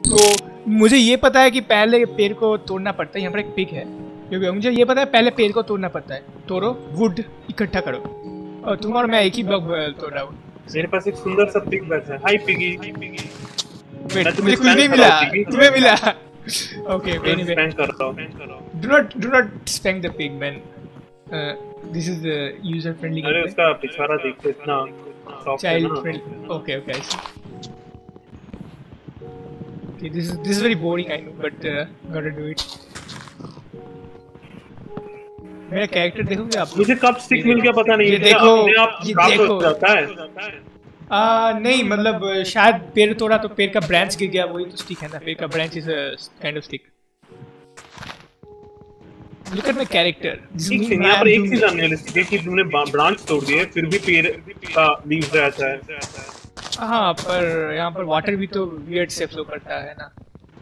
तो मुझे ये पता है कि पहले पेड़ को तोड़ना पड़ता है। यहाँ पर एक पिक है, क्योंकि मुझे ये पता है पहले पेड़ को तोड़ना पड़ता है। तोड़ो, वुड इकट्ठा करो, और तुम और मैं एक ही ब्लॉक तोड़ रहा हूँ। मेरे पास एक सुंदर सा पिक बैग है। हाय पिगी। वेट, मुझे कुछ नहीं मिला, तुम्हें मिला। ओके, मैं स्पैम कर रहा हूँ। do not spank the pig, man. This is the user friendly game. अरे उसका पिछवाड़ा देखते इतना child friendly. Okay, I see. Okay, this is very boring, I know, but gotta do it. मेरा कैरेक्टर देखोगे आप? मुझे कब स्टिक मिल गया पता नहीं। ये देखो, ये देखो जाता है। नहीं, मतलब शायद पेड़ तोड़ा तो पेड़ का ब्रांच गिर गया, वही तो स्टिक है ना। पेड़ का branch is a kind of stick. Look at my character. यहाँ पर एक चीज अनरियलिस्टिक है कि तुमने ब्रांच तोड़ दिए फिर भी पेड़ का लीव्स रहता है। हाँ, पर यहाँ पर वाटर भी तो वियर्ड से फ्लो करता है ना।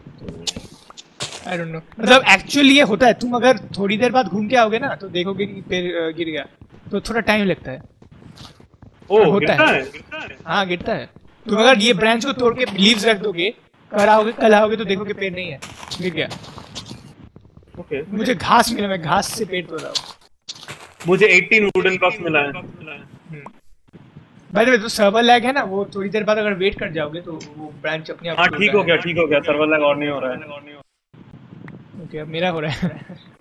आई डोंट नो, मतलब एक्चुअली ये होता है। तुम अगर थोड़ी देर बाद घूम के आओगे ना तो देखोगे कि पेड़ गिर गया, तो थोड़ा टाइम लगता है। होता है। हाँ, गिरता है। तुम अगर ये ब्रांच को तोड़ के लीव्स रख दोगे, कल आओगे तो देखोगे पेड़ नहीं है, गिर गया। ओके, मुझे घास मिला, मैं घास से पेड़ तोड़ रहा हूँ। मुझे 18 वुडन ब्लॉक्स मिला है। बाय द वे, तो सर्वर लैग है ना, वो थोड़ी देर बाद अगर वेट कर जाओगे तो वो ब्रांच अपने आप। हाँ, ठीक हो गया। सर्वर लैग और नहीं हो रहा है। ओके, अब मेरा हो रहा है।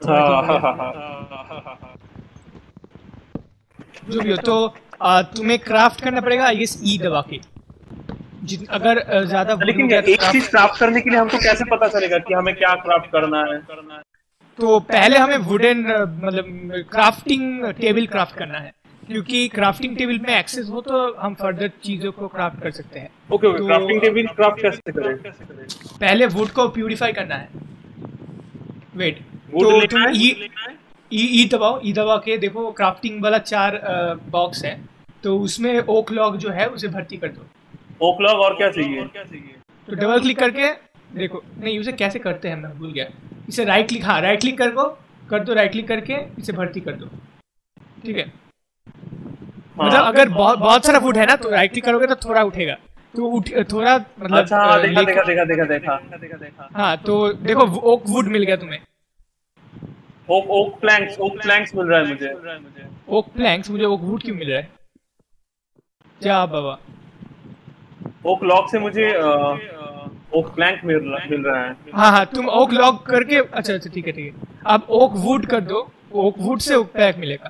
जो भी हो, तो तुम्हें क्राफ्ट करना पड़ेगा आई गेस ई दबा के। अगर ज्यादा। लेकिन एक चीज क्राफ्ट करने के लिए हमको कैसे पता चलेगा कि हमें क्या क्राफ्ट करना है? तो पहले हमें वुडन मतलब क्राफ्टिंग टेबल क्राफ्ट करना है, क्योंकि क्राफ्टिंग टेबल में एक्सेस हो तो हम फर्दर चीजों को क्राफ्ट कर सकते हैं। ओके, तो क्राफ्टिंग टेबल क्राफ्ट कैसे करें? पहले वुड को प्यूरिफाई करना है। वेट, तो तुम ई दबाओ के देखो, क्राफ्टिंग वाला 4 बॉक्स है, तो उसमें ओक लॉग जो है उसे भर्ती कर दो। ओक लॉग और क्या चाहिए? तो डबल क्लिक करके देखो, नहीं उसे कैसे करते हैं मैं भूल गया। इसे राइट क्लिक, हाँ राइट क्लिक कर दो, राइट क्लिक करके इसे भर्ती कर दो, ठीक है। मतलब अगर बहुत सारा वुड है ना तो राइट क्लिक करोगे तो थोड़ा उठेगा, तो थोड़ा मतलब। अच्छा, देखा। हाँ, तो देखो ओक वुड मिल गया तुम्हें। ओक प्लैंक्स मिल रहा है मुझे। ओक प्लैंक्स, मुझे ओक वुड क्यों मिल रहा है? क्या बाबा? ओक लॉग से मुझे ओक प्लैंक मिल रहा है। हाँ, तुम ओक लॉग करके, अच्छा ठीक है। अब ओक वुड कर दो, ओक वुड से ओक प्लैंक मिलेगा।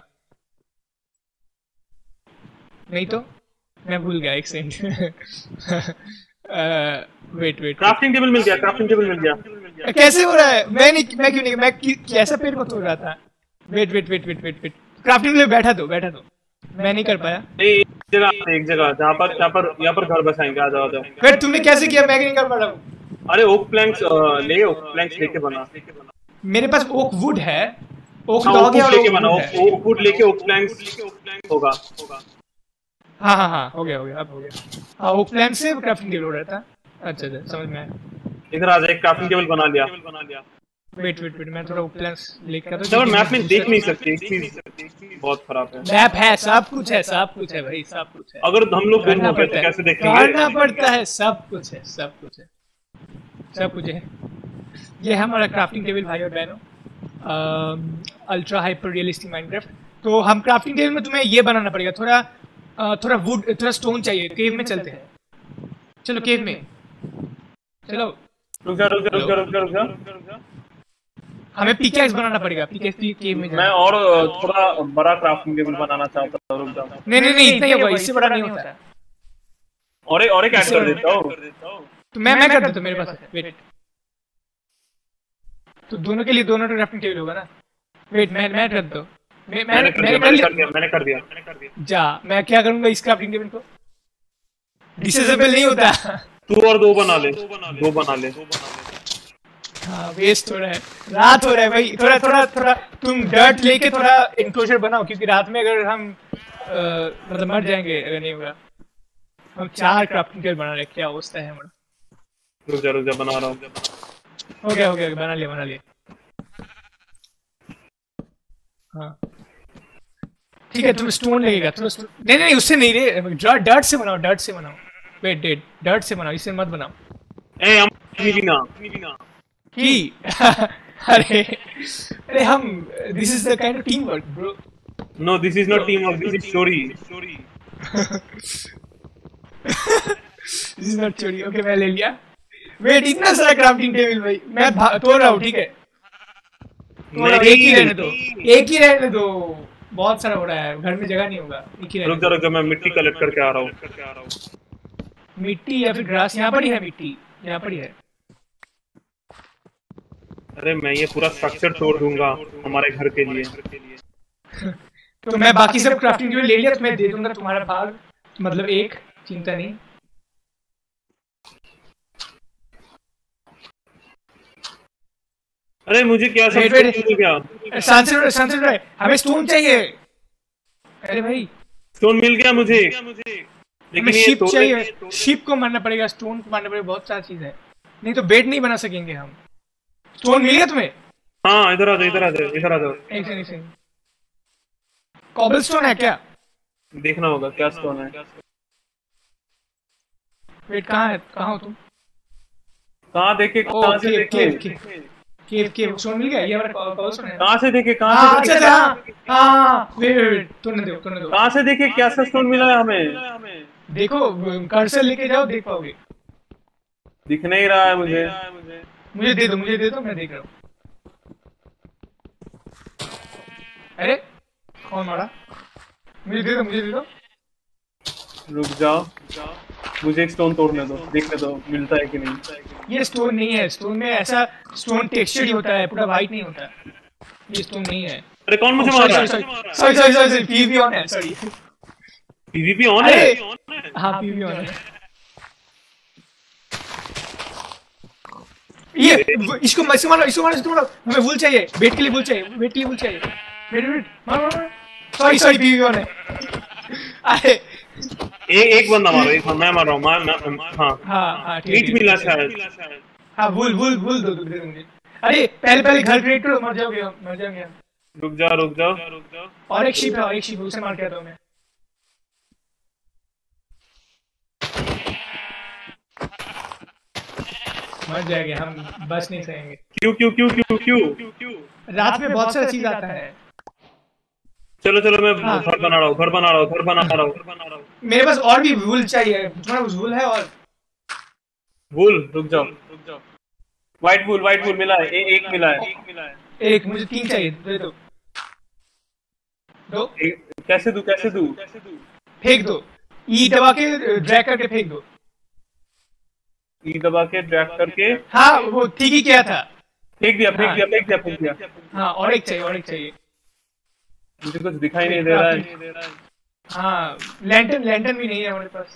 नहीं तो मैं भूल गया, एक सेकंड। वेट, क्राफ्टिंग टेबल मिल गया। कैसे हो रहा है? मैं क्यों नहीं, मैं कैसा पेड़ को तोड़ रहा था? वेट, क्राफ्टिंग टेबल बैठा दो। मैं नहीं कर पाया। एक जगह जहाँ पर घर बसाएंगे। आ जाओ। फिर तुमने कैसे किया? मैं नहीं कर पा रहा हूँ। अरे ओक प्लैंक्स लेके बना। मेरे पास ओक वुड है, ओक हाँ, लॉग है और लेके बना। ओक वुड लेके ओक प्लैंक्स होगा। हाँ, हो गया अब हो गया। हाँ, ओक प्लैंक से क्राफ्टिंग टेबल हो रहा था। अच्छा, समझ में आया। इधर आ जा, एक क्राफ्टिंग टेबल बना लिया। वेट, मैं थोड़ा ओक प्लैंक्स लेकर आता हूं। मैप में देख नहीं सकते, एक चीज बहुत खराब है। मैप है, सब कुछ है भाई, सब कुछ है। अगर हम लोग करना पड़ता है, कैसे देखेंगे? करना पड़ता है, सब कुछ है। ये है हमारा क्राफ्टिंग टेबल भाई और बहनों, अल्ट्रा हाइपर रियलिस्टिक माइनक्राफ्ट। तो हम क्राफ्टिंग टेबल में तुम्हें ये बनाना पड़ेगा, थोड़ा वुड, थोड़ा स्टोन चाहिए। केव में चलते हैं, चलो केव में चलो। रुक जा। हमें पिकैक्स बनाना पड़ेगा, पिकैक्स केव में। मैं और थोड़ा बड़ा क्राफ्टिंग टेबल बनाना चाहता हूं। रुक जा। नहीं, इतना ही होगा, इससे बड़ा नहीं होता है। और एक ऐड कर देता हूं। तो मैं कर देता हूं, मेरे पास है। वेट, तो दोनों के लिए दोनों क्राफ्टिंग टेबल होगा ना। वेट, मैं कर दो। मैंने कर दिया। जा, मैं क्या करूंगा इस क्राफ्टिंग टेबल को? डिसेबल नहीं होता। तू और दो बना ले। हाँ, वेस्ट हो रहा है, रात हो रहा है भाई। थोड़ा तुम डर्ट लेके थोड़ा एनक्लोजर बनाओ, क्योंकि रात में अगर हम मतलब मर जाएंगे अगर नहीं होगा। हम 4 क्राफ्टिंग टेबल बना रहे, क्या अवस्था है हमारा। रुक जा, बना रहा हूँ। हो गया, बना लिया। हाँ ठीक है, तुम स्टोन लगेगा थोड़ा। नहीं, उससे नहीं रे, डर्ट से बनाओ। वेट, डर्ट से बनाओ, इससे मत बनाओ। हम इतनी भी ना कि अरे अरे हम this is the kind of team work bro. No this is not team work, this is story. This is not चोरी। ओके मैं ले लिया। वेट इतना सारा क्राफ्टिंग टेबल भाई मैं तोड़ रहा हूँ ठीक है। थोड़ा एक ही रहने दो, एक ही रहने दो। बहुत सारा हो रहा है घर में जगह नहीं होगा। एक ही रहने रुक जा मैं मिट्टी कलेक्ट करके आ रहा हूँ। मिट्टी या फिर ग्रास यहाँ पर ही है। मिट्टी यहाँ पर ही है। अरे मैं ये पूरा स्ट्रक्चर तोड़ दूंगा हमारे घर के लिए। तो मैं बाकी सब क्राफ्टिंग टेबल ले लिया तो मैं दे दूंगा तुम्हारा भाग, मतलब एक, चिंता नहीं। अरे मुझे क्या सनसेट हमें स्टोन चाहिए। अरे भाई स्टोन मिल गया मुझे, लेकिन शिप चाहिए। शिप को मारना पड़ेगा, स्टोन को मारना पड़ेगा, बहुत सारी चीज है, नहीं तो बेड नहीं बना सकेंगे हम। स्टोन मिल गया तुम्हें? हाँ इधर आ जाओ इधर आ जाओ इधर आ जाओ। एक सेकंड, कॉबलस्टोन है क्या? देखना होगा क्या स्टोन है। वेट कहाँ है, कहाँ हो तुम? कहाँ देखे, कहाँ से देखे? केव स्टोन मिल गया। ये हमारा कॉबलस्टोन है। कहाँ से देखे, कहाँ से? अच्छा हाँ वेट तुमने दो कहाँ से देखे, क्या सा स्टोन मिला है हमें? देखो कर्सर लेके जाओ देख पाओगे। दिख नहीं रहा है मुझे। मुझे दे दो मैं देख रहा हूँ। अरे कौन मारा? मुझे दे दो। रुक जाओ मुझे एक स्टोन तोड़ने दो, देखने दो मिलता है कि नहीं। ये स्टोन नहीं है। स्टोन में ऐसा स्टोन टेक्सचर ही होता है, पूरा वाइट नहीं होता। ये स्टोन नहीं है। अरे कौन मुझे मार रहा है? सॉरी पीवीपी ऑन है। सॉरी पीवीपी ऑन है? हाँ पीवीपी ऑन है। ये इसको मारो। हमें वूल चाहिए, बेट के लिए वूल चाहिए। वेट मारो। सॉरी पीवीपी ऑन है। अरे एक बंदा मारो, एक मैं मार रहा हूँ। हाँ मीट मिला शायद। हाँ वूल दो मुझे। अरे पहले घर क्रिएट करो, मर जाओगे। रुक जाओ। और एक शिप उसे मार के आता हूँ मैं। मर जाएंगे हम, बच नहीं सकेंगे। क्यों? रात में बहुत सारा चीज आता है। चलो मैं घर बना रहा हूँ। मेरे पास और भी वूल चाहिए। तुम्हारे पास वूल है? और वूल रुक जाओ। व्हाइट वूल मिला है, एक मिला है। एक मुझे 3 चाहिए, दे दो। कैसे दूं? फेंक दो। ई दबा के ड्रैग करके फेंक दो। ई दबा के ड्रैग करके। हाँ वो ठीक ही किया था। फेंक दिया। हाँ और एक चाहिए। मुझे कुछ दिखाई नहीं दे रहा है। हाँ लैंटर्न भी नहीं है हमारे पास।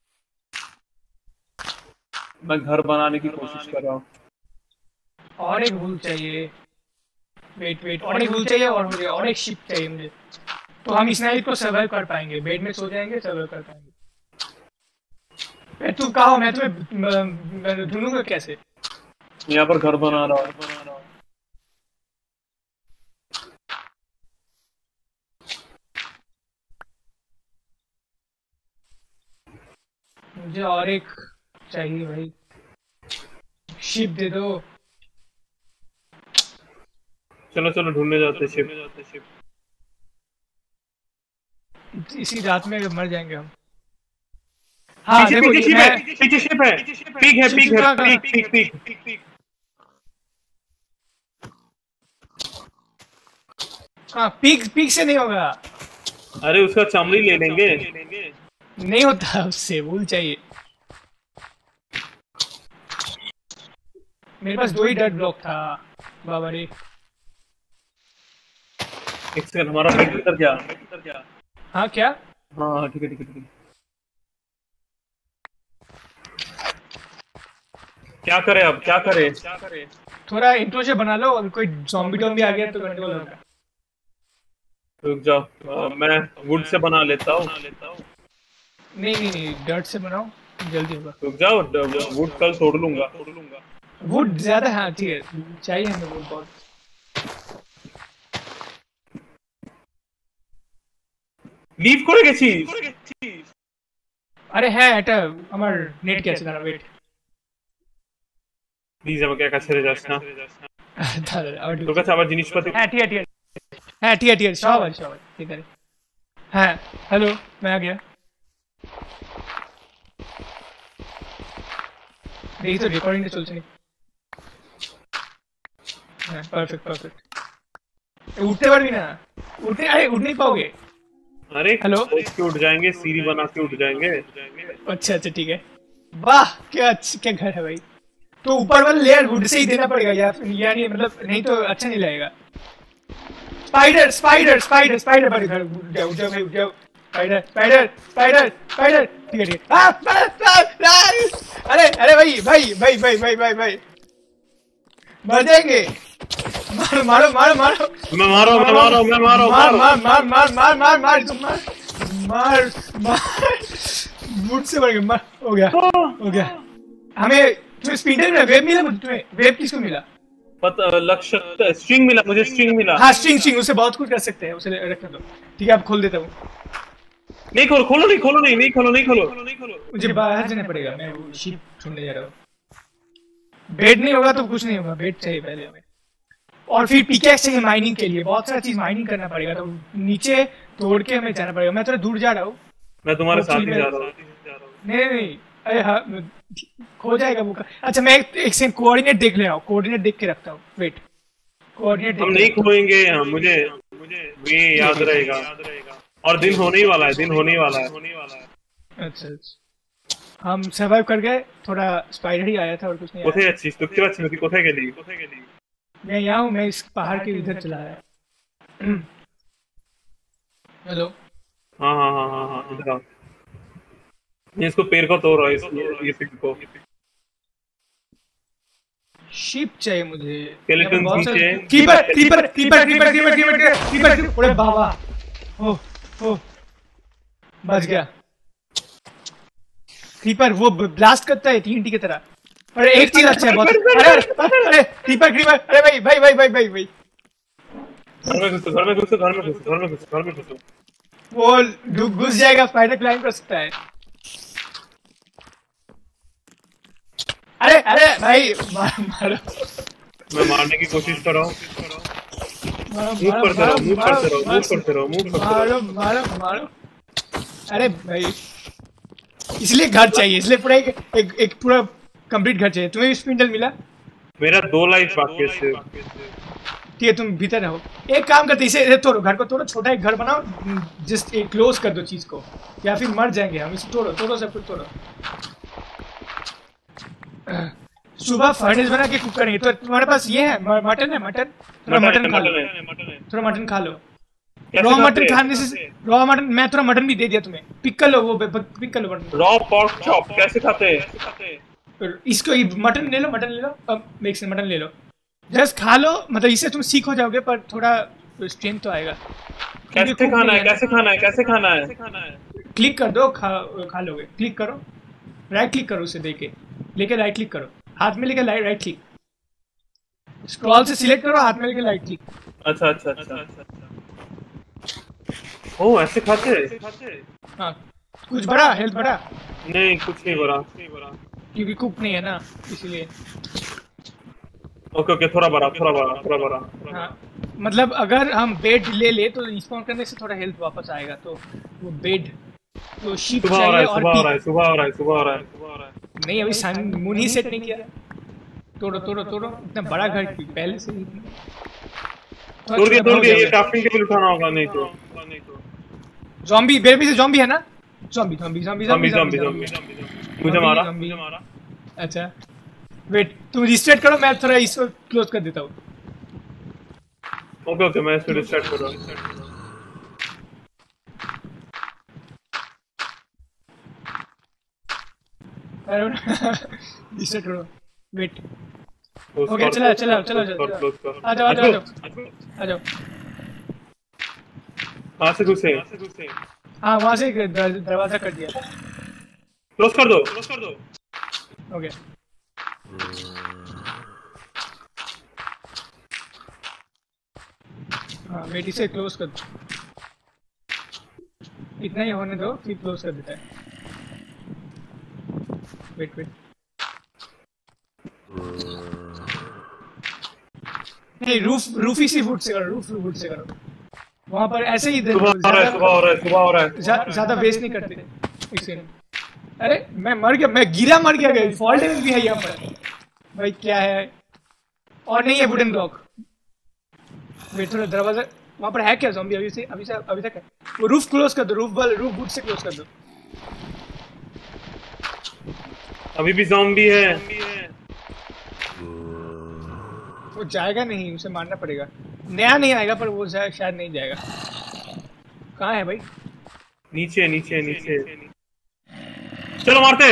मैं घर बनाने की कोशिश कर रहा हूँ। और एक वूल चाहिए। वेट और एक वूल चाहिए और एक शिप चाहिए मुझे। तो हम इस नाइट को सर्वाइव कर पाएंगे। बेड में सो जाएंगे, सर्वाइव कर पाएंगे। तू कहाँ हो? मैं तुम्हें ढूंढूंगा कैसे? यहाँ पर घर बना रहा हूँ। मुझे और एक चाहिए भाई। शिप दे दो। चलो ढूंढने जाते शिप। इसी रात में मर जाएंगे हम। हाँ देखो पीछे शिप है। पिग। हाँ पिग से नहीं होगा। अरे उसका चमड़ी ले लेंगे। नहीं होता उससे, वूल चाहिए। मेरे पास 2 ही डर्ट ब्लॉक था बाबा रे। एक सेकंड, हमारा बेड उतर गया। हाँ क्या? हाँ ठीक है। क्या करे? थोड़ा इंट्रो से बना लो, अगर कोई ज़ॉम्बी आ गया तो कंट्रोल होगा। रुक जाओ मैं वुड से बना लेता हूँ। नहीं डर्ट से बनाओ, जल्दी होगा। रुक जाओ, वुड कल तोड़ लूंगा। वुड ज्यादा, हाँ ठीक है, चाहिए हमें वुड बहुत। লিভ করে গেছি। আরে হ্যাঁ, এটা আমার নেট গেছে, দাঁড়া ওয়েট। Bizem kell kezdeni. তোর কাছে আবার জিনিসপাতি হ্যাঁ ঠিক আছে হ্যাঁ ঠিক আছে সবাই ঠিক আছে হ্যাঁ হ্যালো मैं आ गया দেখি তো রেকর্ডিংটা চলছে নাকি হ্যাঁ পারফেক্ট उठते पारबी ना उठ नहीं पाओगे अरे हेलो के उठ जाएंगे सीढ़ी बना के उठ जाएंगे अच्छा ठीक है वाह क्या घर है भाई तो ऊपर वाला लेयर वुड से ही देना पड़ेगा यार ये मतलब नहीं तो अच्छा नहीं लगेगा स्पाइडर बड़े घर उठ जाओ भाई उठ जाओ स्पाइडर ठीक है अरे भाई मर जाएंगे मारो मैं मारो मार मुझ से बढ़ गया हो गया हमें तुम्हें स्पीडर मिला वेब मिला तुम्हें वेब किसको मिला पता लक्ष्य स्ट्रिंग मिला मुझे स्ट्रिंग मिला हाँ स्ट्रिंग उससे बहुत कुछ कर सकते हैं उसे रखने दो ठीक है अब खोल देता हूँ नहीं खोलो मुझे बाहर जाना पड़ेगा मैं वो शीप ढूंढने जा रहा हूँ बेड नहीं होगा तो कुछ नहीं होगा बेड चाहिए पहले हमें और फिर पिकैक्स चाहिए माइनिंग के लिए बहुत सारा चीज माइनिंग करना पड़ेगा तो नीचे तोड़ के हमें जाना पड़ेगा मैं थोड़ा दूर जा रहा हूँ मैं तुम्हारे साथ ही जा रहा हूँ नहीं अरे हाँ खो जाएगा वो अच्छा मैं एक सेकंड कोऑर्डिनेट देख ले रहा हूँ कोऑर्डिनेट देख के रखता हूँ वेट कोऑर्डिनेट हम नहीं खोएंगे मुझे ये याद रहेगा और दिन होने ही वाला है अच्छा हम सर्वाइव कर गए थोड़ा स्पाइडर ही आया था और कुछ नहीं কোথায় যাচ্ছিস তুই কি পাচ্ছিস তুই কোথায় গেলি मैं यहाँ हूँ मैं इस पहाड़ के इधर चला आया हेलो हाँ इधर आओ इसको पेड़ को तोड़ रहा है ये पिक को शिप चाहिए मुझे स्केलेटन नीचे कीपर अरे बाबा ओ बच गया क्रीपर वो ब्लास्ट करता है टीएनटी की तरह अरे एक चीज अच्छा है बहुत अरे क्रीपर अरे भाई घर में घुसो वो घुस जाएगा स्पाइडर क्लाइंब कर सकता है अरे भाई मारो मैं मारने की कोशिश कर रहा हूँ मारो अरे भाई इसलिए घर चाहिए इसलिए पूरा एक पूरा कंप्लीट घर चाहिए तुम्हें स्पिंडल मिला मेरा 2 लाइफ बाकी है ठीक है तुम भीतर रहो एक काम करते इसे तोड़ो घर को तोड़ो छोटा एक घर बनाओ जस्ट क्लोज कर दो चीज को या फिर मर जाएंगे हम इसे तोड़ो सब कुछ तोड़ो सुबह फर्नेस बना के कुक करेंगे तो तुम्हारे पास ये है मटन थोड़ा मटन खा लो रॉ मटन खाने से रॉ मटन मैं थोड़ा मटन भी दे दिया तुम्हें पिक कर लो मटन रॉ पोर्क चॉप कैसे खाते हैं इसको मटन ले लो अब एक से मटन ले लो जस्ट खा लो मतलब इससे तुम सीख हो जाओगे पर थोड़ा स्ट्रेंथ तो आएगा कैसे खाना है क्लिक कर दो खा लोगे क्लिक करो राइट क्लिक करो उसे लेके राइट क्लिक करो हाथ में लेके राइट क्लिक स्क्रॉल से सिलेक्ट करो हाथ में लेके राइट क्लिक अच्छा ओ ऐसे खाते हैं हाँ कुछ बड़ा हेल्थ बड़ा नहीं कुछ नहीं बड़ा क्योंकि कुक नहीं है ना इसलिए ओके थोड़ा बड़ा हाँ मतलब अगर हम बेड ले तो रिस्पॉन्ड करने से थोड़ा हेल्थ वापस आएगा तो वो बेड तो शीप चाहिए और सुबह हो रहा है नहीं अभी सन मून ही सेट नहीं किया तोड़ो इतना बड़ा घर पहले से तोड़ दिया ये क्राफ्टिंग टेबल उठाना होगा नहीं तो ज़ॉम्बी मेरे पीछे ज़ॉम्बी है ना ज़ॉम्बी मुझे मारा अच्छा वेट तुम रिस्टार्ट करो मैं थोड़ा इसको क्लोज कर देता हूँ ओके मैं इसको रिस्टार्ट कर रहा हूँ रिस्टार्ट करो वेट ओके चलो आ जाओ कहाँ से घुसे हाँ वहाँ से दरवाजा कर दिया क्लोज कर दो ओके हाँ वेट इसे क्लोज कर दो इतना ही होने दो फिर क्लोज कर देता है वेट नहीं रूफ इसी वुड से करो, रूफ वुड से करो। वहां पर ऐसे ही सुबह हो रहा है। ज्यादा वेस्ट नहीं करते। एक सेकंड। अरे मैं मर गया, मैं गिरा मर गया। फॉल डैमेज भी है यहाँ पर भाई, क्या है? और नहीं है वुडन ब्लॉक। वेट थोड़ा दरवाजा वहां पर है क्या? ज़ॉम्बी अभी तक है। वो रूफ क्लोज कर दो, रूफ वुड से क्लोज कर दो। अभी भी ज़ॉम्बी है। वो जाएगा नहीं, उसे मारना पड़ेगा। नया नहीं आएगा पर वो शायद नहीं जाएगा। कहाँ है भाई? नीचे। चलो मारते।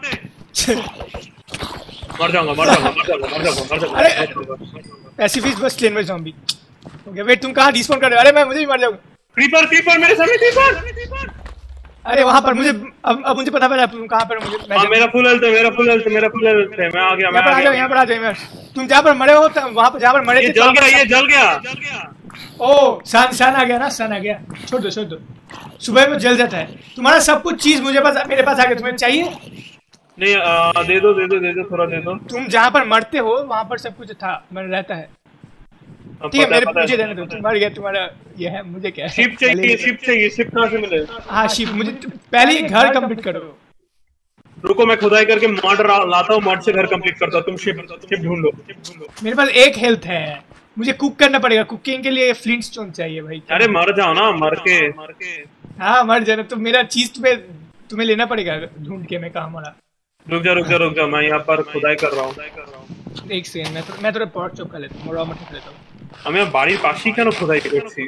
मर जाऊंगा। अरे पैसिफिस्ट बस प्लेन में ज़ॉम्बी। ओके वेट, तुम कहाँ डिस्पॉन कर रहे हो? अरे मैं मुझे भी मर जाऊंगा। क्रीपर मेरे सामने क्रीपर। अरे वहां पर मुझे अब मुझे पता पड़ा तुम कहाँ पर। मुझे मेरा फुल हेल्थ है। मैं आ गया। यहाँ पर आ जाओ। तुम जहाँ पर मरे हो वहां पर, जहाँ पर मरे थे। ये जल गया। ओ सन आ गया ना, सन आ गया। छोड़ दो। सुबह में जल जाता है। तुम्हारा सब कुछ चीज मेरे पास आ गया। तुम्हें चाहिए? नहीं दे दो थोड़ा दे दो। तुम जहाँ पर मरते हो वहाँ पर सब कुछ था, मैंने रहता है। ठीक है, मुझे देने दो। तुम मर गया, तुम्हारा ये है, मुझे क्या है? शिप चाहिए। शिप कहाँ से मिले? हाँ शिप, मुझे पहले ही घर कंप्लीट करो। रुको मैं खुदाई करके मड लाता हूँ, मड से घर कंप्लीट करता हूँ। तुम शिप ढूंढो। मेरे पास एक हेल्थ है, मुझे कुक करना पड़ेगा। कुकिंग के लिए फ्लिंट स्टोन चाहिए भाई। अरे मर जाओ ना, मर के। हाँ मर जाना तो मेरा चीज तुम्हें लेना पड़ेगा ढूंढ के। मैं कहाँ मरा? रुक जा, मैं यहाँ पर खुदाई कर रहा हूँ। एक सेकंड, मैं थोड़ा पॉट चॉप कर लेता हूँ, रॉ मटेरियल लेता हूँ। আমি বাড়ির পাশেই কেন খোদাই করছি?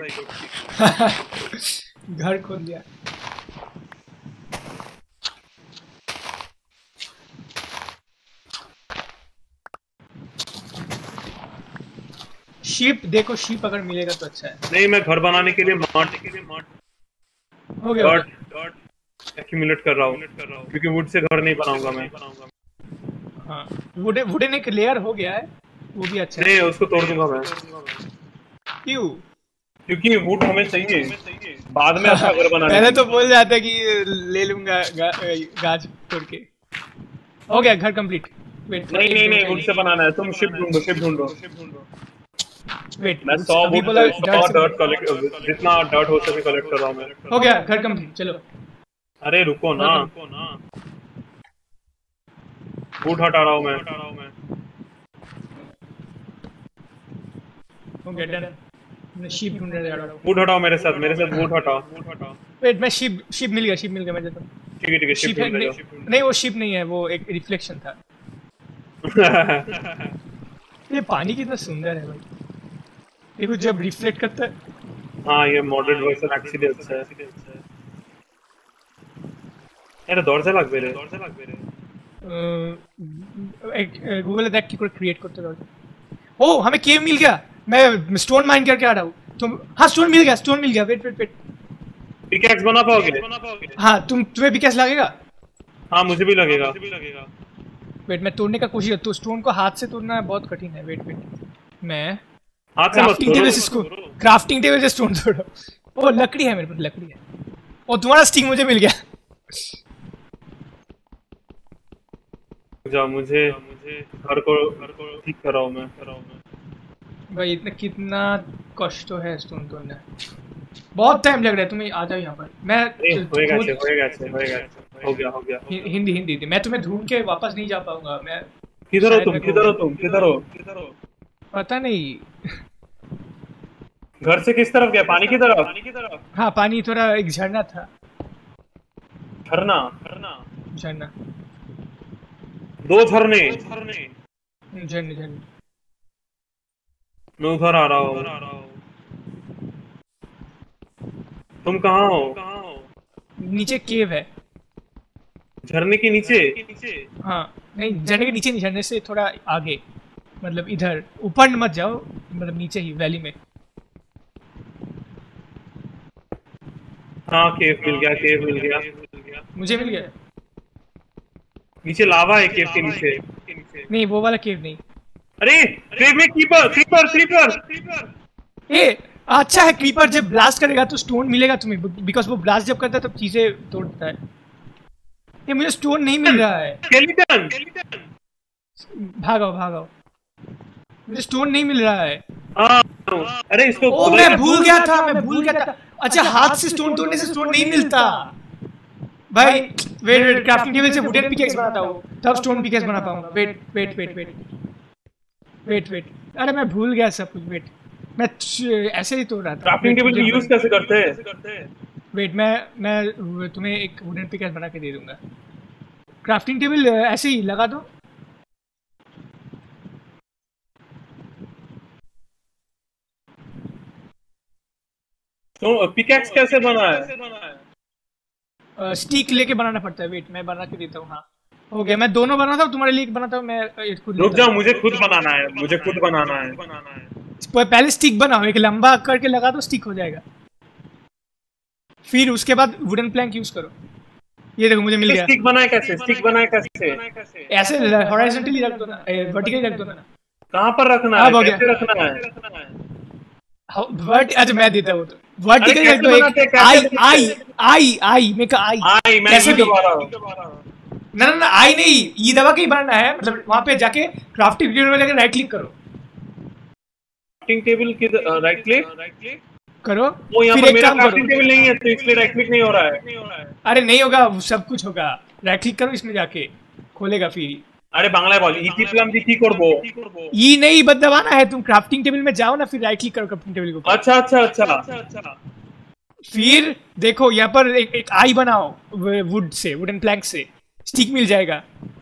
घर खोद लिया। शीप देखो, शीप अगर मिलेगा तो अच्छा है। नहीं, मैं घर बनाने के लिए मड हो गया। एक्यूमुलेट कर रहा हूँ क्योंकि वुड से घर नहीं बनाऊंगा मैं। हाँ वुडन एक लेयर हो गया है, वो भी अच्छा है। नहीं उसको तोड़ दूंगा मैं। क्यों? क्योंकि वुड हमें चाहिए बाद में अच्छा घर बनाने। पहले तो बोल जाता है कि ले लूंगा गाछ तोड़ के। हो गया घर कंप्लीट। वेट नहीं वुड से बनाना है। तुम शिप ढूंढो। वेट मैं 100 डर्ट कलेक्ट, जितना डर्ट हो सके कलेक्ट कर रहा हूँ मैं। हो गया घर कंप्लीट, चलो। अरे रुको ना, वुड हटा रहा हूँ मैं। हो गया डन। मैं शीप ढूंढने जा रहा हूँ। वुड हटाओ मेरे साथ वुड हटाओ। वेट मैं शीप मिल गया मैं जाता हूँ। ठीक है शीप नहीं, वो शीप नहीं है, वो एक रिफ्लेक्शन था। ये पानी कितना सुंदर है भाई, देखो जब रिफ्लेक्ट करता है। हाँ ये मॉडर्न वर्जन एक्सीडेंट है। এটা দরজা লাগবে রে। गूगल देख के क्रिएट करते रहो। ओ हमें केव मिल गया, मैं स्टोन माइन करके आ रहा हूँ। तुम हाँ स्टोन मिल गया। वेट पिकैक्स बना पाओगे? हाँ तुम्हें पिकैक्स लगेगा? हाँ मुझे भी लगेगा। वेट मैं तोड़ने का कोशिश करता हूँ। स्टोन को हाथ से तोड़ना बहुत कठिन है। वेट मैं हाथ से मत तोड़ो। क्राफ्टिंग टेबल से स्टोन तोड़ो। ओ लकड़ी है मेरे पास, लकड़ी है। ओ तुम्हारा स्टिंग मुझे मिल गया। जाओ मुझे घर को ठीक कराओ मैं। भाई इतना कितना कष्ट है स्टोन तोड़ना, बहुत टाइम लग रहा है। तुम्हें आ जाओ यहाँ पर। मैं हो गया। हिंदी मैं तुम्हें ढूंढ के वापस नहीं जा पाऊंगा। मैं किधर हो तुम? पता नहीं। घर से किस तरफ गया? पानी की तरफ? हाँ पानी थोड़ा एक झरना था। झरना 2 झरने। मैं उधर आ रहा हूँ। तुम कहाँ हो? नीचे केव है। झरने के नीचे? हाँ नहीं झरने के नीचे नहीं, झरने से थोड़ा आगे, मतलब इधर ऊपर मत जाओ, मतलब नीचे ही वैली में। हाँ केव मिल गया। मुझे मिल गया। नीचे लावा है केव के नीचे। नहीं वो वाला केव नहीं। अरे केव में क्रीपर। ए अच्छा है, क्रीपर जब ब्लास्ट करेगा तो स्टोन मिलेगा तुम्हें, बिकॉज वो ब्लास्ट जब करता है तब चीजें तोड़ता है। ये मुझे स्टोन नहीं मिल रहा है। स्केलेटन। भागो मुझे स्टोन नहीं मिल रहा है। हाँ, अरे इसको ओ मैं भूल गया था। अच्छा हाथ से स्टोन तोड़ने से स्टोन नहीं मिलता भाई। वेट क्राफ्टिंग टेबल से वुडन पिकेक्स बनाता हूँ तब स्टोन पिकेक्स बना पाऊंगा। वेट अरे मैं भूल गया सब कुछ। वेट मैं ऐसे ही तोड़ रहा था। क्राफ्टिंग टेबल की यूज कैसे करते हैं? वेट मैं तुम्हें एक वुडन पिकेक्स बना के दे दूंगा। क्राफ्टिंग टेबल ऐसे ही लगा दो। तो पिकैक्स कैसे बना है? स्टिक लेके बनाना पड़ता है। वेट मैं बना के देता हूँ। हाँ हो गया। मैं दोनों बनाता हूँ तुम्हारे लिए एक बनाता हूँ मैं एक खुद रुक लेता जाओ, हूँ। मुझे खुद बनाना है। पहले स्टिक बनाओ एक लंबा करके लगा दो स्टिक हो जाएगा। फिर उसके बाद वुडन प्लैंक यूज करो। ये देखो मुझे मिल गया। स्टिक बनाए कैसे? ऐसे हॉरिजॉन्टली रख दो ना वर्टिकली रख दो ना। कहाँ पर रखना है? अब हो गया। कैसे रखना है? अच्छा मैं देता हूँ वर्टिकली रख दो। एक आई मेक आई कैसे भी ना आई नहीं ये दबा के ही बनाना है। मतलब वहां पे जाके क्राफ्टिंग टेबल में जाके राइट क्लिक करो। क्राफ्टिंग टेबल की राइट क्लिक करो। वो यहाँ फिर पर एक मेरा काम क्राफ्टिंग करो। टेबल नहीं है तो इसलिए राइट क्लिक नहीं हो रहा है। अरे नहीं होगा सब कुछ होगा। राइट क्लिक करो इसमें जाके खोलेगा फिर। अरे बांग्लाয় বল ইতি প্লাম দি কি করব? ये नहीं बस दबाना है। तुम क्राफ्टिंग टेबल में जाओ ना फिर राइट क्लिक करो क्राफ्टिंग टेबल के ऊपर। अच्छा। फिर देखो यहाँ पर एक आई बनाओ वुड से वुडन प्लैंक से स्टिक मिल जाएगा।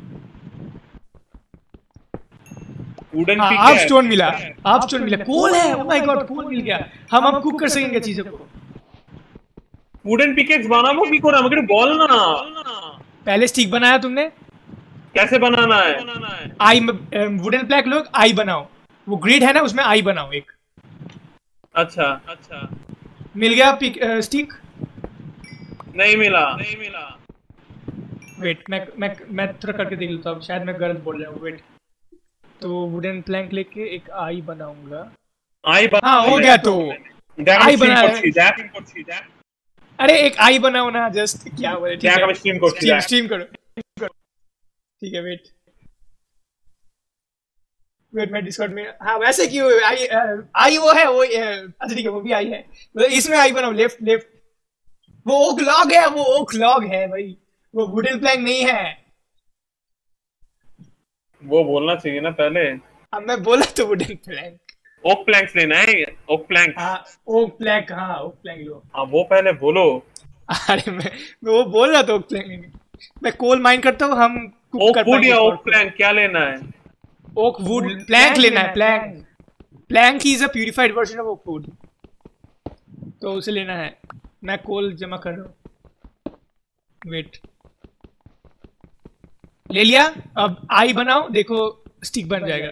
वुडन हाँ पिक अब स्टोन मिला कोल है। ओह माय गॉड कोल मिल गया। हम अब कुक कर सकेंगे चीजों को। वुडन पिकेक्स বানাবো কি করে আমাকে একটু বল না। पहले स्टिक बनाया तुमने कैसे बनाना है? आई वुडन प्लैंक लोग आई बनाओ। वो ग्रिड है ना उसमें आई बनाओ एक। अच्छा मिल गया स्टिक? नहीं मिला। वेट मैं थोड़ा करके देख लेता हूँ शायद मैं गलत बोल रहा हूँ। वेट तो वुडन प्लैंक लेके एक आई बनाऊंगा। हाँ हो गया। तो आई बनाया। अरे एक आई बनाओ ना जस्ट क्या बोले। स्ट्रीम करो ठीक है। वेट मैं डिस्कॉर्ड में। हाँ वैसे क्यों आई वो है वो अच्छा ठीक है वो भी आई है। मतलब इसमें आई बनाओ लेफ्ट। वो ओक लॉग है भाई। वो वुडन प्लैंक नहीं है। वो बोलना चाहिए ना पहले। अब मैं बोला तो वुडन प्लैंक। ओक प्लैंक्स लेना है। ओक प्लैंक ओक प्लैंक लो। हाँ वो पहले बोलो। अरे मैं वो बोल रहा था ओक प्लैंक। मैं कोल माइन करता हूँ हम ओक वुड या ओक प्लैंक क्या लेना है? ओक वुड प्लैंक लेना है। Plank is a purified version of oak wood तो उसे लेना है। मैं कोल जमा कर रहा हूँ। वेट ले लिया। अब आई बनाओ देखो स्टिक बन जाएगा।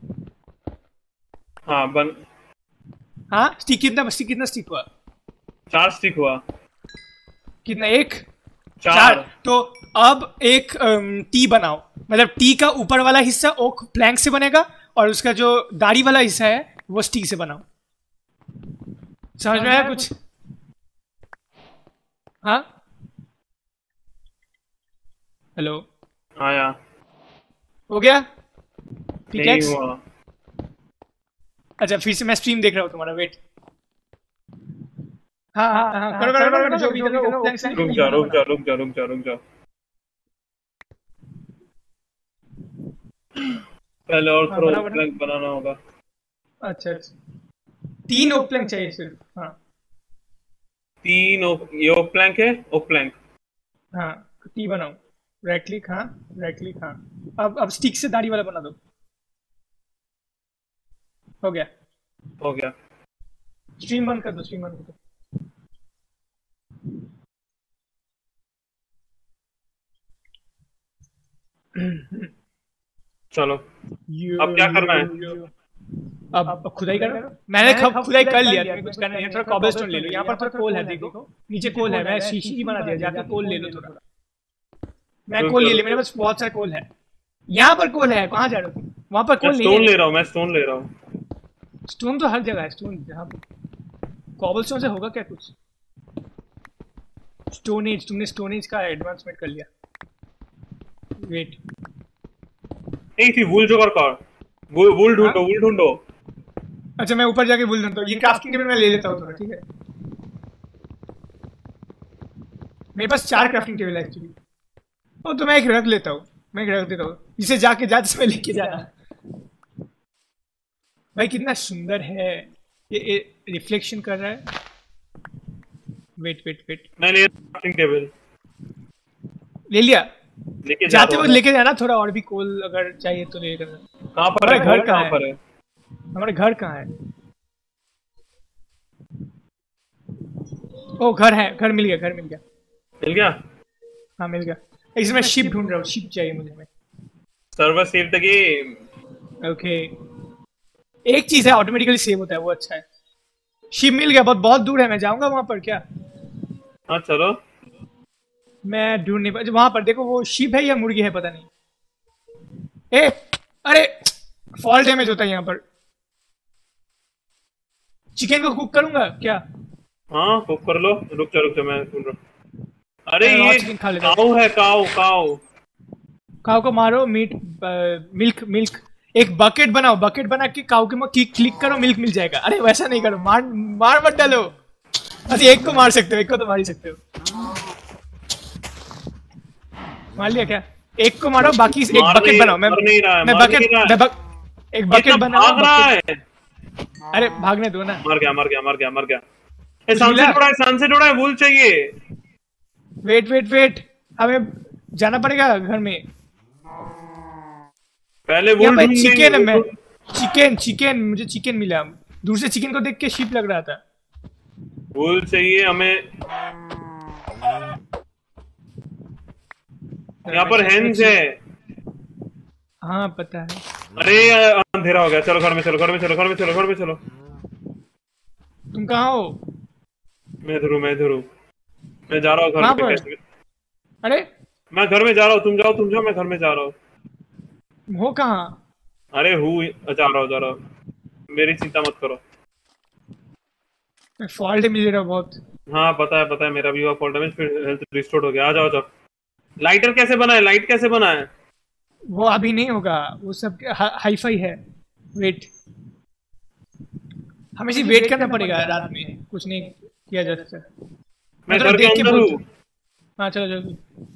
हाँ स्टिक कितना स्टिक हुआ? 4 स्टिक हुआ। कितना? एक 4। तो अब एक टी बनाओ। मतलब टी का ऊपर वाला हिस्सा ओक प्लैंक से बनेगा और उसका जो दाढ़ी वाला हिस्सा है वो स्टिक से बनाओ। समझ में आया कुछ? हाँ हेलो आया हो गया नहीं हुआ। अच्छा फिर से मैं स्ट्रीम देख रहा हूँ तुम्हारा। वेट हाँ करो जो भी करो। रुक जा पहले और थोड़ा प्लैंक बनाना होगा। अच्छा 3 ओक प्लैंक चाहिए सिर्फ। हाँ 3 ये ओक प्लैंक है। ओक प्लैंक हाँ टी बनाओ। राइट क्लिक हाँ। अब स्टिक से दाढ़ी वाला बना दो। हो गया। स्ट्रीम बंद कर दो। चलो अब क्या करना है? अब खुदाई करना। मैंने खुदाई कर लिया। कुछ करना है। थोड़ा कॉबलस्टोन ले लो। यहाँ पर थोड़ा कोल है देखो नीचे कोल है। मैं शीशी की बना दिया। जाकर कोल ले लो थोड़ा। मैं कोल ले लिया मेरे पास बहुत सारा कोल है। यहाँ पर कोल है। कहाँ जा रहे हो? वहाँ पर कोल नहीं है। मैं स्टोन ले रहा हूँ। स्टोन तो हर जगह है। स्टोन जहाँ कॉबलस्टोन से होगा क्या कुछ? स्टोन एज तुमने स्टोन एज का एडवांसमेंट कर लिया। वेट এই তুই ভুল জোগাড় কর। ভুল ढूंढो। अच्छा मैं ऊपर जाके बोल देता हूँ, ये क्राफ्टिंग टेबल मैं ले लेता हूँ थोड़ा, ठीक है? मेरे पास 4 क्राफ्टिंग टेबल है एक्चुअली। ओ तो मैं एक रख लेता हूँ, मैं एक रख देता हूँ, इसे जाके जाते समय लेके जाना। भाई कितना सुंदर है ये रिफ्लेक्शन कर रहा है। वेट वेट वेट, मैं ले क्राफ्टिंग टेबल ले लिया। लेके जा जाते रहा वक्त हूँ। लेके जाना, थोड़ा और भी कोल अगर चाहिए तो ले करना। कहाँ पर है? हमारा घर कहाँ कहाँ है? पर है? हमारा घर कहाँ है? ओ घर है, घर मिल गया, घर मिल गया। मिल गया? हाँ मिल गया। इसमें मैं शिप ढूंढ रहा हूँ, शिप चाहिए मुझे मैं। Server save the game. Okay, एक चीज है ऑटोमेटिकली सेव होता है, वो अच्छा है। शिप मिल गया, बहुत बहुत दूर है, मैं जाऊंगा वहां पर क्या? हाँ चलो। मैं ढूंढ नहीं पा, वहां पर देखो वो शिप है या मुर्गी है पता नहीं। ए अरे फॉल डैमेज होता है यहाँ पर। चिकन को कुक करूंगा क्या? हाँ कुक कर लो। रुक जा मैं सुन रहा हूँ। अरे मैं और ये चिकन खा लेता हूँ। काऊ है, काऊ काऊ। काऊ को मारो, मीट मिल्क मिल्क। एक बकेट बनाओ, बकेट बना के काऊ के में क्लिक करो, मिल्क मिल जाएगा। अरे वैसा नहीं करो, मार मार मत डालो। अच्छा एक को मार सकते हो, एक को तो मार ही सकते हो। मार लिया क्या? एक को मारो, बाकी एक बकेट बनाओ। मैं मर नहीं रहा है, मैं मर बकेट नहीं रहा है। एक बकेट बनाओ। भाग रहा है। अरे भागने दो ना। मर गया मर गया मर गया मर गया। कुछ मिला? सनसेट उड़ा है, वूल चाहिए। वेट वेट वेट, हमें जाना पड़ेगा घर में। पहले यहाँ वूल पे ढूंढेंगे। चिकन है, मैं चिकन चिकन मुझे चिकन मिला। दूर से चिकन को देख के शिप लग रहा था। वूल चाहिए हमें। यहाँ पर हेन्स है। हाँ पता है। अरे अंधेरा हो गया, चलो घर में चलो, घर में चलो, घर में चलो, घर में चलो। तुम कहाँ हो? मैं इधर हूँ, मैं इधर हूँ। मैं जा रहा हूँ घर कहाँ में। पर? कैसे? अरे मैं घर में जा रहा हूँ, तुम जाओ, मैं घर में जा रहा हूँ। तुम हो कहाँ? अरे जा रहा हूँ। मेरी चिंता मत करो। मैं फॉल्ट मिल रहा बहुत। हाँ पता है, मेरा भी हुआ फॉल डैमेज, फिर हेल्थ रिस्टोर हो गया। आ जाओ जाओ। लाइटर कैसे बना है? लाइट कैसे बना है? वो अभी नहीं होगा, वो सब हाई फाई है। वेट, हमें सिर्फ वेट करना पड़ेगा, रात में कुछ नहीं किया जा सकता। मैं थोड़ा घर के देख के अंदर बोल। हूँ। हाँ चलो जल्दी।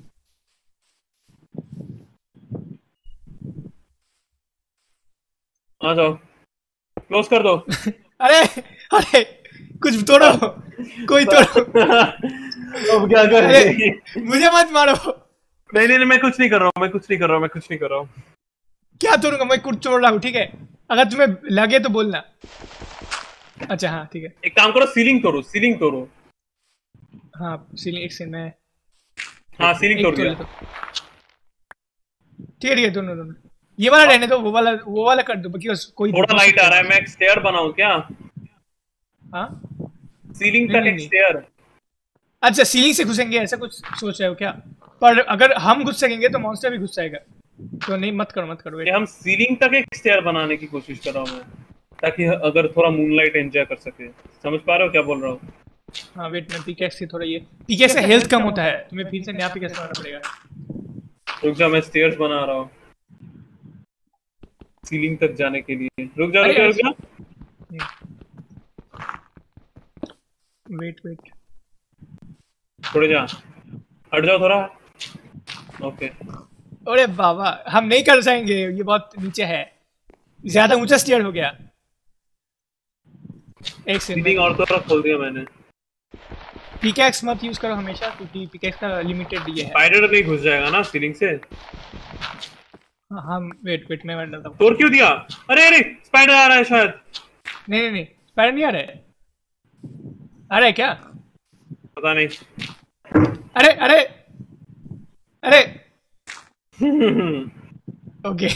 आ जाओ, क्लोज कर दो। अरे अरे कुछ तोड़ो, कोई तोड़ो। अब क्या अरे करें? मुझे मत मारो। नहीं, मैं कुछ नहीं कर रहा हूँ। क्या तोड़ूंगा मैं? कुछ तोड़ रहा हूँ, ठीक है? अगर तुम्हें लगे तो बोलना। अच्छा हाँ ठीक है। एक काम करो, सीलिंग तोड़ो। हाँ सीलिंग, एक सेकंड में हाँ सीलिंग एक तोड़ तोड़ दिया। लेता हूँ। ठीक है दोनों दोनों। ये वाला रहने दो, वो वाला कर दो, बाकी कोई थोड़ा लाइट आ रहा है, मैं एक स्टेयर बनाऊं क्या? हाँ सीलिंग नहीं तक नहीं एक नहीं। स्टेयर। अच्छा सीलिंग से घुसेंगे ऐसा कुछ सोच रहे हो क्या? पर अगर हम घुस सकेंगे तो मॉन्स्टर भी घुस जाएगा। तो नहीं, मत करो ये वेट। हम सीलिंग तक एक स्टेयर बनाने की कोशिश कर रहा हूँ मैं, ताकि अगर थोड़ा मूनलाइट एंजॉय कर सके। समझ पा रहे हो क्या बोल रहा हूँ? हाँ वेट, मैं पिकेक्स से थोड़ा, ये पिकेक्स से हेल्थ कम होता है, तुम्हें फिर से नया पिकेक्स बनाना पड़ेगा। रुक जा, मैं स्टेयर्स बना रहा हूँ सीलिंग तक जाने के लिए। रुक अरे जा। वेट वेट, थोड़े जा, हट जाओ थोड़ा। ओके। अरे बाबा हम नहीं कर जाएंगे, ये बहुत नीचे है, ज्यादा ऊंचा स्टेयर हो गया। एक सीलिंग सेकंड, और थोड़ा खोल दिया मैंने। पिकेक्स मत यूज करो हमेशा, क्योंकि पिकेक्स का लिमिटेड ये है। स्पाइडर नहीं घुस जाएगा ना सीलिंग से? हाँ वेट मैं डालता हूँ। तोड़ क्यों दिया? अरे स्पाइडर आ रहा है शायद। नहीं स्पाइडर नहीं आ रहा है। आ रहा है क्या? पता नहीं। अरे ओके।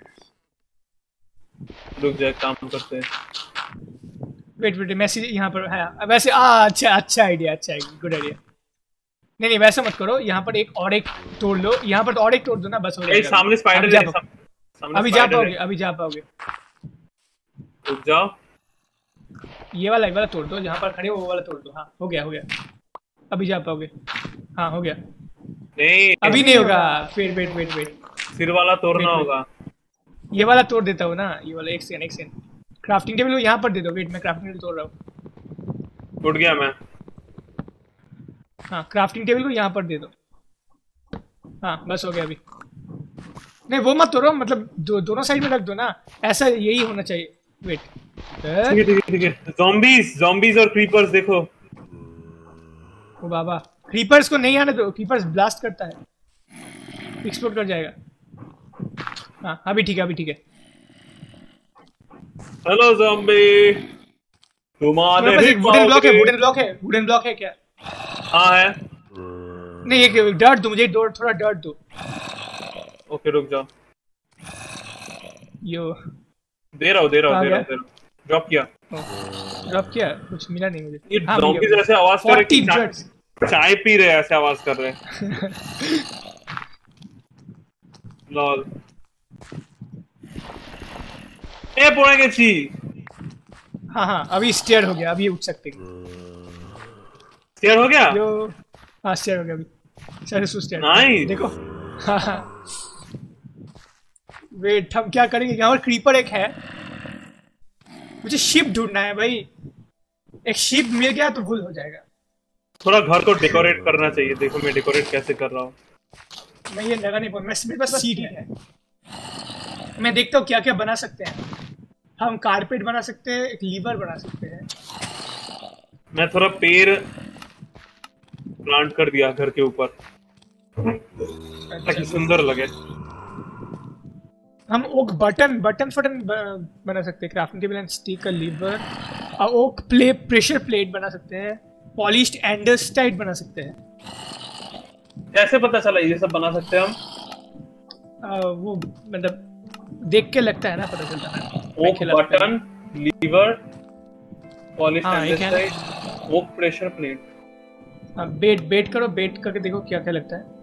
रुक जा, काम करते हैं। वेट मैसेज यहाँ पर है वैसे। अच्छा आइडिया, गुड आइडिया। नहीं वैसा मत करो, यहाँ पर एक तोड़ लो, यहाँ पर तो और एक तोड़ दो ना, बस हो जाएगा। सामने स्पाइडर है, अभी जा पाओगे। रुक जाओ। ये वाला तोड़ दो, जहाँ पर खड़े हो वो वाला तोड़ दो। हाँ हो गया। अभी जा पाओगे? हाँ हो गया। नहीं अभी नहीं होगा, फिर वेट। सिर वाला तोड़ना होगा। ये वाला तोड़ देता हूँ ना, ये वाला। एक सेकंड। क्राफ्टिंग टेबल को यहाँ पर दे दो। वेट, मैं क्राफ्टिंग टेबल तोड़ रहा हूँ। उठ गया मैं। हाँ, क्राफ्टिंग टेबल को यहाँ पर दे दो। हाँ बस हो गया अभी। नहीं वो मत तोड़ो, मतलब दोनों साइड में रख दो ना, ऐसा यही होना चाहिए। वेट, ठीक है। ज़ॉम्बीज और क्रीपर्स देखो। ओ बाबा, क्रीपर्स को नहीं आने दो, क्रीपर्स ब्लास्ट करता है, एक्सप्लोड कर जाएगा। हाँ अभी ठीक है, अभी ठीक है। हेलो ज़ॉम्बी, तुम्हारे वुडन ब्लॉक है, वुडन ब्लॉक है क्या? हाँ है। नहीं एक डर्ट दो मुझे, थोड़ा डर्ट दो। ओके रुक जाओ, यो दे रहा हूँ। ड्रॉप किया। ड्रॉप किया, कुछ मिला नहीं मुझे। ये ज़ॉम्बीज ऐसे आवाज कर रहे हैं कि चाय पी रहे, ऐसे आवाज कर रहे हैं। लॉल ए पोड़ा के ची। हाँ अभी स्टेयर हो गया, अभी उठ सकते हैं। स्टेयर हो गया? यो हाँ स्टेयर हो गया अभी। सर स्टेयर नाइस देखो। हाँ वेट, हम क्या करेंगे, यहाँ पर क्रीपर एक है, मुझे शिप ढूंढना है भाई। एक शिप मिल गया तो फुल हो जाएगा। थोड़ा घर को डेकोरेट करना चाहिए। देखो मैं डेकोरेट कैसे कर रहा हूँ। मैं ये लगा नहीं पाऊँ, मेरे पास सीड है। मैं देखता हूँ क्या क्या बना सकते हैं। हम कारपेट बना सकते हैं, एक लीवर बना सकते हैं। मैं थोड़ा पेड़ प्लांट कर दिया घर के ऊपर ताकि सुंदर लगे। हम ओक बटन बना सकते हैं, crafting table and stick, lever, oak pressure plate बना सकते हैं, पॉलिश्ड एंडरस्टाइट बना सकते हैं। कैसे पता चला ये सब बना सकते हैं हम? वो मतलब देख के लगता है ना, पता चलता है। Oak button, lever, polished andesite, oak pressure plate. बेट करो, बेट करके देखो क्या क्या लगता है।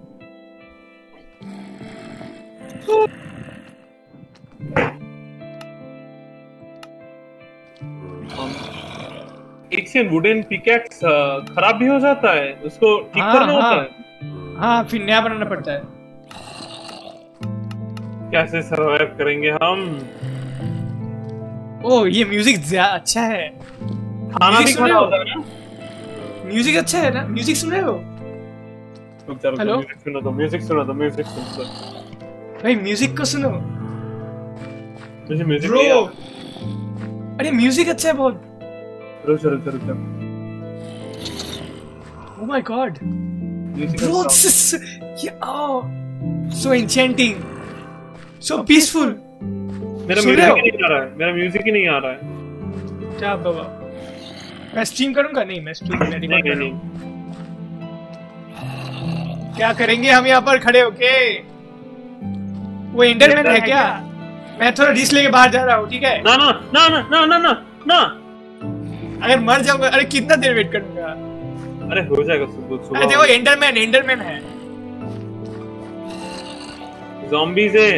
एक से वुडन पिकैक्स खराब भी हो जाता है, उसको ठीक करना होता है। हाँ फिर नया बनाना पड़ता है। कैसे सरवाइव करेंगे हम? ओह ये म्यूजिक अच्छा है। खाना भी खाना होता है ना? म्यूजिक अच्छा है ना? म्यूजिक सुन रहे हो? हेलो, म्यूजिक सुनो तो म्यूजिक सुनो भाई, म्यूजिक को सुनो। मुझे म्यूजिक ब्रो, नहीं आता। अरे म्यूजिक अच्छा है बहुत। रुक जा। Oh my god. Bro, this is so enchanting. So peaceful. मेरा म्यूजिक ही नहीं आ रहा है। क्या बाबा? मैं स्ट्रीम करूंगा? नहीं, मैं स्ट्रीम नहीं। क्या करेंगे हम यहाँ पर खड़े होके? वो एंडरमैन है क्या? मैं थोड़ा रिस्क लेके बाहर जा रहा हूँ, ठीक है? ना। अगर मर जाऊंगा, अरे कितना देर वेट करूंगा? अरे हो जाएगा सुबह। अरे देखो एंडरमैन है। ज़ॉम्बीज़ है।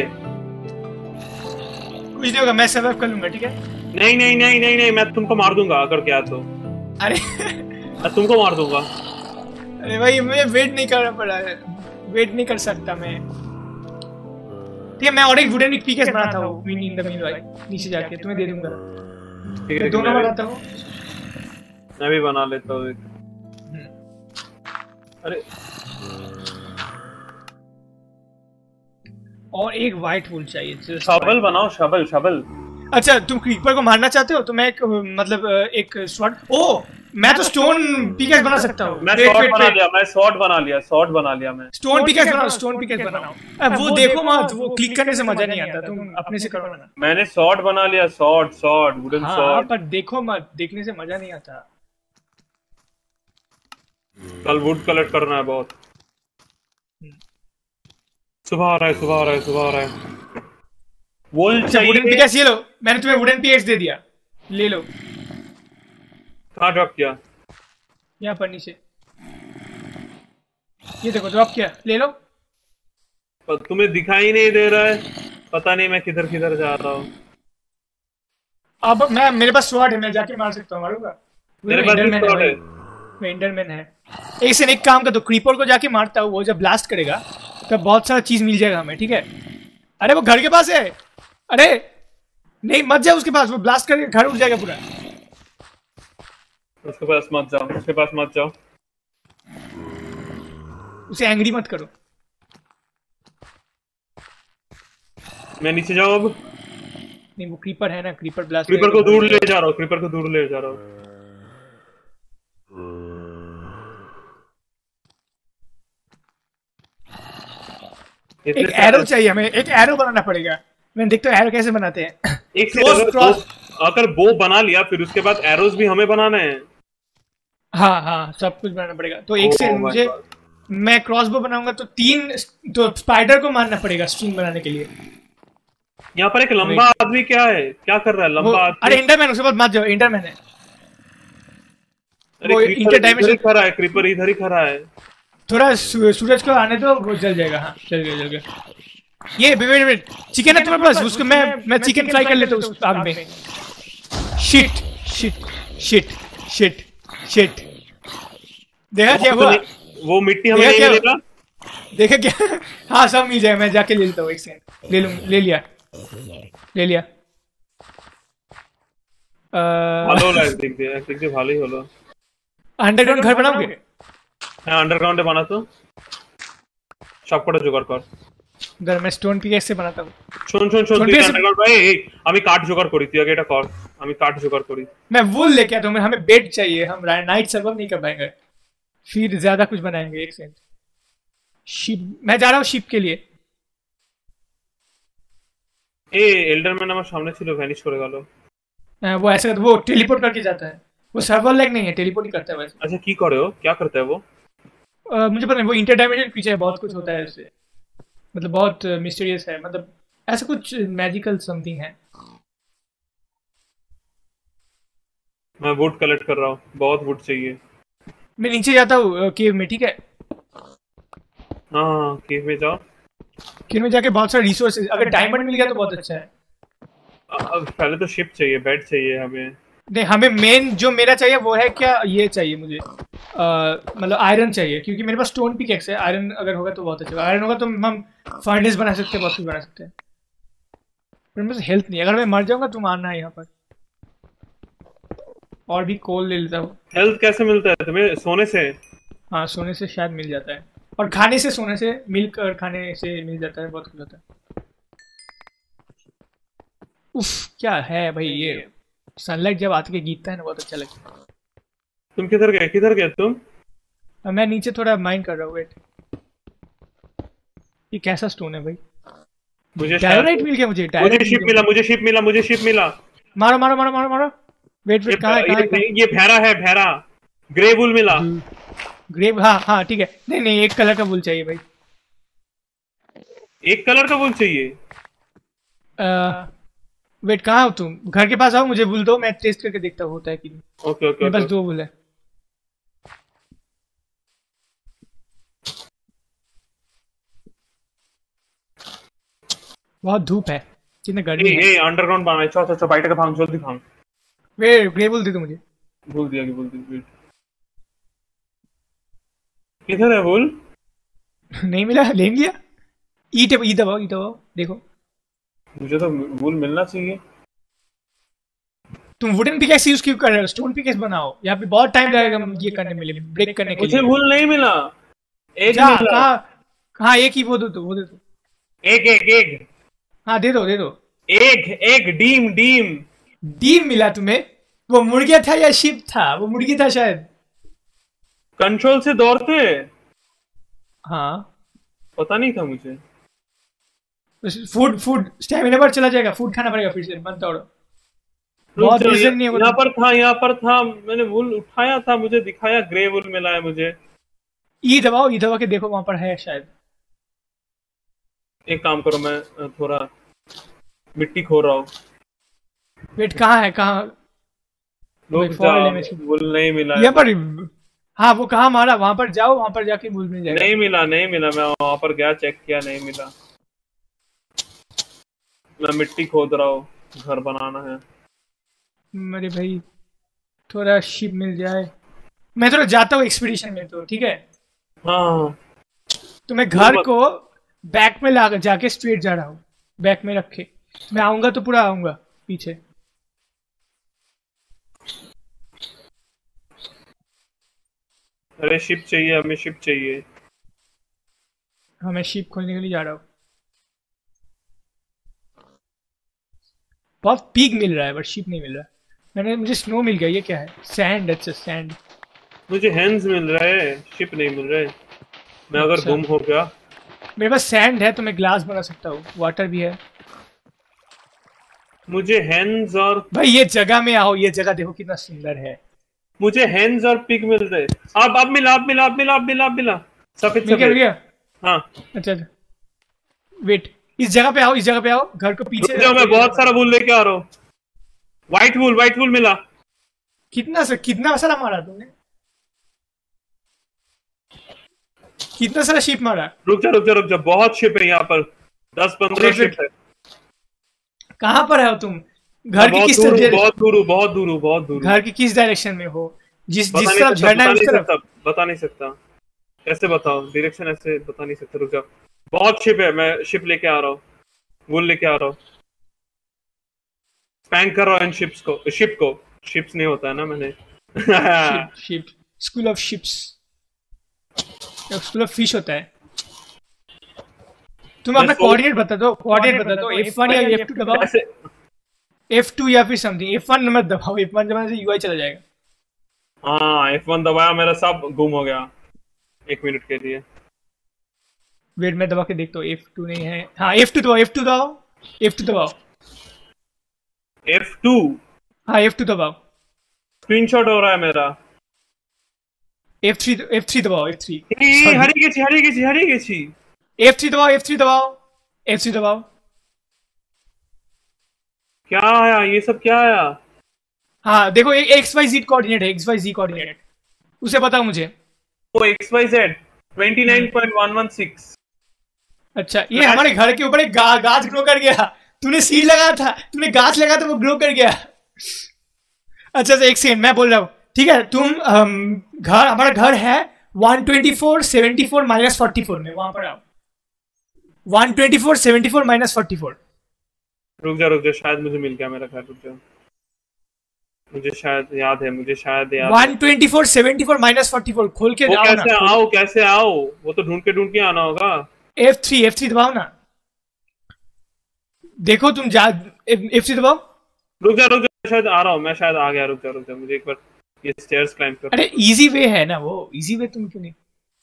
कुछ नहीं होगा, मैं सर्वाइव कर लूंगा, ठीक है? नहीं, मैं तुमको मार दूंगा अगर क्या तो। अरे मैं तुमको मार दूंगा। अरे भाई मुझे वेट नहीं करना पड़ा है, वेट नहीं कर सकता मैं। ठीक है, मैं और एक वुडन पिकेस बनाता हूँ इन द मीनवाइल, नीचे जाके तुम्हें दे दूंगा। ठीक है, दोनों बनाता हूँ। मैं भी बना लेता हूँ। अरे और एक व्हाइट वुल चाहिए। शवल बनाओ, शवल। अच्छा तुम क्रीपर को मारना चाहते हो तो मैं एक मतलब एक स्वॉर्ड, मैं तो स्टोन पिकेस बना सकता हूँ। मैं स्वॉर्ड बना लिया। स्टोन पिकेस बनाओ। अब वो देखो मत, वो क्लिक करने से मजा नहीं आता, तुम अपने से करो ना। मैंने स्वॉर्ड बना लिया, स्वॉर्ड वुडन स्वॉर्ड। पर देखो मत, देखने से मजा नहीं आता। कल वुड कलेक्ट करना है बहुत। सुबह आ रहा है। वुल चाहिए। वुडन पिकेस ये लो, मैंने तुम्हें वुडन पिकेस दे दिया, ले लो। कहाँ ड्रॉप किया? यहाँ पर नीचे, ये देखो ड्रॉप किया, ले लो। पर तुम्हें दिखाई नहीं दे रहा है, पता नहीं मैं किधर जा रहा हूँ। अब मेरे पास स्वॉर्ड है, मैं जाके मार सकता हूँ, मारूंगा। मेरे पास भी स्वॉर्ड है। एंडरमैन है। एक काम कर दो, क्रीपर को जाके मारता हूँ, वो जब ब्लास्ट करेगा तब बहुत सारा चीज मिल जाएगा हमें, ठीक है? अरे वो घर के पास है। अरे नहीं मत जा उसके पास, वो ब्लास्ट करके घर उड़ जाएगा पूरा। उसके पास मत जाओ, उसके पास मत जाओ। उसे एंग्री मत करो। मैं नीचे जाऊँ अब? नहीं वो क्रीपर है ना, क्रीपर ब्लास्ट क्रीपर को दूर ले जा रहा हूँ, क्रीपर को दूर ले जा रहा हूँ। एक एरो चाहिए हमें, एक एरो बनाना पड़ेगा। मैं देखता हूँ एरो कैसे बनाते हैं। एक सेकंड, अगर बो बना लिया फिर उसके बाद एरोज भी हमें बनाने हैं। हाँ हाँ सब कुछ बनाना पड़ेगा। तो एक से मुझे, मैं क्रॉसबो बनाऊंगा तो 3 तो स्पाइडर को मारना पड़ेगा स्ट्रिंग बनाने के लिए। यहाँ पर एक लंबा आदमी क्या है, क्या कर रहा है लंबा आदमी? अरे इंटरमैन, उसके बाद मत जाओ, इंटरमैन है वो। इंटर डायमेंशन खड़ा है, क्रीपर इधर ही खड़ा है। थोड़ा सूरज को आने दो, वो जल जाएगा। हाँ जल गया, जल गया। ये वेट वेट, चिकन है तुम्हारे पास? उसको मैं चिकन फ्राई कर लेता हूँ उस आग में। Shit shit shit shit shit. देखा क्या हुआ? वो मिट्टी हमें नहीं मिलेगा। देखा क्या? हाँ सब मिल जाए, मैं जाके ले लेता हूँ। एक सेकंड, ले लूँ, ले लिया ले लिया। ভালো লাগে দেখতে, দেখতে ভালোই হলো। अंडरग्राउंड घर बनाओगे? হ্যাঁ আন্ডারগ্রাউন্ডে বানাতো, সবকটা জোগাড় কর। घर में स्टोन पिकेक्स से बनाता हूँ। শোন শোন শোন, তুই আন্ডারগ্রাউন্ড ভাই, আমি কাঠ জোগাড় করি, তুই আগে এটা কর, আমি কাঠ জোগাড় করি। मैं वुल लेके आता हूँ, हमें बेड चाहिए, हम नाइट सर्वाइव नहीं कर पाएंगे, फिर ज्यादा कुछ बनाएंगे। एक सेकंड, शिप, मैं जा रहा हूँ शिप के लिए। এ এল্ডারম্যান আমার সামনে ছিল, ভ্যানিশ করে গেল। वो ऐसे वो टेलीपोर्ट करके जाता है, वो सर्वर लैग नहीं है, टेलीपोर्ट ही करता है वैसे। अच्छा की करे हो, क्या करता है वो? मुझे पता नहीं, वो इंटर डायमेंशनल क्रीचर है, बहुत कुछ होता है उससे, मतलब बहुत मिस्टीरियस है, मतलब ऐसा कुछ मैजिकल समथिंग है। मैं वुड कलेक्ट कर रहा हूँ, बहुत वुड चाहिए। मैं नीचे जाता हूँ केव में, ठीक है? हाँ केव में जाओ। केव में जाके बहुत सारे रिसोर्सेज, अगर डायमंड मिल गया तो बहुत अच्छा है। पहले तो शिप चाहिए, बेड चाहिए हमें। नहीं हमें मेन जो मेरा चाहिए वो है क्या, ये चाहिए मुझे, मतलब आयरन चाहिए, क्योंकि मेरे पास स्टोन पिकेक्स है। आयरन अगर होगा तो बहुत अच्छा, आयरन होगा तो हम फर्नेस बना सकते हैं, बहुत कुछ बना सकते हैं। पर मेरे पास हेल्थ नहीं है, अगर मैं मर जाऊंगा तुम आना है यहाँ पर। और भी कोल ले लेता हूँ। हेल्थ कैसे मिलता है तुम्हें? सोने से? हाँ सोने से शायद मिल जाता है, और खाने से, सोने से, मिल्क और खाने से मिल जाता है, बहुत कुछ होता है। उफ क्या है भाई ये, सनलाइट जब आके गीतता है ना बहुत अच्छा लगता है। तुम किधर गए, किधर गए तुम? मैं नीचे थोड़ा माइंड कर रहा हूँ, वेट। ये कैसा स्टोन है भाई? मुझे डायराइट मिल गया, मुझे मुझे शिप मिला, मुझे शिप मिला, मुझे शिप मिला। मारो मारो मारो मारो मारो। वेट वेट, कहाँ है? ये भैरा है, भैरा। ग्रे वुल मिला। ग्रे, हाँ हाँ ठीक है। नहीं नहीं, एक कलर का वुल चाहिए भाई। एक कलर का वुल चाहिए? वेट कहाँ हो तुम? घर के पास आओ, मुझे वुल दो, मैं टेस्ट करके देखता हूँ होता है कि नहीं। ओके ओके, मेरे पास 2 वुल है। बहुत धूप है, कितने गर्मी है। ये अंडरग्राउंड बाना है। चलो चलो बाइट का भांग, जल्दी भांग। वे ग्रे वुल दे दो मुझे। भूल दिया कि भूल दिया। किधर है वुल? नहीं मिला, ले लिया। ईट दबाओ, ईट दबाओ, देखो। मुझे तो वुल मिलना चाहिए। तुम वुडन पिकेक्स यूज क्यों कर रहे हो? स्टोन पिकेक्स बनाओ, यहाँ पे बहुत टाइम लगेगा ये करने में, ब्रेक करने के लिए। मुझे वुल नहीं मिला। एक मिला। कहाँ? एक ही, वो दे दो, वो दे दो। एक एक एक। हाँ दे दो, दे दो। एक एक डीम डीम डीम मिला तुम्हें? वो मुर्गिया था या शिप था? वो मुर्गी था शायद। कंट्रोल से दौड़ते। हाँ पता नहीं था मुझे। फूड स्टैमिना पर चला जाएगा, फूड खाना पड़ेगा फिर से, मत दौड़ो। बहुत रीजन नहीं है। यहाँ पर था, यहाँ पर था, मैंने वुल उठाया था, मुझे दिखाया ग्रे वुल मिला है मुझे। ई दबा के देखो, वहां पर है शायद। एक काम करो, मैं थोड़ा मिट्टी खो रहा हूँ। वेट कहाँ है, कहाँ? वुल नहीं मिला यहाँ पर। हाँ वो कहाँ मारा? वहां पर जाओ, वहां पर जाके वुल मिल जाएगा। नहीं मिला, नहीं मिला। मैं वहां पर गया, चेक किया, नहीं मिला। मैं मिट्टी खोद रहा हूँ, घर बनाना है। मेरे भाई थोड़ा शिप मिल जाए, मैं थोड़ा जाता हूँ एक्सपीडिशन में, तो ठीक है? हाँ तो मैं घर को बैक में ला जाके स्ट्रेट जा रहा हूँ, बैक में रखे। मैं आऊंगा तो पूरा आऊंगा, पीछे। अरे शिप चाहिए, हमें शिप चाहिए। हाँ मैं शिप खोलने के लिए जा रहा हूँ। बहुत पीक मिल रहा है बट शिप नहीं मिल रहा है। मुझे स्नो मिल गया। ये क्या है? सैंड। अच्छा सैंड। मुझे हैंड्स मिल रहा है, शिप नहीं मिल रहा है। मैं अगर अच्छा गुम हो गया। मेरे पास सैंड है तो मैं ग्लास बना सकता हूँ। वाटर भी है। मुझे हैंड्स और भाई ये जगह में आओ। ये जगह देखो कितना सुंदर है। मुझे हैंड्स और पिक मिल रहे। अब मिला, अब मिला, अब मिला, अब मिला, अब मिला। सफेद मिल गया मिल सफेद। गया। हाँ। अच्छा अच्छा वेट। इस जगह पे आओ। इस जगह पे आओ। घर को रुक पीछे जाओ, मैं कोई बहुत सारा वूल लेके आ रहा हूँ। व्हाइट वूल मिला। कितना सारा मारा तुमने? कितना सारा शिप मारा? रुक जा, रुक जा, रुक जा, बहुत शिप है यहाँ पर। 10-15 वेट शिप वेट। है। कहाँ पर हो तुम? मैं घर की बहुत किस दूर हूँ, तरफ? बहुत दूर हूँ, बहुत दूर हूँ, बहुत दूर हूँ। घर की किस डायरेक्शन में हो? जिस बता जिस नहीं तरफ सकता, झरना है बता उस नहीं तरफ? सकता, बता नहीं सकता। कैसे बताओ डायरेक्शन? ऐसे बता नहीं सकता। रुक जा, बहुत शिप है, मैं शिप लेके आ रहा हूँ। वूल लेके आ रहा हूँ। स्पैंक कर रहा हूँ इन शिप को। शिप्स नहीं होता है ना मैंने। Ship ship. School of ships. School of fish होता है। तुम मैं अपना कोऑर्डिनेट बता दो। कोऑर्डिनेट बता दो। F1 या F2 दबाओ। कैसे? F2 या फिर समथिंग। F1 मत दबाओ। F1 दबाने से UI चला जाएगा। हाँ, F1 दबाया, मेरा सब गुम हो गया 1 मिनट के लिए। वेट मैं दबा के देखता हूँ। F2 नहीं है। हाँ F2 दबाओ। F2 दबाओ। F2 दबाओ। F2 हाँ F2 दबाओ। स्क्रीनशॉट हो रहा है मेरा। F3 दबाओ। F3 ए, सॉरी। हरी गेची। F3 दबाओ। F3 दबाओ। F3 दबाओ। क्या आया? ये सब क्या आया? हाँ देखो XYZ कोऑर्डिनेट है। XYZ कोऑर्डिनेट उसे बताओ मुझे। वो XYZ हम्म 29.116। अच्छा ये हमारे घर के ऊपर एक गाछ ग्रो कर गया। तूने सीड लगाया था। तूने गाछ लगाया था वो ग्रो कर गया। अच्छा अच्छा एक सेकंड मैं बोल रहा हूँ। ठीक है तुम घर हमारा घर है 124 74 -44 में। वहां पर आओ। 124 74 -44। रुक जा, शायद मुझे मिल गया मेरा घर। रुक जा, मुझे शायद याद है, 124 74 -44 खोल के वो आओ ना। कैसे आओ? वो तो ढूंढ के आना होगा। F3 दबाओ ना। देखो तुम जा F3 दबाओ। रुक जा, शायद आ रहा हूँ मैं, शायद आ गया। रुक जा, मुझे एक बार ये स्टेयर्स क्लाइंब कर। अरे इजी वे है ना वो। इजी वे तुम क्यों नहीं?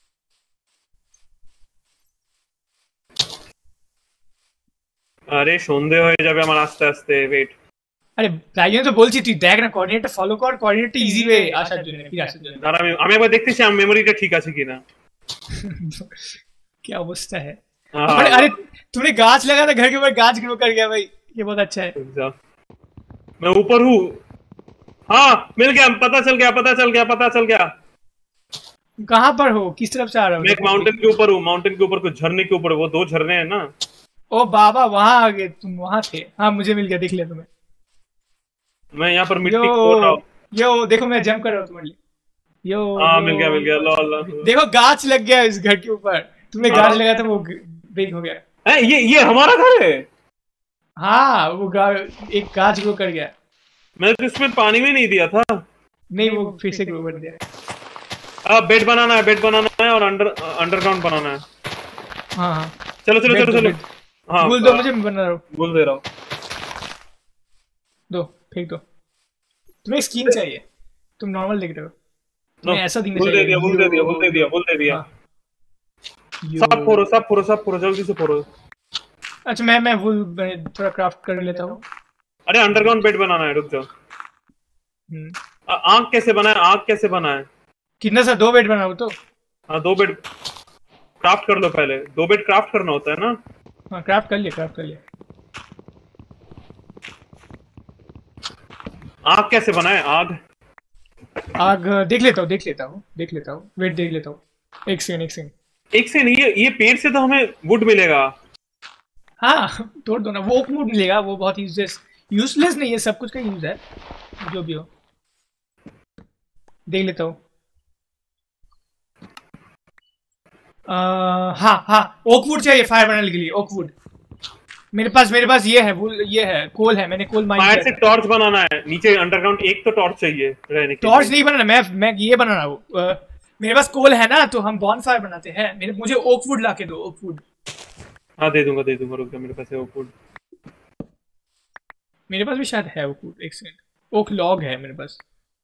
আরে সন্ধে হয়ে যাবে আমার আস্তে আস্তে। ওয়েট। আরে তাই জন্য তো বলছি তুই দেখ না কোঅর্ডিনেটটা ফলো কর। কোঅর্ডিনেটটা ইজি ওয়ে আসার জন্য ফিরে আসার জন্য। দাঁড়া, আমি একবার দেখতেছি আমার মেমোরিটা ঠিক আছে কিনা। क्या अवस्था है। अरे अरे तूने गाछ लगा था घर के ऊपर। गाछ ग्रो कर गया भाई। ये बहुत अच्छा है। रुक जा, मैं ऊपर हूँ। हाँ, मिल गया। पता चल गया। कहाँ पर हो? किस तरफ से आ रहा मैं एक हो? माउंटेन के ऊपर हूँ। माउंटेन के ऊपर कुछ झरने के ऊपर। वो 2 झरने हैं ना। ओ बाबा वहां आ गए तुम। वहां थे। हाँ मुझे मिल गया। देख लिया तुम्हें। मैं यहाँ पर यो मिट्टी खोद रहा हूँ। यो देखो मैं जंप कर रहा हूँ तुम्हारे लिए। यो हाँ, यो, मिल गया। लॉल। देखो गाछ लग गया इस घर के ऊपर। तुमने गाछ लगाया था वो बिग हो गया। ये हमारा घर है। हाँ वो एक गाछ ग्रो कर गया। मैंने तो इसमें पानी में नहीं दिया था। नहीं वो फिर से ग्रो कर दिया। अब बेड बनाना है और अंडरग्राउंड बनाना है। हाँ हाँ चलो। हाँ, बोल दो मुझे। मैं बना रहा हूँ। बोल दे रहा हूँ। दो फेंक दो। तुम्हें स्किन चाहिए। तुम नॉर्मल दिख रहे हो। तुम्हें ऐसा दिखना बोल चाहिए। दे दिया। सब फोड़ो, जल्दी से फोड़ो। अच्छा मैं वो थोड़ा क्राफ्ट कर लेता हूँ। अरे अंडरग्राउंड बेड बनाना है। रुक जाओ। आँख कैसे बनाए? कितना सा 2 बेड बनाऊँ तो? हाँ, 2 बेड क्राफ्ट कर लो पहले। 2 बेड क्राफ्ट करना होता है ना। हाँ क्राफ्ट कर लिया। आग कैसे बनाए? आग देख लेता हूँ वेट देख लेता हूँ। एक सेकंड। एक से नहीं, ये पेड़ से तो हमें वुड मिलेगा। हाँ तोड़ दो ना। वो ओक वुड मिलेगा। वो बहुत यूजलेस नहीं है। सब कुछ का यूज है जो भी हो। देख लेता हूँ। हाँ ओक वुड चाहिए फायर बनाने के लिए। ओक वुड मेरे पास ये है कोल है, मैंने कोल माइन फायर किया से था। टॉर्च बनाना है नीचे अंडरग्राउंड, एक तो टॉर्च चाहिए रहने के टॉर्च लिए। नहीं बनाना, मैं ये बना रहा हूँ। मेरे पास कोल है ना, तो हम बॉनफायर बनाते हैं। मुझे ओक वुड ला के दो, ओक वुड। हाँ दे दूंगा, रुक जा, मेरे पास है वो फूड। मेरे पास भी शायद है ओक वुड, एक सेकंड। ओक लॉग है मेरे पास।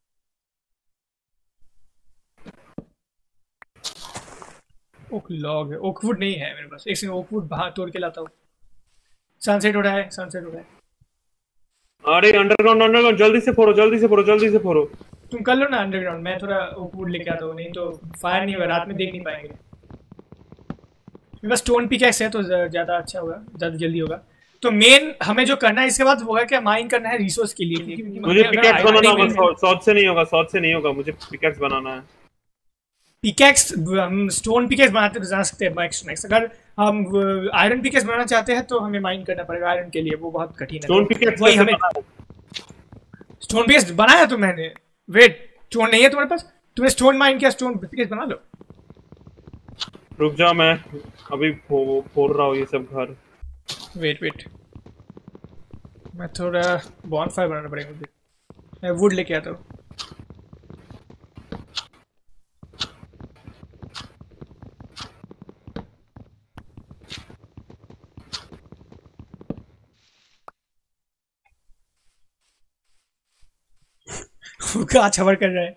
ओक लॉग है, ओक वुड नहीं है मेरे पास। एक सेकंड, ओक वुड बाहर तोड़ के लाता हूँ। सनसेट हो रहा है, सनसेट हो रहा है। अरे अंडरग्राउंड अंडरग्राउंड, जल्दी से फोड़ो, जल्दी से फोड़ो, जल्दी से फोड़ो। तुम कर लो ना अंडरग्राउंड, मैं थोड़ा ओक वुड लेके आता हूँ, नहीं तो फायर नहीं होगा, रात में देख नहीं पाएंगे। मेरे पास स्टोन पिकैक्स है तो ज्यादा अच्छा होगा, ज्यादा जल्दी होगा। तो मेन हमें जो करना है इसके बाद वो है क्या, माइन करना है रिसोर्स के लिए, क्योंकि मुझे पिकैक्स बनाना होगा, पिकैक्स सॉर्ड से नहीं होगा, सॉर्ड से नहीं होगा, मुझे पिकैक्स बनाना है। हम स्टोन पिकैक्स बनाते तो जा सकते हैं मैक्स मैक्स। अगर हम आयरन पिकैक्स बनाना चाहते हैं तो हमें माइन करना पड़ेगा आयरन के लिए, वो बहुत कठिन है। स्टोन पिकैक्स वही कैसे हमें बनाना है? स्टोन पिकैक्स बनाया तो मैंने। वेट, स्टोन नहीं है तुम्हारे पास? तुम्हें स्टोन माइन किया, स्टोन पिकैक्स बना लो। रुक जा, मैं अभी फोड़ रहा हूँ ये सब घर। वेट, मैं थोड़ा बॉनफायर बनाना पड़ेगा मुझे। मैं वुड लेके आता हूँ। कहाँ छबर कर रहा है।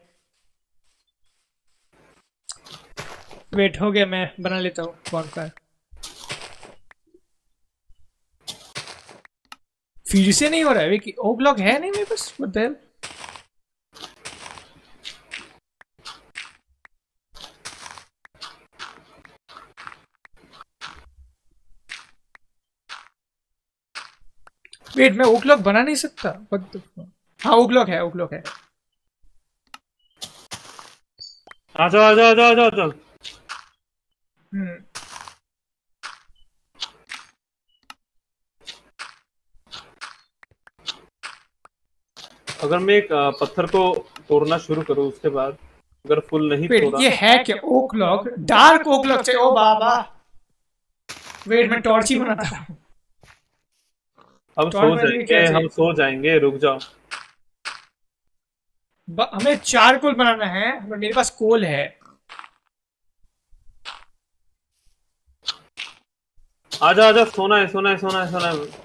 वेट, हो गया, मैं बना लेता हूँ बॉनफायर। फिर से नहीं हो रहा है, ओक ब्लॉक है नहीं मेरे पास, व्हाट द हेल। वेट, मैं ओक ब्लॉक बना नहीं सकता, व्हाट द। हाँ ओक ब्लॉक है, ओक ब्लॉक है। आ जाओ आ जाओ आ जाओ आ जाओ आ जाओ। हम्म, अगर मैं एक पत्थर को तोड़ना शुरू करूँ उसके बाद अगर फुल नहीं वेट, तोड़ा। ये है क्या oak block? Dark oak block चाहिए, ओ बाबा। वेट, मैं टॉर्च ही बनाता हूँ। हम टॉर्च सो बनाने के लिए क्या जाएंगे, हम चाहिए? सो जाएंगे, रुक जाओ। हमें चारकोल बनाना है, मेरे पास कोल है। आजा आजा, सोना है सोना है सोना है सोना है।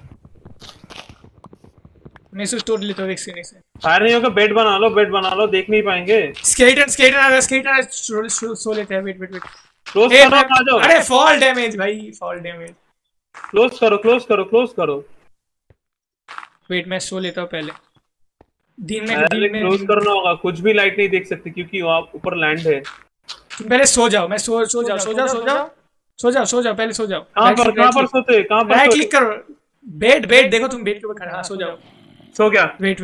मैं इसे तोड़ लेता हूँ एक से। फायर नहीं होगा, बेड बना लो, बेड बना लो, देख नहीं पाएंगे। स्केलेटन स्केलेटन आ रहा है, स्केलेटन आ रहा है, सो लेते हैं। वेट। क्लोज ए, करो, आ जाओ। अरे फॉल डैमेज भाई, फॉल डैमेज। क्लोज करो क्लोज करो क्लोज करो। वेट, मैं सो लेता हूँ पहले। दिन पहले में क्लोज करना होगा, कुछ भी लाइट नहीं देख सकते क्योंकि वहाँ ऊपर लैंड है। तुम पहले सो जाओ, मैं सो जाओ, पहले सो जाओ। कहाँ पर सोते, कहाँ पर राइट सोते? क्लिक करो। बेड देखो, तुम बेड के ऊपर खड़ा। हाँ, सो जाओ। सो गया। वेट।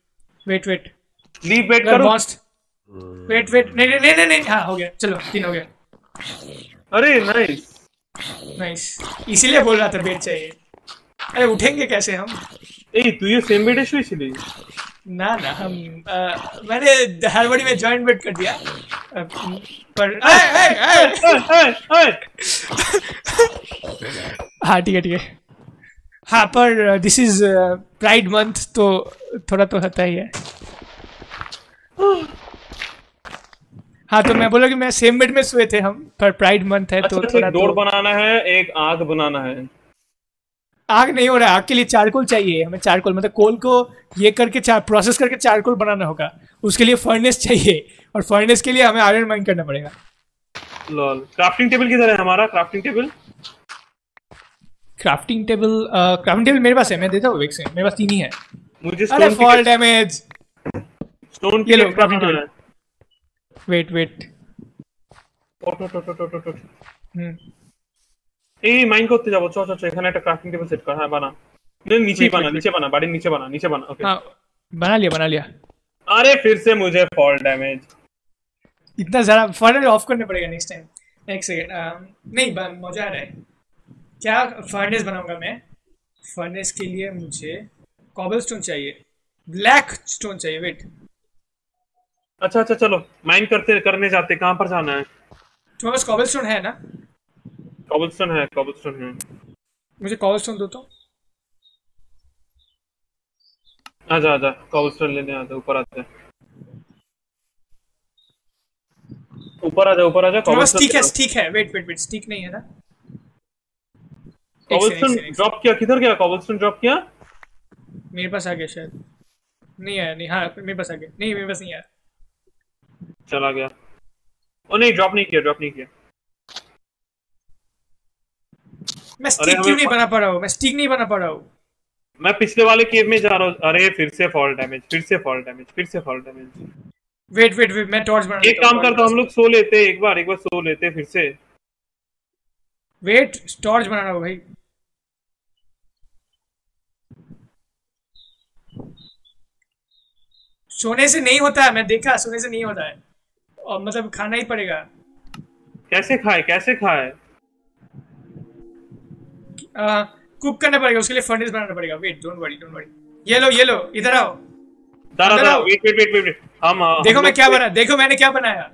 लीव बेड करो। वेट, नहीं, हाँ हो गया, चलो 3 हो गया। अरे नाइस नाइस, इसीलिए बोल रहा था बेड चाहिए। अरे उठेंगे कैसे हम? ए तू ये सेम बेड है इसलिए। ना हम मैंने हड़बड़ी में जॉइंट बेड कर दिया। पर हाँ ठीक है। हाँ, पर दिस इज प्राइड मंथ, तो थोड़ा तो होता ही है। हाँ, तो मैं बोला कि मैं सेम बेड में सोए थे हम, पर प्राइड मंथ है तो अच्छा, थोड़ा एक डोर तो। बनाना है, एक आग बनाना है। आग नहीं हो रहा है, आग के लिए चारकोल चाहिए हमें। चारकोल मतलब कोल को ये करके प्रोसेस करके चारकोल बनाना होगा। उसके लिए फर्नेस चाहिए, और फर्नेस के लिए हमें आयरन माइन करना पड़ेगा। लॉल, क्राफ्टिंग टेबल किधर है हमारा? क्राफ्टिंग टेबल मेरे पास है, मैं देता हूँ एक से। मेरे पास 3 ही है। मुझे अरे स्टोन फॉल डैमेज। स्टोन ये लो की crafting बनाना है। वेट। ওঠ। এই মাইন করতে যাবো, চ এখানে একটা ক্রাফটিং টেবিল সেট কর। হ্যাঁ বানা, नीचे Wait, बना, wait. नीचे बना, बाड़ी नीचे बना। ओके। हाँ, बना लिया। अरे फिर से मुझे फॉल डैमेज। इतना ज़्यादा फर्नेस ऑफ करने पड़ेगा नेक्स्ट टाइम। एक सेकेंड, नहीं मजा आ रहा है। क्या फर्नेस बनाऊंगा मैं? फर्नेस के लिए मुझे कॉबलस्टोन चाहिए, ब्लैक स्टोन चाहिए। वेट, अच्छा चलो माइन करने जाते। कहाँ पर जाना है? तुम्हारे पास कॉबलस्टोन है ना? कॉबलस्टोन है। मुझे कॉबलस्टोन दो तो। आजा आजा, कॉबलस्टोन लेने आजा, ऊपर आजा, ऊपर आजा, ऊपर आजा। कॉबलस्टोन स्टिक है, वेट वेट वेट, स्टिक नहीं है ना? कॉबलस्टोन ड्रॉप किया, किधर गया कॉबलस्टोन ड्रॉप किया? मेरे पास आ गया शायद, नहीं आया, नहीं, हाँ मेरे पास आ गया, नहीं मेरे पास नहीं आया, चला गया। ओ नहीं, ड्रॉप नहीं किया, ड्रॉप नहीं किया। मैं स्टिक क्यों नहीं बना पा रहा हूँ, मैं स्टिक नहीं बना पा रहा हूँ। मैं पिछले वाले केव में जा रहा हूँ। अरे फिर से फॉल डैमेज, फिर से फॉल डैमेज, फिर से fall damage. Wait wait wait, मैं टॉर्च बना एक काम करता हूँ, हम लोग सो लेते, एक बार सो लेते फिर से। वेट, टॉर्च बना रहा हूँ भाई। सोने से नहीं होता है, मैं देखा, सोने से नहीं होता है, और मतलब खाना ही पड़ेगा। कैसे खाए, कैसे खाए? कुक करना पड़ेगा, उसके लिए फर्नेस बनाना पड़ेगा। Wait, don't worry don't worry. ये लो ये लो, इधर आओ, दादा वेट वेट वेट वेट, हम देखो मैं क्या बना, देखो मैंने क्या बनाया।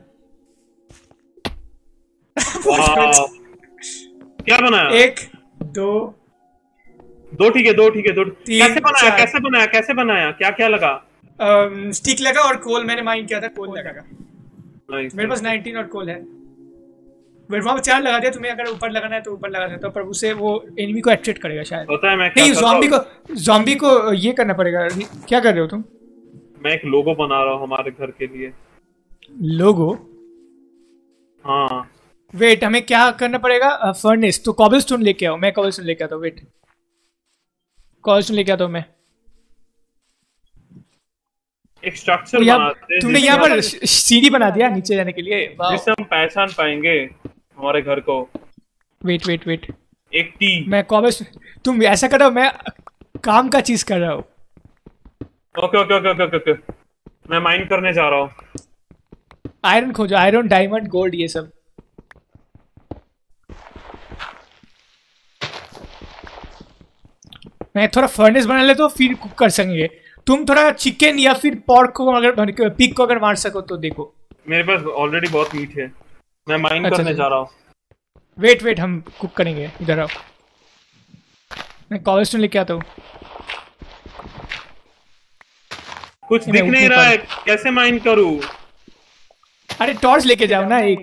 क्या बनाया? एक दो दो, ठीक है, दो ठीक है, दो। कैसे बनाया, चार। कैसे बनाया, कैसे बनाया, क्या क्या लगा? स्टिक लगा और कोल मैंने माइन किया था, कोल लगा। Nice, मेरे पास 19 और कोल है। वेट, वहां पे 4 लगा दिया, तुम्हें अगर ऊपर लगाना है तो ऊपर लगा सकते हो, पर उससे वो एनिमी को अट्रैक्ट करेगा शायद। पता है मैं क्या नहीं, कर रहा हूं? ज़ॉम्बी को ये करना पड़ेगा। क्या कर रहे हो तुम? मैं एक लोगो बना रहा हूँ हमारे घर के लिए। लोगो? हाँ। वेट, हमें क्या करना पड़ेगा? फर्नेस, तो कॉबलस्टोन लेके आओ, मैं कॉबलस्टोन लेके आता हूँ। वेट, कॉबलस्टोन लेके आता हूँ मैं। एक स्ट्रक्चर बनाते हैं, तुमने यहाँ पर सीढ़ी बना दिया नीचे जाने के लिए, जिससे हम पहचान पाएंगे हमारे घर को। वेट वेट वेट, एक टी। मैं कॉबलस्टोन, तुम ऐसा कर रहे हो, मैं काम का चीज कर रहा हूँ। Okay okay okay okay okay, मैं माइन करने जा रहा हूँ। आयरन खोजो, आयरन, डायमंड, गोल्ड, ये सब। मैं थोड़ा फर्नेस बना ले तो फिर कुक कर सकेंगे। तुम थोड़ा चिकन या फिर पॉर्क को अगर, पिग को अगर मार सको तो देखो। मेरे पास ऑलरेडी बहुत मीट है, मैं माइन करने जा रहा हूँ। वेट वेट, हम कुक करेंगे, इधर आओ, मैं कॉबलस्टोन लेके आता हूँ। कुछ दिख नहीं रहा है, कैसे माइन करूँ? अरे टॉर्च लेके जाओ ना एक।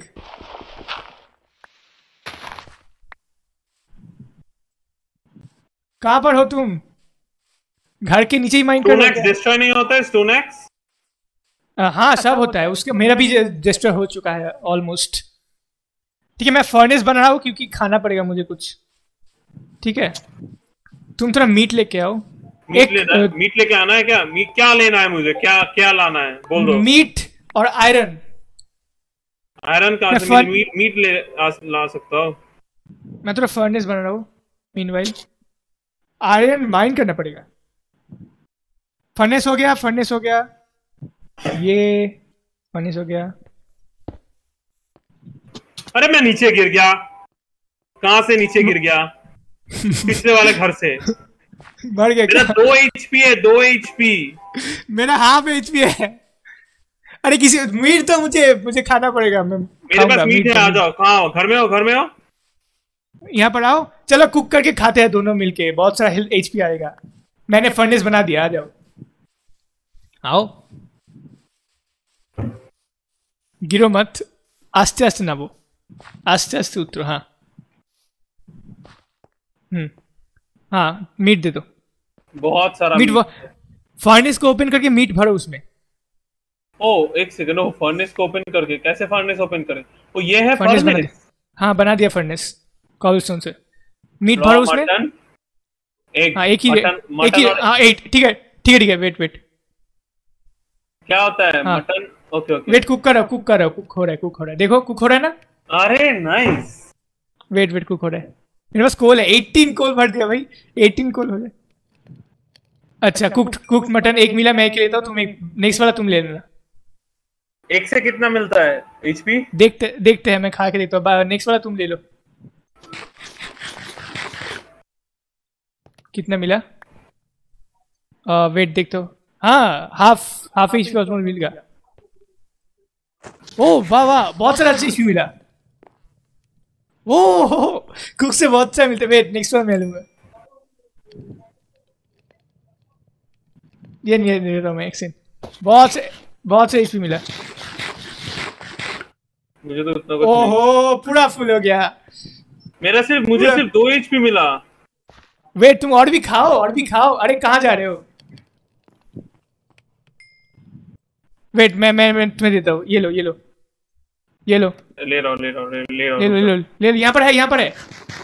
कहाँ पर हो तुम? घर के नीचे ही माइन कर रहे हो? डिस्ट्रॉय नहीं होता है स्टोन एक्स? हाँ सब होता है, उसके मेरा भी डिस्ट्रॉय हो चुका है ऑलमोस्ट। ठीक है, मैं फर्नेस बना रहा हूँ क्योंकि खाना पड़ेगा मुझे कुछ। ठीक है, तुम थोड़ा मीट लेके आओ। मीट लेके आना है क्या? मीट क्या लेना है मुझे, क्या क्या लाना है बोल दो। मीट और आयरन। आयरन कहाँ से? मीट ला सकता हूँ। मैं थोड़ा फर्नेस बना रहा हूँ मीनवाइल। आयरन माइन करना पड़ेगा। फर्नेस हो गया, फर्नेस हो गया, ये फर्नेस हो गया। अरे मैं नीचे गिर गया। कहाँ से नीचे गिर गया? पिछले वाले घर से। मर गया क्या? 2 HP है, 2 HP। मेरा हाफ HP है। अरे किसी मीट तो मुझे खाना पड़ेगा। मेरे पास मीट है, आ जाओ। कहाँ हो? घर में हो? घर में हो? यहाँ पर आओ, चलो कुक करके खाते हैं दोनों मिलके, बहुत सारा HP आएगा। मैंने फर्नेस बना दिया, आ जाओ। आओ, गिरो मत, आस्ते आस्ते ना, वो आस्ते आस्ते उतरो। हाँ हाँ, मीट दे दो। बहुत सारा मीट। फर्नेस को ओपन करके मीट भरो उसमें। ओ एक सेकंड, वो फर्नेस को ओपन करके कैसे फर्नेस ओपन करें? वो ये है फर्नेस बना दिया। हाँ बना दिया फर्नेस कॉबलस्टोन से। मीट भरो उसमें। हाँ एक ही, हाँ 8। ठीक है ठीक है ठीक है। वेट वेट, क्या होता है? हाँ। Mutton. Okay okay, wait, cook कर रहा है, कुक हो रहा है, देखो कुक हो रहा है ना। अरे नाइस। वेट वेट, कुक हो रहा है। मेरे पास कोल है, 18 कोल भर दिया भाई, 18 कोल हो जाए। अच्छा, कुक मटन एक मिला, मैं एक लेता हूँ, तुम एक, नेक्स्ट वाला तुम ले लेना। एक से कितना मिलता है HP? देखते हैं, मैं खा के देखता हूँ। नेक्स्ट वाला तुम ले लो। कितना मिला? वेट देखते हो। हाँ, हाफ HP ऑलमोस्ट मिल गया। ओ वाह वाह, बहुत सारा HP मिला। ओह, कुक से बहुत सारा मिलता है। वेट, नेक्स्ट वाला मैं लूंगा। ये नहीं ले रहा हूँ मैं, एक सेकंड। बहुत से एचपी मिला। मुझे तो उतना कुछ ओहो पूरा फुल हो गया। मुझे सिर्फ 2 एचपी मिला। वेट तुम और भी खाओ। अरे कहाँ जा रहे हो? वेट मैं तुम्हें देता हूँ। ये लो ले रहा हूँ। यहाँ पर है।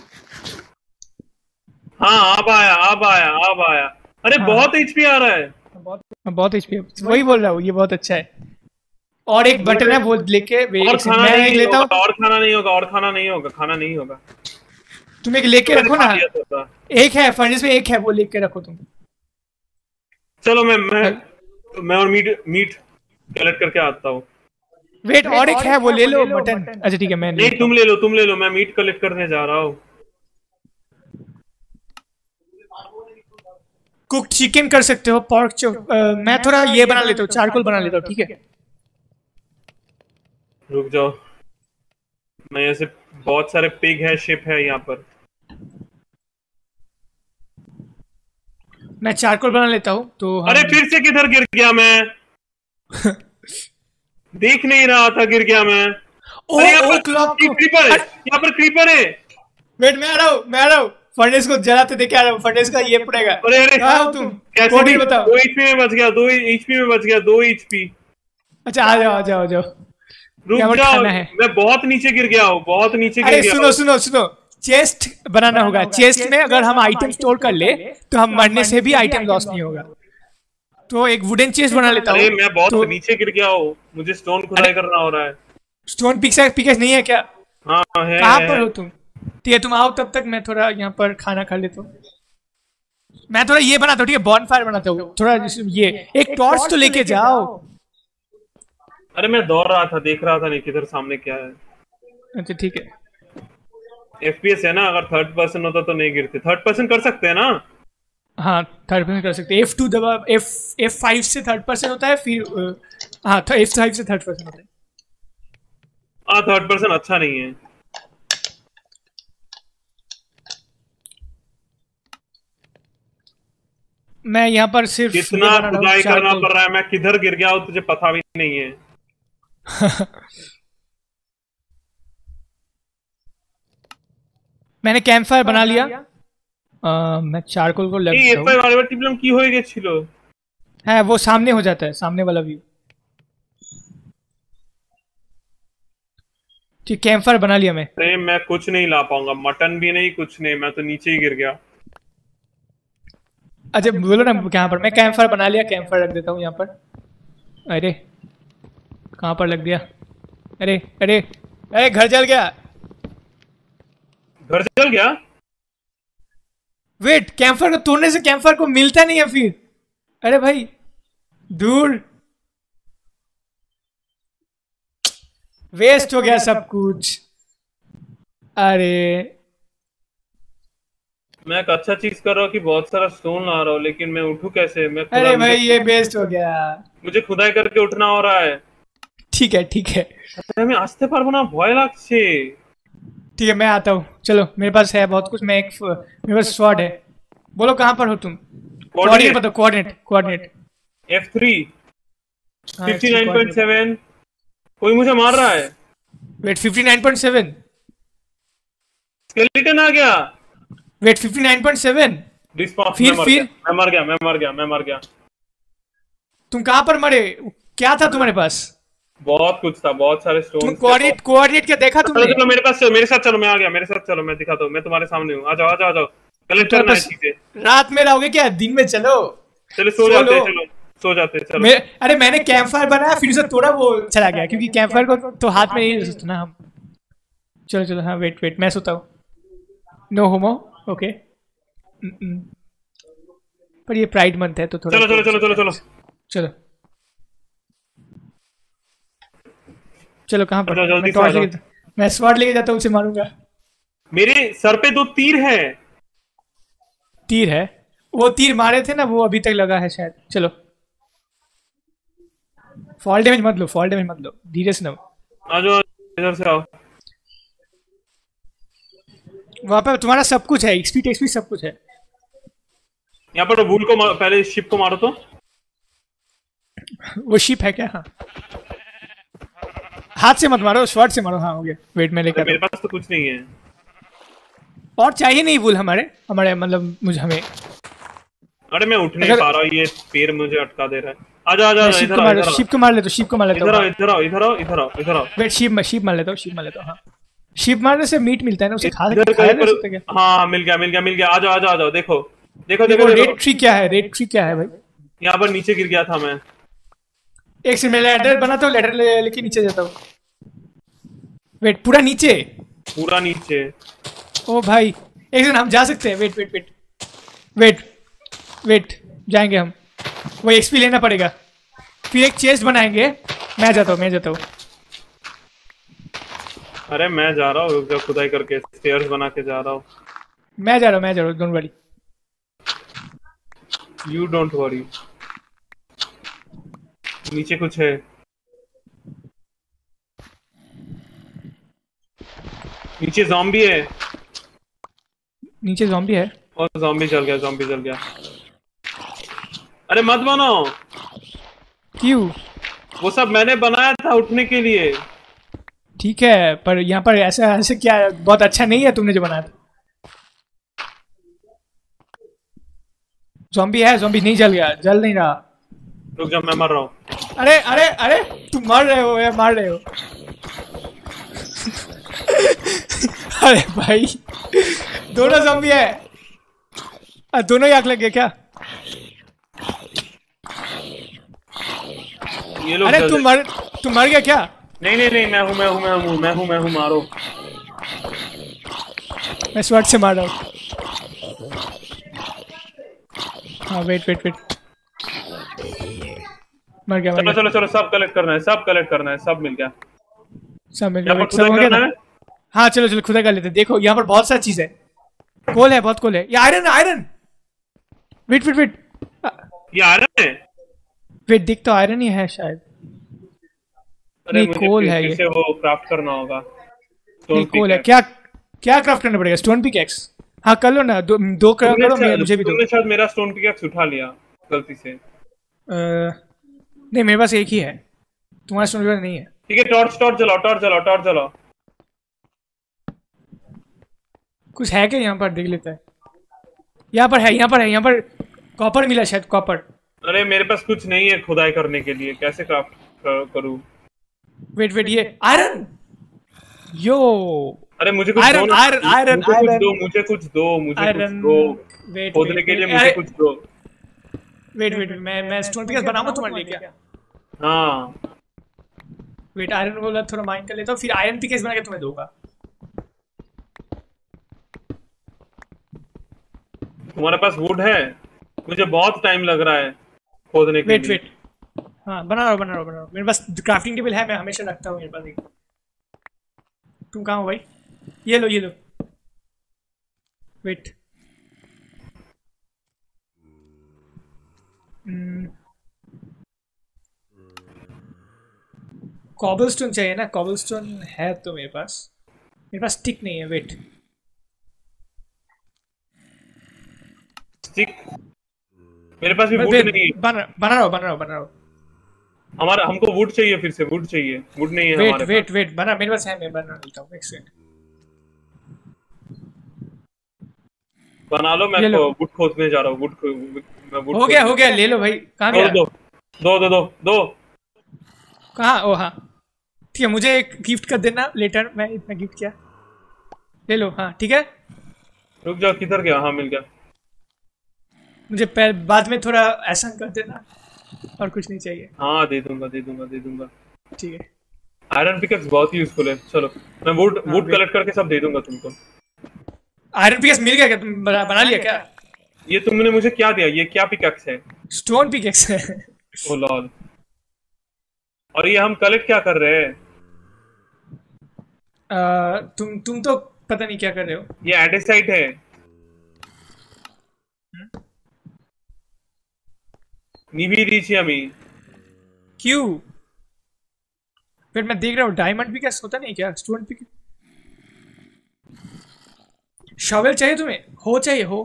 हाँ अब आया। अरे हाँ। बहुत एचपी आ रहा है। बहुत एचपी, वही बोल रहा हूँ, ये बहुत अच्छा है। और एक बटन है वो लेके और खाना मैं एक लेता हूँ। और खाना नहीं होगा। तुम एक लेके रखो ना। एक है फर्नेस में, एक है वो लेके रखो तुम। चलो मैं और मीट कलेक्ट करके आता हूँ। वेट और एक है वो ले लो बटन। अच्छा ठीक है मैं नहीं तुम ले लो मैं मीट कलेक्ट करने जा रहा हूँ। कुक चिकन कर सकते हो, पोर्क चॉप। मैं थोड़ा ये बना लेता हूँ, चारकोल बना लेता हूँ, ठीक है? रुक जाओ, मैं ऐसे बहुत सारे पिग है, शिप है यहाँ पर। मैं चारकोल बना लेता हूँ तो अरे फिर से किधर गिर गया मैं? देख नहीं रहा था, गिर गया मैं। अरे यहाँ पर क्रीपर है। वेट मैं आ रहा हूँ। फर्नेस को जलाते देखे आ रहा हूँ। फर्नेस का ये पड़ेगा। अरे कहाँ हो तुम? कैसे भी बताओ। 2 एचपी में बच गया। 2 एचपी। अच्छा आ जाओ। रुक जाओ, मैं बहुत नीचे गिर गया हूँ, अरे सुनो, चेस्ट बनाना होगा। चेस्ट में अगर हम आइटम स्टोर कर ले तो हम मरने से भी आइटम लॉस नहीं होगा। तो एक वुडन चेस्ट बना लेता हूँ। अरे मैं बहुत नीचे गिर गया हूँ, मुझे स्टोन खुदाई करना हो रहा है। स्टोन पिकेक्स नहीं है क्या? हाँ है। कहाँ पर हो तुम? ठीक है तुम आओ, तब तक मैं थोड़ा यहाँ पर खाना खा लेता हूँ। मैं थोड़ा ये बनाता हूँ, ठीक है? बॉनफायर बनाता हूँ थोड़ा। ये एक टॉर्च तो लेके जाओ। अरे मैं दौड़ रहा था, देख रहा था नहीं किधर सामने क्या है। अच्छा ठीक है। FPS है ना, अगर 3rd पर्सन होता तो नहीं गिरते। 3rd पर्सन कर सकते हैं ना? हाँ 3rd पर्सन कर सकते हैं। F2 दबा, F5 से 3rd पर्सन होता है, फिर हाँ F5 से 3rd पर्सन होता है। हाँ 3rd पर्सन अच्छा नहीं है। मैं यहाँ पर सिर्फ कितना खुदाई करना पड़ रहा है, मैं किधर गिर गया हूँ तुझे पता भी नहीं है। मैंने कैंप फायर बना लिया। मैं चारकोल को लग ये बार टिप्लम की हो गेछिलो। है वो सामने हो जाता है, सामने वाला व्यू। ठीक कैंप फायर बना लिया मैं। अरे मैं कुछ नहीं ला पाऊंगा, मटन भी नहीं, कुछ नहीं, मैं तो नीचे ही गिर गया। अच्छा बोलो ना कहाँ पर? मैं कैंप फायर बना लिया, कैंप फायर रख देता हूँ यहाँ पर। अरे कहाँ पर लग दिया? अरे घर जल गया। घर जल गया? वेट, कैंप फायर को तोड़ने से कैंप फायर को मिलता नहीं है फिर। अरे भाई दूर, वेस्ट हो गया सब कुछ। अरे मैं एक अच्छा चीज कर रहा हूँ कि बहुत सारा स्टोन ला रहा हूँ, लेकिन मैं उठूं कैसे? मैं अरे भाई ये वेस्ट हो गया। मुझे खुदाई करके उठना हो रहा है। ठीक है मैं आस्ते पारबो ना, भय लागছে। ठीक है मैं आता हूँ। चलो मेरे पास है बहुत कुछ। मेरे पास स्वॉर्ड है। बोलो कहाँ पर हो तुम? कोऑर्डिनेट बताओ। Coordinate F3 59.7। कोई मुझे मार रहा है। वेट 59.7। स्केलेटन आ गया। वेट 59.7। फिर मैं मर गया। तुम कहाँ पर मरे? क्या था तुम्हारे पास? बहुत कुछ था, बहुत सारे स्टोन। तुम कोऑर्डिनेट क्या देखा तुमने? चलो मेरे पास चलो, मेरे साथ चलो, मैं आ गया, मेरे साथ चलो, मैं दिखाता हूँ, मैं तुम्हारे सामने हूँ। आ जाओ कलेक्ट करना है चीजें। रात में रहोगे क्या? दिन में चलो। चलो सो जाते हैं चलो। अरे मैंने कैंप फायर बनाया, फिर उसे थोड़ा वो चला गया, क्योंकि कैंप फायर को तो हाथ में नहीं ले सकते ना हम। चलो हाँ वेट मैं सोता हूँ। No homo okay. पर ये प्राइड मंथ है तो थोड़ा चलो कहाँ पर? मैं स्वॉर्ड लेके जाता हूँ, उसे मारूंगा। मेरे सर पे 2 तीर है। तीर है? वो तीर मारे थे ना, वो अभी तक लगा है शायद। चलो फॉल डैमेज मत लो, धीरे से ना। आ जाओ इधर से आओ। वहां पर तुम्हारा सब कुछ है, एक्सपी सब कुछ है। यहाँ पर वूल को पहले शिप को मारो तो। वो शिप है क्या? हाँ, हाथ से मत मारो, शॉर्ट से मारो। हाँ हो गया, वेट मैं लेकर मेरे पास तो कुछ नहीं है। और चाहिए नहीं वुल हमारे हमारे मतलब मुझे हमें। अरे मैं उठ नहीं अगर पा रहा, ये पैर मुझे अटका दे रहा है। आजा आजा मैं आजा, शिप इधर को आओ मार इधर आओ शिप को मार लेता हूँ, शिप को मार लेता इधर हूँ। आओ हाँ इधर आओ इधर आओ इधर आओ इधर आओ। वेट शिप मार लेता हूँ, शिप मार लेता हूँ। हाँ शिप मारने से मीट मिलता है ना, उसे इधर खाया कहीं जा पर। सकता है क्या? हाँ मिल गया मिल गया मिल गया, आ जाओ आ जाओ आ जाओ। देखो देखो देखो देखो देखो, रेड ट्री क्या है, रेड ट्री क्या है भाई? यहाँ पर नीचे गिर गया था मैं। एक से मैं लेटर बनाता हूँ, लेटर लेके नीचे जाता हूँ। वेट पूरा नीचे? पूरा नीचे। ओ भाई एक दिन हम जा सकते हैं। Wait wait wait wait wait जाएंगे हम। वो एक्सपी लेना पड़ेगा, फिर एक चेस्ट बनाएंगे। मैं जाता हूँ, मैं जाता हूँ। अरे मैं जा रहा हूँ, रुक जा, खुदाई करके स्टेयर्स बना के जा रहा हूँ। मैं जा रहा हूँ, मैं जा रहा हूँ, don't worry. You don't worry. नीचे कुछ है। नीचे ज़ॉम्बी है। नीचे ज़ॉम्बी है? और ज़ॉम्बी जल गया, ज़ॉम्बी जल गया। अरे मत बनाओ। क्यों? वो सब मैंने बनाया था उठने के लिए। ठीक है पर यहाँ पर ऐसा ऐसे क्या है? बहुत अच्छा नहीं है तुमने जो बनाया था। ज़ॉम्बी है? ज़ॉम्बी नहीं जल गया, जल नहीं रहा। रुक जा, मैं मर रहा हूँ। अरे अरे अरे तुम मर रहे हो या मार रहे हो? अरे भाई दोनों ज़ॉम्बी है। दोनों ही आग लग गए क्या? ये लोग अरे तुम मर गया क्या? नहीं नहीं नहीं, मैं हूँ मारो। मैं स्वॉर्ड से मार रहा हूँ। हाँ वेट वेट वेट, मर गया चलो चलो चलो, सब कलेक्ट करना है, सब कलेक्ट करना है, सब मिल गया। सब मिल यहाँ गया, पर सब हो खुदाई गया करना ना? है। हाँ चलो चलो खुदा कर लेते हैं। देखो यहाँ पर बहुत सारी चीज है, कोल है, बहुत कोल है। ये iron iron. Wait wait wait ये आयरन है। वेट, दिख तो आयरन ही है शायद। अरे नहीं मुझे कोल है फिर ये। से वो क्राफ्ट करना होगा। नहीं स्टोन कोल है। पिक। क्या क्या क्राफ्ट करना पड़ेगा? Stone pickaxe? हाँ कर लो ना, दो करो, मुझे भी दो। तुमने शायद मेरा स्टोन पिक उठा लिया गलती से। नहीं मेरे पास एक ही है, तुम्हारा स्टोन पिकैक्स नहीं है। ठीक है, टॉर्च टॉर्च जलाओ, टॉर्च जलाओ, टॉर्च जलाओ। कुछ है क्या यहाँ पर? देख लेता है। यहाँ पर है, यहाँ पर है, यहाँ पर कॉपर मिला शायद, कॉपर। अरे मेरे पास कुछ नहीं है खुदाई करने के लिए, कैसे क्राफ्ट करूँ? वेट वेट ये आयरन। यो अरे मुझे कुछ आयरन दो ना। आयरन आयरन मुझे कुछ आयरन दो, मुझे कुछ दो, मुझे कुछ आयरन। दो। वेट खोदने के लिए मुझे कुछ दो। वेट वेट मैं स्टोन पिकैक्स बनाऊंगा तुम्हारे लिए क्या? हाँ। वेट आयरन वाला थोड़ा माइंड कर लेता हूँ, फिर आयरन पिकैक्स बना के तुम्हें दूंगा। तुम्हारे पास वुड है? मुझे बहुत टाइम लग रहा है खोदने के वेट लिए। वेट हाँ बना रहा हूँ मेरे पास क्राफ्टिंग टेबल है, मैं हमेशा रखता हूँ मेरे पास एक। तुम कहाँ हो भाई? ये लो ये लो। वेट कॉबलस्टोन चाहिए ना? कॉबलस्टोन है तो मेरे पास स्टिक नहीं है। Wait stick? मेरे पास भी वुड नहीं है। बना रहा हूँ। हमारा हमको वुड चाहिए, फिर से वुड चाहिए, वुड नहीं है हमारे पास। वेट बना, मेरे पास है, मैं बना लेता हूँ एक सेकंड। बना लो, मैं ये लो। वुड खोदने जा रहा हूँ। मैं वुड हो गया ले लो भाई। कहाँ गया? दो दो दो दो दो। कहाँ? ओ हाँ ठीक है, मुझे एक गिफ्ट कर देना लेटर, मैं इतना गिफ्ट किया। ले लो। हाँ ठीक है, रुक जाओ, किधर गया? हाँ मिल गया। मुझे बाद में थोड़ा ऐसा कर देना, और कुछ नहीं चाहिए। हाँ दे दूंगा दे दूंगा दे दूंगा। ठीक है। आयरन पिकैक्स बहुत यूजफुल है। चलो मैं वुड हाँ, वुड कलेक्ट करके सब दे दूंगा तुमको। आयरन पिकैक्स मिल गया क्या? तुम बना लिया क्या? ये तुमने मुझे क्या दिया? ये क्या पिकैक्स है? स्टोन पिकैक्स है। ओ लॉल। और ये हम कलेक्ट क्या कर रहे हैं? तुम तो पता नहीं क्या कर रहे हो। ये एडेसाइट है। निभी दीजिए हमी। क्यों? फिर मैं देख रहा हूँ डायमंड पिकैक्स होता नहीं क्या? स्टोन पिक शॉवेल चाहिए तुम्हें? चाहिए हो।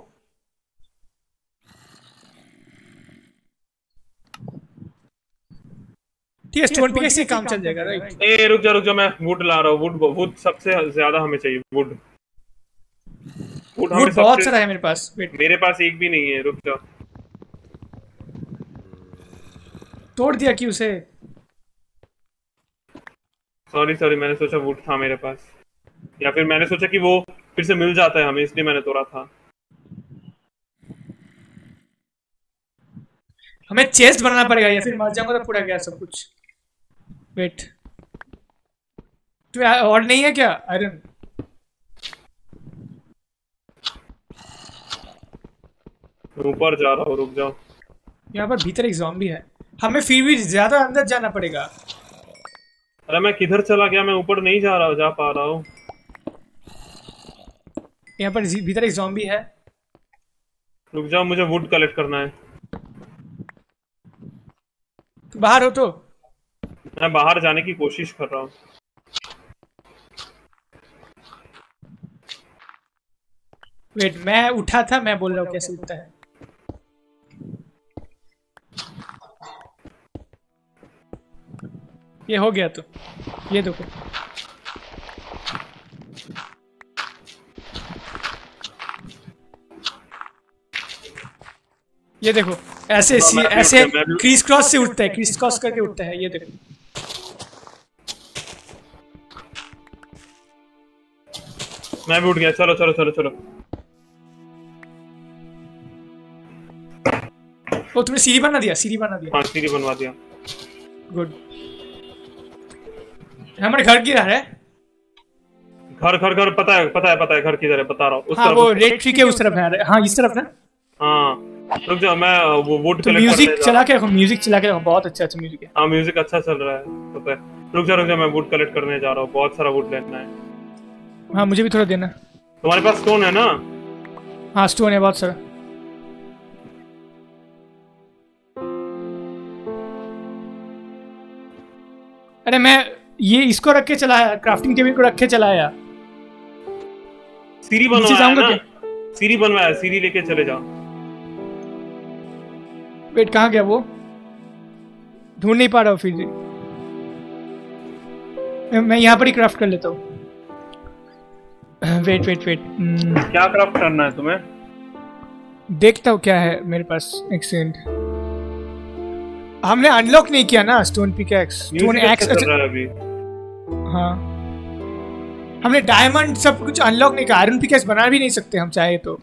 ठीक है, स्टोन पिकेक्स से काम चल जाएगा, राइट? ए रुक जा, मैं वुड ला रहा हूँ। वुड सबसे ज्यादा हमें चाहिए। वुड वुड बहुत सारा है मेरे पास। मेरे पास एक भी नहीं है। रुक जा, तोड़ दिया कि उसे? सॉरी, मैंने सोचा वुड था मेरे पास, या फिर मैंने सोचा कि वो फिर से मिल जाता है हमें, इसलिए मैंने तोड़ा था। हमें चेस्ट बनाना पड़ेगा या फिर मर जाऊंगा तो पूरा गया सब कुछ। वेट, तो और नहीं है क्या आयरन? ऊपर जा रहा हूँ, रुक जाओ। यहाँ पर भीतर एक ज़ॉम्बी है, हमें फिर भी ज्यादा अंदर जाना पड़ेगा। अरे मैं किधर चला गया? मैं ऊपर नहीं जा पा रहा हूँ। यहाँ पर भीतर एक ज़ॉम्बी है। रुक जाओ, मुझे वुड कलेक्ट करना है। तो बाहर हो? तो मैं बाहर जाने की कोशिश कर रहा हूँ। वेट, मैं उठा था, मैं बोल रहा हूँ कैसे उठता है। ये हो गया, तो ये देखो। ये देखो, ऐसे ऐसे क्रीस क्रॉस से उठता है, क्रीस क्रॉस करके उठता है। ये देखो, मैं भी उठ गया। चलो। ओ तुमने सीढ़ी बना दिया? हाँ, सीढ़ी बनवा दिया। गुड। हमारे घर गिरा है। घर पता है घर किधर है, बता रहा हूँ। हाँ, वो रेड ट्री के उस तरफ है। हाँ, इस तरफ ना। हाँ, रुक जाओ, मैं वो वुड तो म्यूजिक चला के रखो, बहुत अच्छा म्यूजिक है। हाँ, म्यूजिक अच्छा चल रहा है, पता है। रुक जा, मैं वुड कलेक्ट करने जा रहा हूँ। बहुत सारा वुड लेना है। हाँ, मुझे भी थोड़ा देना। तुम्हारे पास स्टोन है ना? हाँ, स्टोन है बहुत सारा। अरे मैं ये इसको रख के चलाया, क्राफ्टिंग टेबल को रख के चलाया। सीढ़ी बनवाया ना? सीढ़ी बनवाया, सीढ़ी लेके चले जाओ। वेट, कहाँ गया वो? ढूंढ नहीं पा रहा हूँ फिर। मैं यहाँ पर ही क्राफ्ट कर लेता हूँ। वेट। क्या क्राफ्ट करना है तुम्हें? देखता हूँ क्या है मेरे पास। एक सेकंड, हमने अनलॉक नहीं किया ना स्टोन पिकैक्स, स्टोन एक्स। अभी हाँ, हमने डायमंड सब कुछ अनलॉक नहीं किया। आयरन पिकैक्स बना भी नहीं सकते हम चाहे तो।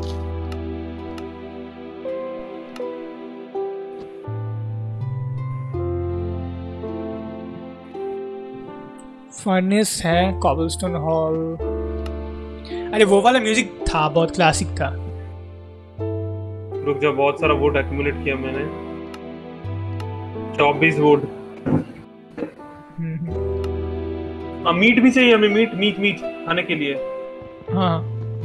फर्नेस है, कॉबलस्टोन हॉल। अरे वो वाला म्यूजिक था, बहुत क्लासिक था। रुक जा, बहुत सारा वुड एक्यूमुलेट किया मैंने। 24 वुड। मीट भी चाहिए हमें। मीट खाने के लिए। हाँ,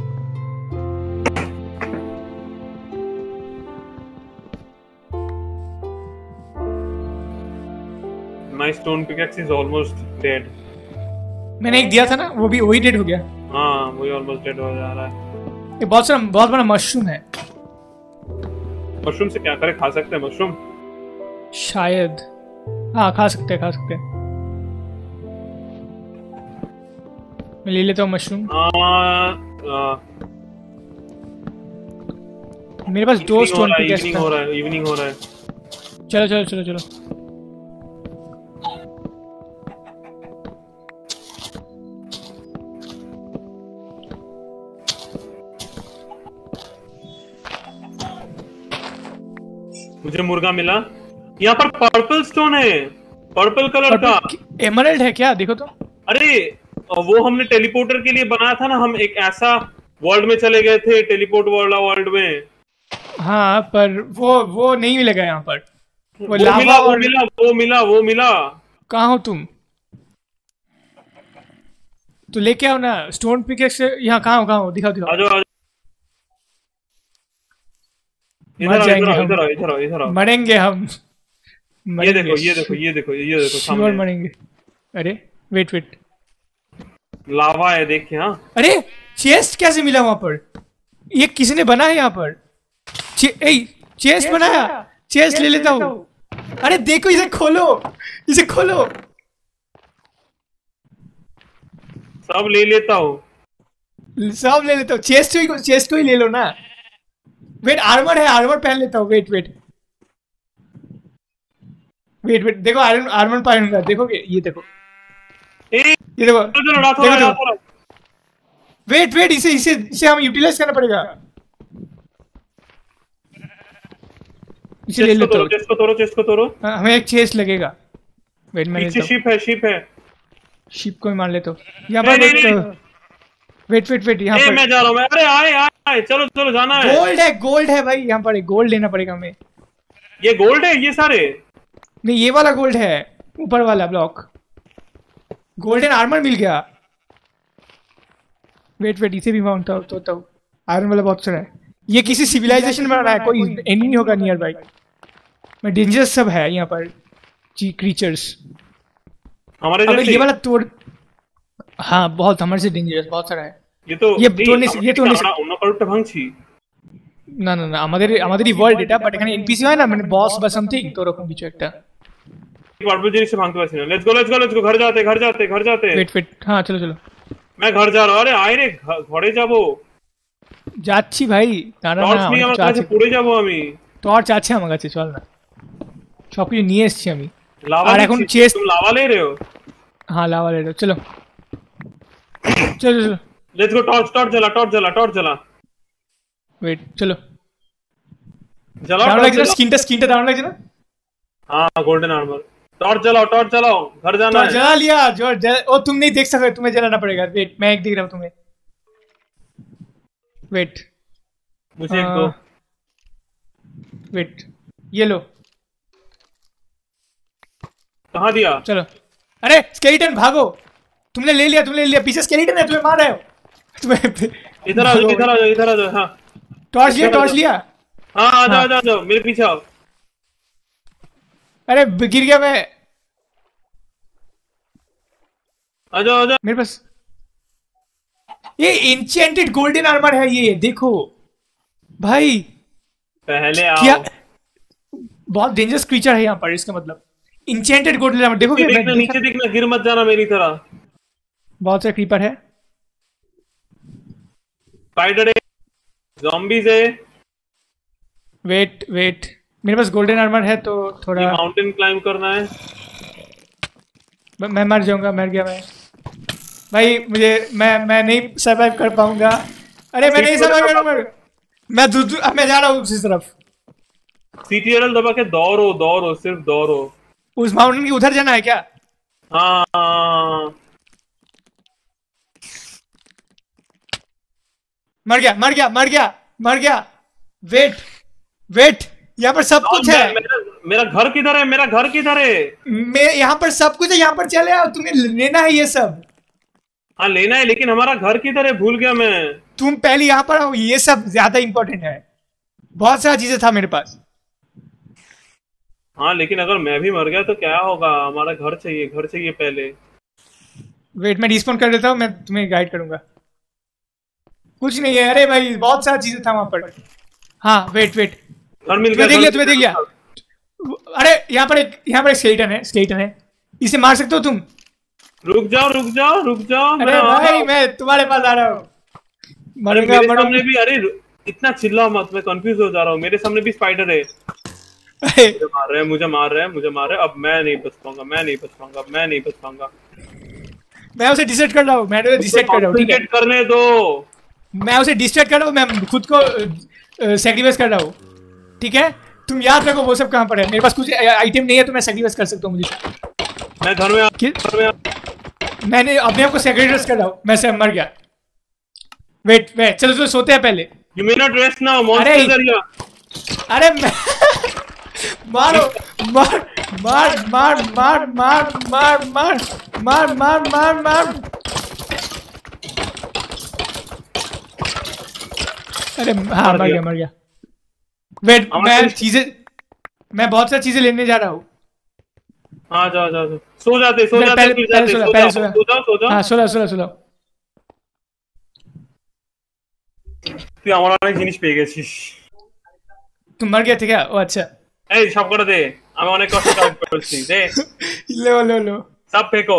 my stone pickaxe is almost dead. मैंने एक दिया था ना, वो भी वही डेड हो गया। हाँ, वही ऑलमोस्ट डेड हो जा रहा है। ये बहुत बड़ा मशरूम है। मशरूम से क्या करें? खा सकते हैं मशरूम शायद। हाँ, खा सकते हैं। मैं ले लेता हूँ मशरूम। मेरे पास 2 स्टोन पिकैक्स हैं। इवनिंग हो रहा है। चलो। मुझे मुर्गा मिला। यहाँ पर पर्पल स्टोन है, पर्पल कलर का। एमराल्ड है क्या? देखो तो। अरे वो हमने टेलीपोर्टर के लिए बनाया था ना। हम एक ऐसा वर्ल्ड में चले गए थे, टेलीपोर्ट वर्ल्ड में। हाँ, पर वो नहीं मिलेगा यहाँ पर। वो लावा वो मिला। कहाँ हो तुम? तो लेके आओ ना स्टोन पिकैक्स। यहाँ कहाँ हो? दिखाओ। आ जाओ। इधर आओ। मरेंगे हम। ये देखो सामने मरेंगे। अरे वेट, लावा है, देख। हाँ, अरे चेस्ट कैसे मिला वहां पर? ये किसने बना है यहाँ पर? चेस्ट बनाया। चेस्ट ले लेता हूँ। अरे देखो, इसे खोलो। इसे खोलो। सब ले लेता हूँ। सब ले लेता हूँ, चेस्ट को ही ले लो ना। वेट, आर्मर है, आर्मर पहन लेता हूँ। वेट वेट वेट वेट, देखो आयरन आर्मर पहनूंगा, देखोगे? ये देखो, ए, ये देखो, चलो रात हो रहा है, रात हो रहा है। वेट वेट, इसे इसे इसे हम यूटिलाइज करना पड़ेगा। इसे ले चेस्ट को लेता तोड़ो, हूँ। चेस्ट को तोड़ो, चेस्ट को तोड़ो। हाँ, हमें एक चेस्ट लगेगा। वेट, मैं पीछे लेता हूँ। शिप है, शिप है। शिप को ही मार लेता हूँ। यहाँ पर नहीं, वेट नहीं, वेट वेट वेट, यहाँ ए, पर मैं जा रहा हूँ मैं। अरे आए आए आए, चलो चलो जाना है। गोल्ड है भाई, यहाँ पर गोल्ड लेना पड़ेगा हमें। ये गोल्ड है ये सारे? नहीं, ये वाला गोल्ड है, ऊपर वाला ब्लॉक। गोल्डन आर्मर मिल गया। वेट वेट, इसे भी माउंट तो आयरन वाला बहुत सारा है। ये किसी सिविलाइजेशन में बना है, कोई एनिमी होगा नियर बाई। मैं डेंजरस सब है यहाँ पर क्रीचर्स। हमारे अगर जैसे ये वाला तोड़, हाँ बहुत हमारे से डेंजरस बहुत सारा है। ये तो ये तोड़ने से, ये तोड़ने से, অন্য কারোরটা ভাঙছি। না না না, আমাদেরই ওয়ার্ল্ড এটা, বাট এখানে এনপিসি হয় না, মানে বস বা সামথিং, তো ওরকম কিছু একটা। পারবো জিনিস से ভাঙতে পারছি না। Let's go let's go let's go, घर जाते घर जाते घर जाते। वेट वेट, हाँ चलो चलो, मैं घर जा रहा हूं। अरे आए रे, ঘরে যাবো। যাচ্ছি ভাই, দাঁড়া টর্চ না, নিয়ে আমার আমার কিছু কাছে আছে। পড়ে যাবো আমি। টর্চ আছে আমার কাছে, চল না, সবকিছু নিয়ে এসেছি আমি। लावा আর এখন দিচ্ছি, চেস্ট, तुम लावा ले रहे हो? हाँ लावा ले लो, चलो चलो चलो। लेट्स गो, टॉर्च टॉर्च जला, टॉर्च जला, टॉर्च जला। वेट चलो, जलाओ দারুণ टॉर्च লাগছে না, जलाओ। স্কিনটা দারুণ লাগছে না। हाँ गोल्डन आर्मर। टॉर्च जलाओ, टॉर्च जलाओ, घर जाना तो है। जला लिया जो ओ, तुम नहीं देख सकते, तुम्हें जलाना पड़ेगा। वेट, मैं एक दिख रहा हूँ तुम्हें। वेट मुझे एक दो। वेट, ये लो, कहाँ दिया? चलो। अरे स्केलेटन भागो, तुमने ले लिया, पीछे स्केलेटन है, तुम्हें मार रहे हो तुम्हें। इधर आ जाओ, इधर आ जाओ, इधर आ जाओ। हाँ टॉर्च लिया। हाँ, आ जाओ, आ जाओ, मेरे पीछे आओ। अरे गिर गया मैं, आ जाओ, आ जाओ। मेरे पास ये एन्चेंटेड गोल्डन आर्मर है, ये देखो भाई। पहले क्या, आओ। बहुत डेंजरस क्रीचर है यहाँ पर, इसका मतलब इंचेंटेड गोल्डन आर्मर। देखो देखना, नीचे देखना, गिर मत जाना मेरी तरह। बहुत सारे क्रीपर है, स्पाइडर है, ज़ॉम्बीज है। वेट वेट, मेरे पास गोल्डन आर्मर है तो थोड़ा। माउंटेन क्लाइंब करना है। मैं मर जाऊंगा, मर गया मैं भाई, मुझे मैं नहीं सर्वाइव कर पाऊंगा। अरे मैं नहीं सर्वाइव करूंगा, मैं जा रहा हूँ उसी तरफ। सीटीएल दबा के दौड़ो, सिर्फ दौड़ो। उस माउंटेन की उधर जाना है क्या? हाँ, मर गया। वेट, यहाँ पर सब कुछ है। मेरा घर किधर है? मेरा घर किधर है? यहाँ पर सब कुछ है, यहाँ पर चले आओ, तुम्हें लेना है ये सब। हाँ लेना है, लेकिन हमारा घर किधर है? भूल गया मैं। तुम पहले यहाँ पर आओ, ये सब ज्यादा इंपॉर्टेंट है। बहुत सारी चीजें था मेरे पास। हाँ लेकिन अगर मैं भी मर गया तो क्या होगा? हमारा घर चाहिए पहले। वेट, मैं रिस्पॉन्ड कर देता हूँ, मैं तुम्हें गाइड करूंगा। कुछ नहीं है, अरे भाई बहुत सारी चीजें था वहां पर। हाँ वेट, घर मिल गया, तुम्हें देख लिया। अरे यहाँ पर एक स्केलेटन है, इसे मार सकते हो तुम। रुक जाओ। अरे भाई मैं तुम्हारे पास आ रहा हूँ। मेरे सामने भी, अरे इतना चिल्ला मत, मैं कंफ्यूज हो जा रहा हूँ। मेरे सामने भी स्पाइडर है। मुझे मार रहे हैं। अब मैं नहीं बच पाऊंगा। मैं उसे डिस्ट्रैक्ट कर रहा हूँ, ठीक है? करने दो। मैं उसे डिस्ट्रैक्ट कर रहा हूँ, मैं खुद को सैक्रिफाइस कर रहा हूँ, ठीक है? तुम याद रखो वो सब कहाँ पर है। मेरे पास कुछ आइटम नहीं है तो मैं सैक्रिफाइस कर सकता हूँ मुझे। मैं घर में मैंने अपने आप को सैक्रिफाइस कर रहा हूँ, मैं मर गया। वेट चलो सोते हैं पहले। You may not rest now, monster area. अरे मारो, मार। अरे हाँ, मर गया। वेट, मैं बहुत सारी चीजें लेने जा रहा हूँ। हाँ जाओ। सो जाते। हाँ सोला। তুই আমার অনেক জিনিস পেয়ে গেছিস। तुम मर गए थे क्या? ओ अच्छा। এই সব করে দে। আমি অনেক কষ্ট কাজ করছি দে लो सब फेंको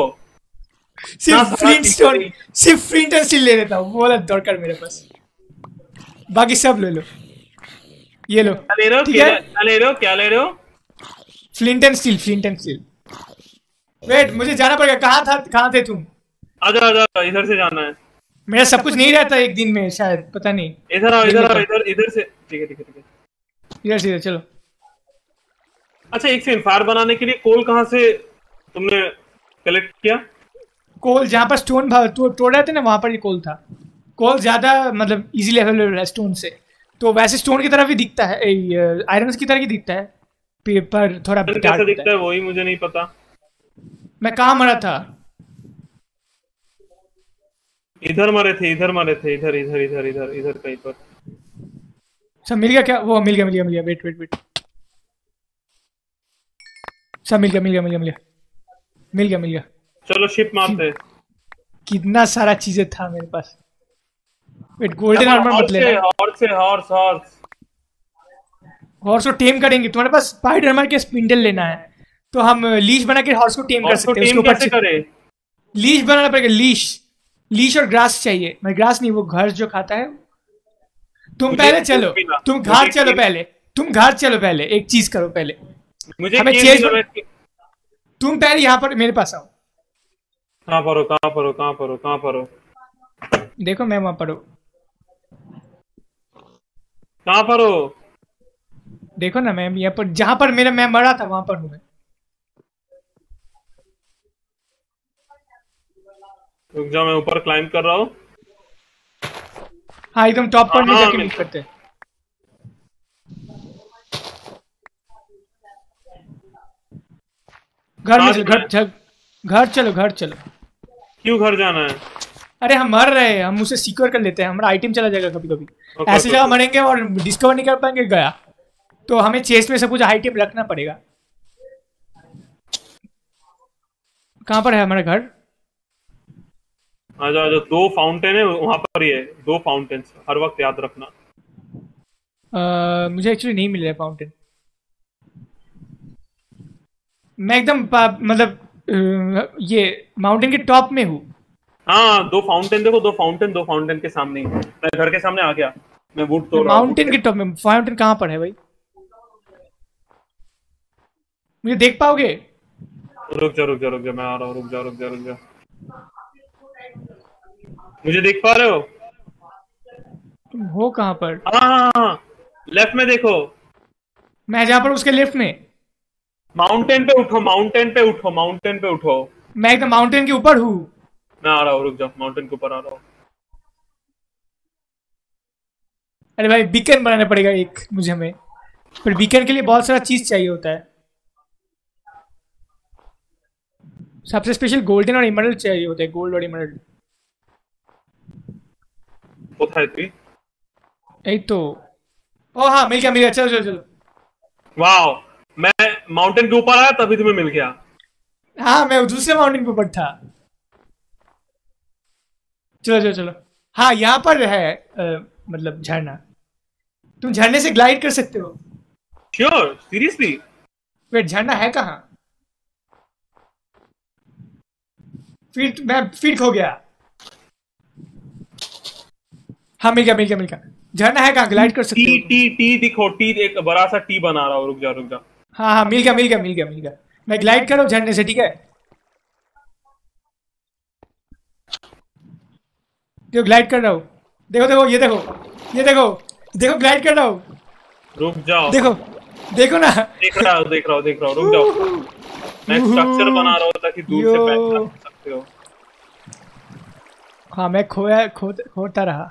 सिर्फ फ्लिंट एंड स्टील ले लेता हूँ, वो वाला दरकार मेरे पास, बाकी सब ले लो। ये लो, ठीक है? क्या ले रहे हो? Flint and steel. वेट, मुझे जाना पड़ेगा। कहाँ थे तुम? आजा इधर से जाना है। मेरा सब कुछ नहीं रहता एक दिन में शायद, पता नहीं। इधर आओ इधर से। ठीक है इधर से चलो। अच्छा एक सेकंड, फायर बनाने के लिए कोल कहाँ से तुमने कलेक्ट किया? कोल जहाँ पर स्टोन तोड़ रहे थे ना, वहां पर ही कोल था। कोल ज्यादा मतलब इजीली अवेलेबल है स्टोन से, तो वैसे स्टोन की तरह भी दिखता है, आयरन की तरह ही दिखता है, पर थोड़ा कैसा दिखता है वही मुझे नहीं पता। मैं कहाँ मरा था? इधर मरे थे इधर कहीं पर। सब मिल गया क्या? वो मिल गया। वेट, सब मिल गया। चलो शिप मारते। कितना सारा चीजें था मेरे पास। वेट, गोल्डन आर्मर मत लेना। हॉर्स को टेम करेंगे। तुम्हारे पास स्पाइडरमैन के स्पिंडल लेना है, तो हम लीश बना के हॉर्स को टेम कर सकते हैं। उसके ऊपर लीश बनाना पड़ेगा। लीश और ग्रास चाहिए। मैं ग्रास नहीं, वो घर जो खाता है। तुम पहले चलो, तुम घर चलो पहले। एक चीज करो पहले, हमें चेज। तुम पहले यहाँ पर मेरे पास आओ। कहाँ पर हो? देखो मैं वहां पर हूँ। कहाँ पर हो? देखो ना, मैं यहाँ पर, जहां पर मैं मरा था वहां पर हूँ मैं। रुक जाओ, मैं ऊपर क्लाइंब कर रहा हूँ। हाँ, एकदम टॉप पर नहीं जाके मीट करते हैं। घर चलो। क्यों घर जाना है? अरे हम मर रहे हैं, हम उसे सिक्योर कर लेते हैं, हमारा आइटम चला जाएगा कभी। ऐसे जगह मरेंगे और डिस्कवर नहीं कर पाएंगे गया, तो हमें चेस्ट में सब कुछ आइटम रखना पड़ेगा। कहाँ पर है हमारा घर? आजा 2 फाउंटेन है वहां पर ही है। 2 फाउंटेन हर वक्त याद रखना। मुझे एक्चुअली नहीं मिल रहा है फाउंटेन। मैं एकदम मतलब ये माउंटेन के टॉप में हूँ। हाँ 2 फाउंटेन देखो, 2 फाउंटेन के सामने ही। मैं घर के सामने आ गया। मैं वुड तोड़ रहा हूँ। माउंटेन के टॉप में। फाउंटेन कहाँ पर है भाई? मुझे देख पाओगे? रुक जा मैं आ रहा हूँ। रुक जा। मुझे देख पा रहे हो? तुम हो कहाँ पर? हाँ लेफ्ट में देखो। मैं जहाँ पर उसके लेफ्ट में। माउंटेन पे उठो। मैं एकदम माउंटेन के ऊपर हूँ। मैं आ रहा हूँ, रुक जा। माउंटेन के ऊपर आ रहा हूँ। अरे भाई, बीकन बनाना पड़ेगा एक मुझे हमें, पर बीकन के लिए बहुत सारा चीज चाहिए होता है। सबसे स्पेशल गोल्डन और इमरल्ड चाहिए होता है। गोल्ड और इमरल्ड कोথায় তুই? यही तो। ओ हाँ, मिल गया। चलो। वाओ, मैं माउंटेन के ऊपर आया तभी तुम्हें मिल गया। हाँ, मैं दूसरे माउंटेन के ऊपर था। चलो। हाँ, यहाँ पर है मतलब झरना। तुम झरने से ग्लाइड कर सकते हो। श्योर? सीरियसली? वेट, झरना है कहाँ? फिर खो गया। हाँ, मिल गया। झरना है कहाँ? ग्लाइड कर सकते हो। टी दिखो। टी एक बड़ा सा टी बना रहा हूँ। रुक जा। हाँ, मिल गया। मैं ग्लाइड कर रहा हूँ झरने से, ठीक है? देखो ग्लाइड कर रहा हूँ। देखो, ये देखो ग्लाइड कर रहा हूँ। रुक जाओ। देखो ना। देख रहा हूँ। रुक जाओ। मैं स्ट्रक्चर बना रहा हूँ ताकि दूर से बैठ सकते हो। हाँ, मैं खोता रहा।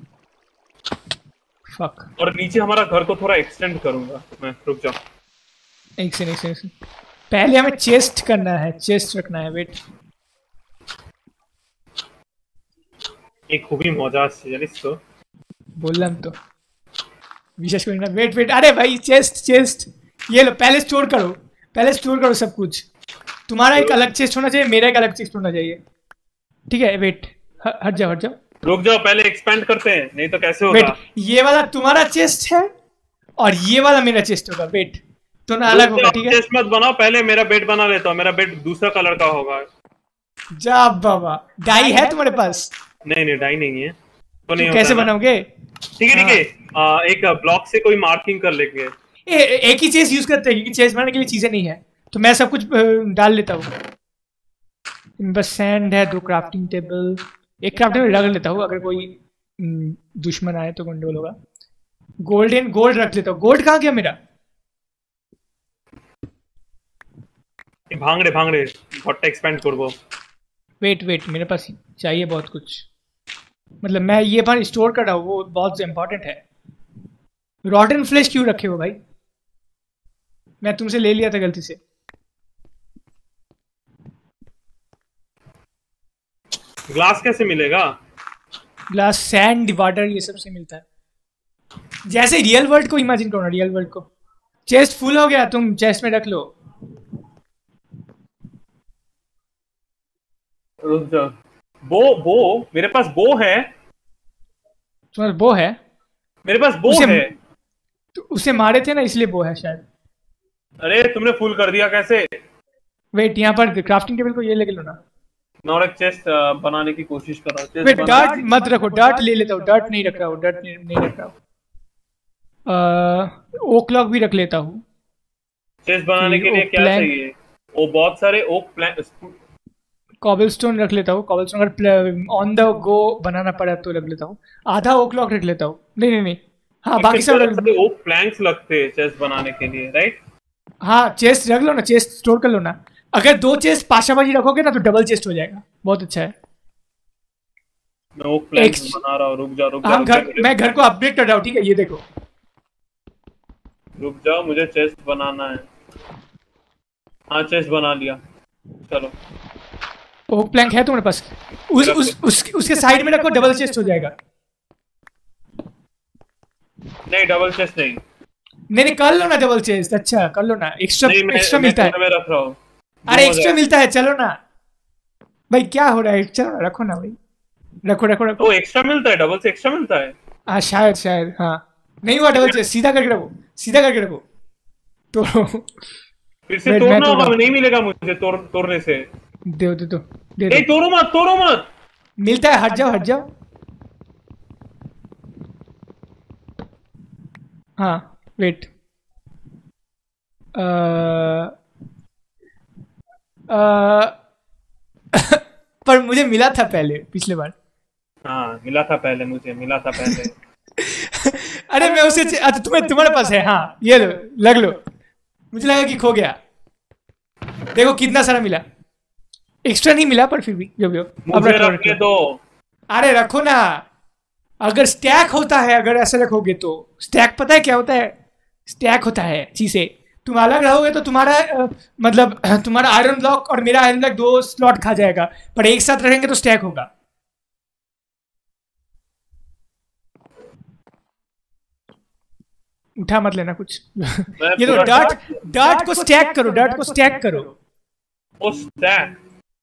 फक। और नीचे हमारा घर को थोड़ा एक्सटेंड करूंगा मैं। रुक जाओ। एक सेकंड। पहले हमें चेस्ट करना है, चेस्ट रखना है। वेट, एक खूबी मजा আসছে জানিস তো। बोललाम तो विशेष करी ना। वेट। अरे भाई, चेस्ट ये लो। पहले स्टोर करो सब कुछ। तुम्हारा एक अलग चेस्ट होना चाहिए, मेरा एक अलग चेस्ट होना चाहिए, ठीक है? वेट, हट जाओ। रुक जाओ, पहले एक्सपेंड करते हैं, नहीं तो कैसे होगा। वेट, ये वाला तुम्हारा चेस्ट है और ये वाला मेरा चेस्ट होगा। वेट, तो ना अलग होगा, ठीक है? चेस्ट मत बनाओ, पहले मेरा बेड बना लेता हूँ, मेरा बेड दूसरा कलर का होगा। जा बाबा, डाई है तुम्हारे पास? नहीं नहीं, डाई नहीं है तो नहीं। कैसे बनाओगे? ठीक है ठीक है, एक ब्लॉक से कोई मार्किंग कर लेंगे। एक ही चेस्ट यूज करते हैं क्योंकि चेस्ट बनाने के लिए चीजें नहीं है, तो मैं सब कुछ डाल लेता हूँ। बस सैंड है, 2 क्राफ्टिंग टेबल, एक क्राफ्टिंग टेबल रख लेता हूँ, अगर कोई दुश्मन आए तो गंडोल होगा। गोल्ड रख लेता हूँ। गोल्ड कहाँ गया मेरा? भांगड़े घरटा एक्सपेंड करबो। वेट मेरे पास चाहिए बहुत कुछ, मतलब मैं ये बार स्टोर कर रहा हूँ, वो बहुत इंपॉर्टेंट है। रॉटन फ्लेश क्यों रखे हो भाई? मैं तुमसे ले लिया था गलती से। ग्लास कैसे मिलेगा? ग्लास सैंड वाटर ये सब से मिलता है। जैसे रियल वर्ल्ड को इमेजिन करो ना, रियल वर्ल्ड को। चेस्ट फुल हो गया, तुम चेस्ट में रख लो। रुक जा। बो मेरे पास बो है। तुम्हारे बो है? मेरे पास बो है। तो उसे मारे थे ना, इसलिए बो है शायद। अरे तुमने फुल कर दिया कैसे? वेट, यहाँ पर क्राफ्टिंग टेबल को ये लेके लो ना। मैं और एक चेस्ट बनाने की कोशिश कर रहा हूँ। वेट, डर्ट मत रखो, डर्ट ले लेता हूँ। डर्ट नहीं रख रहा हूँ, डर्ट नहीं रख रहा हूँ। ओक लॉक भी रख लेता हूँ। चेस्ट बनाने के लिए क्या चाहिए? वो बहुत सारे ओक प्लैंक। कॉबलस्टोन रख लेता हूँ। कॉबलस्टोन अगर ऑन द गो बनाना पड़ा तो रख लेता हूँ। आधा ओक लॉक रख लेता हूँ। नहीं, हाँ बाकी सब ओक प्लैंक्स लगते हैं चेस्ट बनाने के लिए, राइट? हाँ, चेस्ट रख लो ना, चेस्ट स्टोर कर लो ना। अगर 2 चेस्ट पाशाबाजी रखोगे ना तो डबल चेस्ट हो जाएगा, बहुत अच्छा है। मैं ओक प्लैंक्स बना रहा हूँ, रुक जा। मैं घर को अपडेट कर रहा हूँ, ठीक है? ये देखो, रुक जाओ, मुझे चेस्ट बनाना है। हाँ, चेस्ट बना लिया। चलो, ओक प्लैंक है तुम्हारे पास? उसके साइड में रखो, डबल चेस्ट हो जाएगा। नहीं, डबल चेस्ट नहीं, कर लो ना डबल चेस्ट। अच्छा, कर लो ना, एक्स्ट्रा मिलता है। मैं रख रहा हूँ। अरे एक्स्ट्रा मिलता है, चलो ना भाई, क्या हो रहा है? चलो ना, रखो ना भाई, रखो। तो एक्स्ट्रा मिलता है, डबल से एक्स्ट्रा मिलता है। हाँ शायद, हाँ। नहीं हुआ डबल चेस्ट, सीधा करके रखो। तो फिर से तोड़ना होगा, नहीं मिलेगा मुझे तोड़ने से। दे दो। तोड़ो मत। मिलता है, हट जाओ। हाँ वेट, पर मुझे मिला था पहले, पिछले बार। हाँ, मिला था पहले। अरे मैं उसे अच्छा, तुम्हारे पास है? हाँ, ये लो, लग लो। मुझे लगा कि खो गया। देखो कितना सारा मिला। एक्स्ट्रा नहीं मिला, पर फिर भी जो भी हो। मुझे रखने दो। अरे रखो ना, अगर स्टैक होता है, अगर ऐसे रखोगे तो स्टैक, पता है क्या होता है? स्टैक होता है चीजें। तुम अलग रहोगे तो तुम्हारा मतलब तुम्हारा आयरन ब्लॉक और मेरा आयरन ब्लॉक 2 स्लॉट खा जाएगा, पर एक साथ रहेंगे तो स्टैक होगा। उठा मत लेना कुछ। ये तो डर्ट को स्टैक करो। ओ स्टैक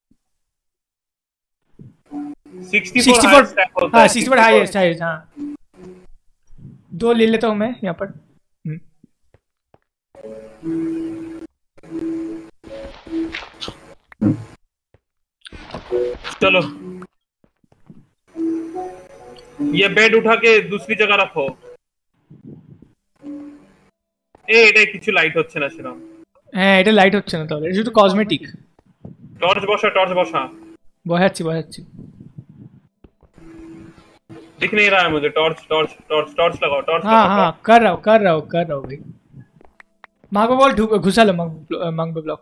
64। हाँ 64 हाईएस्ट, हाँ। 2 ले लेता हूँ मैं यहाँ पर। चलो, ये बेड उठा के दूसरी जगह रखो। এটা কিছু লাইট হচ্ছে না সেরকম। হ্যাঁ, এটা লাইট হচ্ছে না, তাহলে এটা শুধু কসমেটিক। টর্চ বসা। বসাচ্ছি। दिख नहीं रहा है मुझे। टॉर्च लगाओ। हाँ, कर रहा हूँ भाई। মাগো বল ঘুষালো মাগবো ব্লক।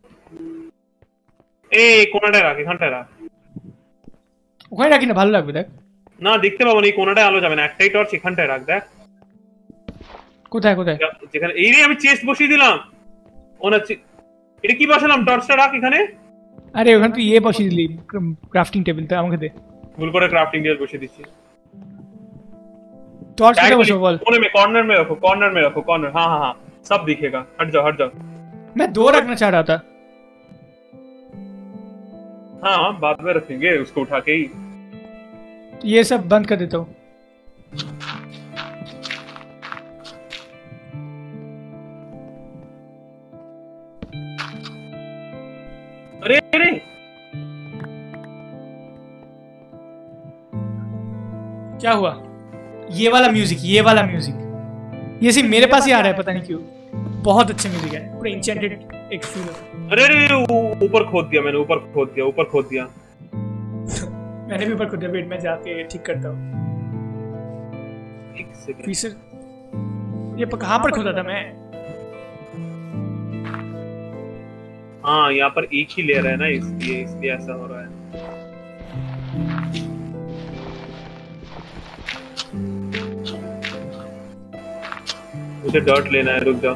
এই কোণাটায় রাখ, এখানটায় রাখ। ওখানে রাখি না, ভালো লাগবে দেখ। না, দেখতে পাবো না, এই কোণাটায় আলো যাবে না। একটাই টর্চ এখানটায় রাখ, দেখ। কোথায়? যেখানে এই রে, আমি চেস্ট বসিয়ে দিলাম। এটা কি বসালাম? টর্চটা রাখ এখানে। আরে ওখানে তুই ये বসিয়ে দিলি, ক্রাফটিং টেবিলটা আমাকে দে। ভুল করে ক্রাফটিং টেবিল বসিয়ে দিচ্ছি। टॉर्च किधर बसो बोल? कोने में, कॉर्नर में रखो। हाँ, सब दिखेगा। हट जाओ। मैं 2 रखना चाह रहा था। हाँ, बाद में रखेंगे उसको उठा के ही। ये सब बंद कर देता हूँ। अरे अरे क्या हुआ? ये वाला म्यूजिक ये सिर्फ मेरे पास ही आ रहा है, पता नहीं क्यों। बहुत अच्छा म्यूजिक है, पूरा इंचेंटेड एक फील। अरे अरे ऊपर खोद दिया मैंने, ऊपर खोद दिया मैंने भी ऊपर खोद दिया। वेट मैं जाके ठीक करता हूँ। एक सेकंड। ये कहाँ पर खोदा था मैं? हाँ यहाँ पर एक ही लेयर है ना, इसलिए ऐसा हो रहा है। मुझे डर्ट लेना है, रुक जाओ।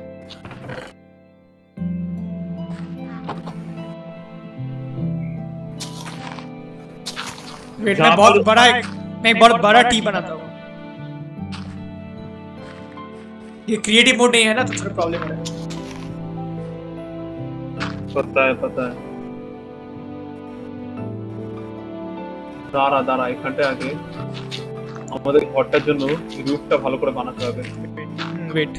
वेट मैं बहुत बड़ा टी बनाता हूँ। ये क्रिएटिव मोड नहीं है ना, तो थोड़ा प्रॉब्लम हो रहा है। पता है দাঁড়া এখানটা আগে আমাদের ঘরটার জন্য রুফটা ভালো করে বানাতে হবে। ওয়েট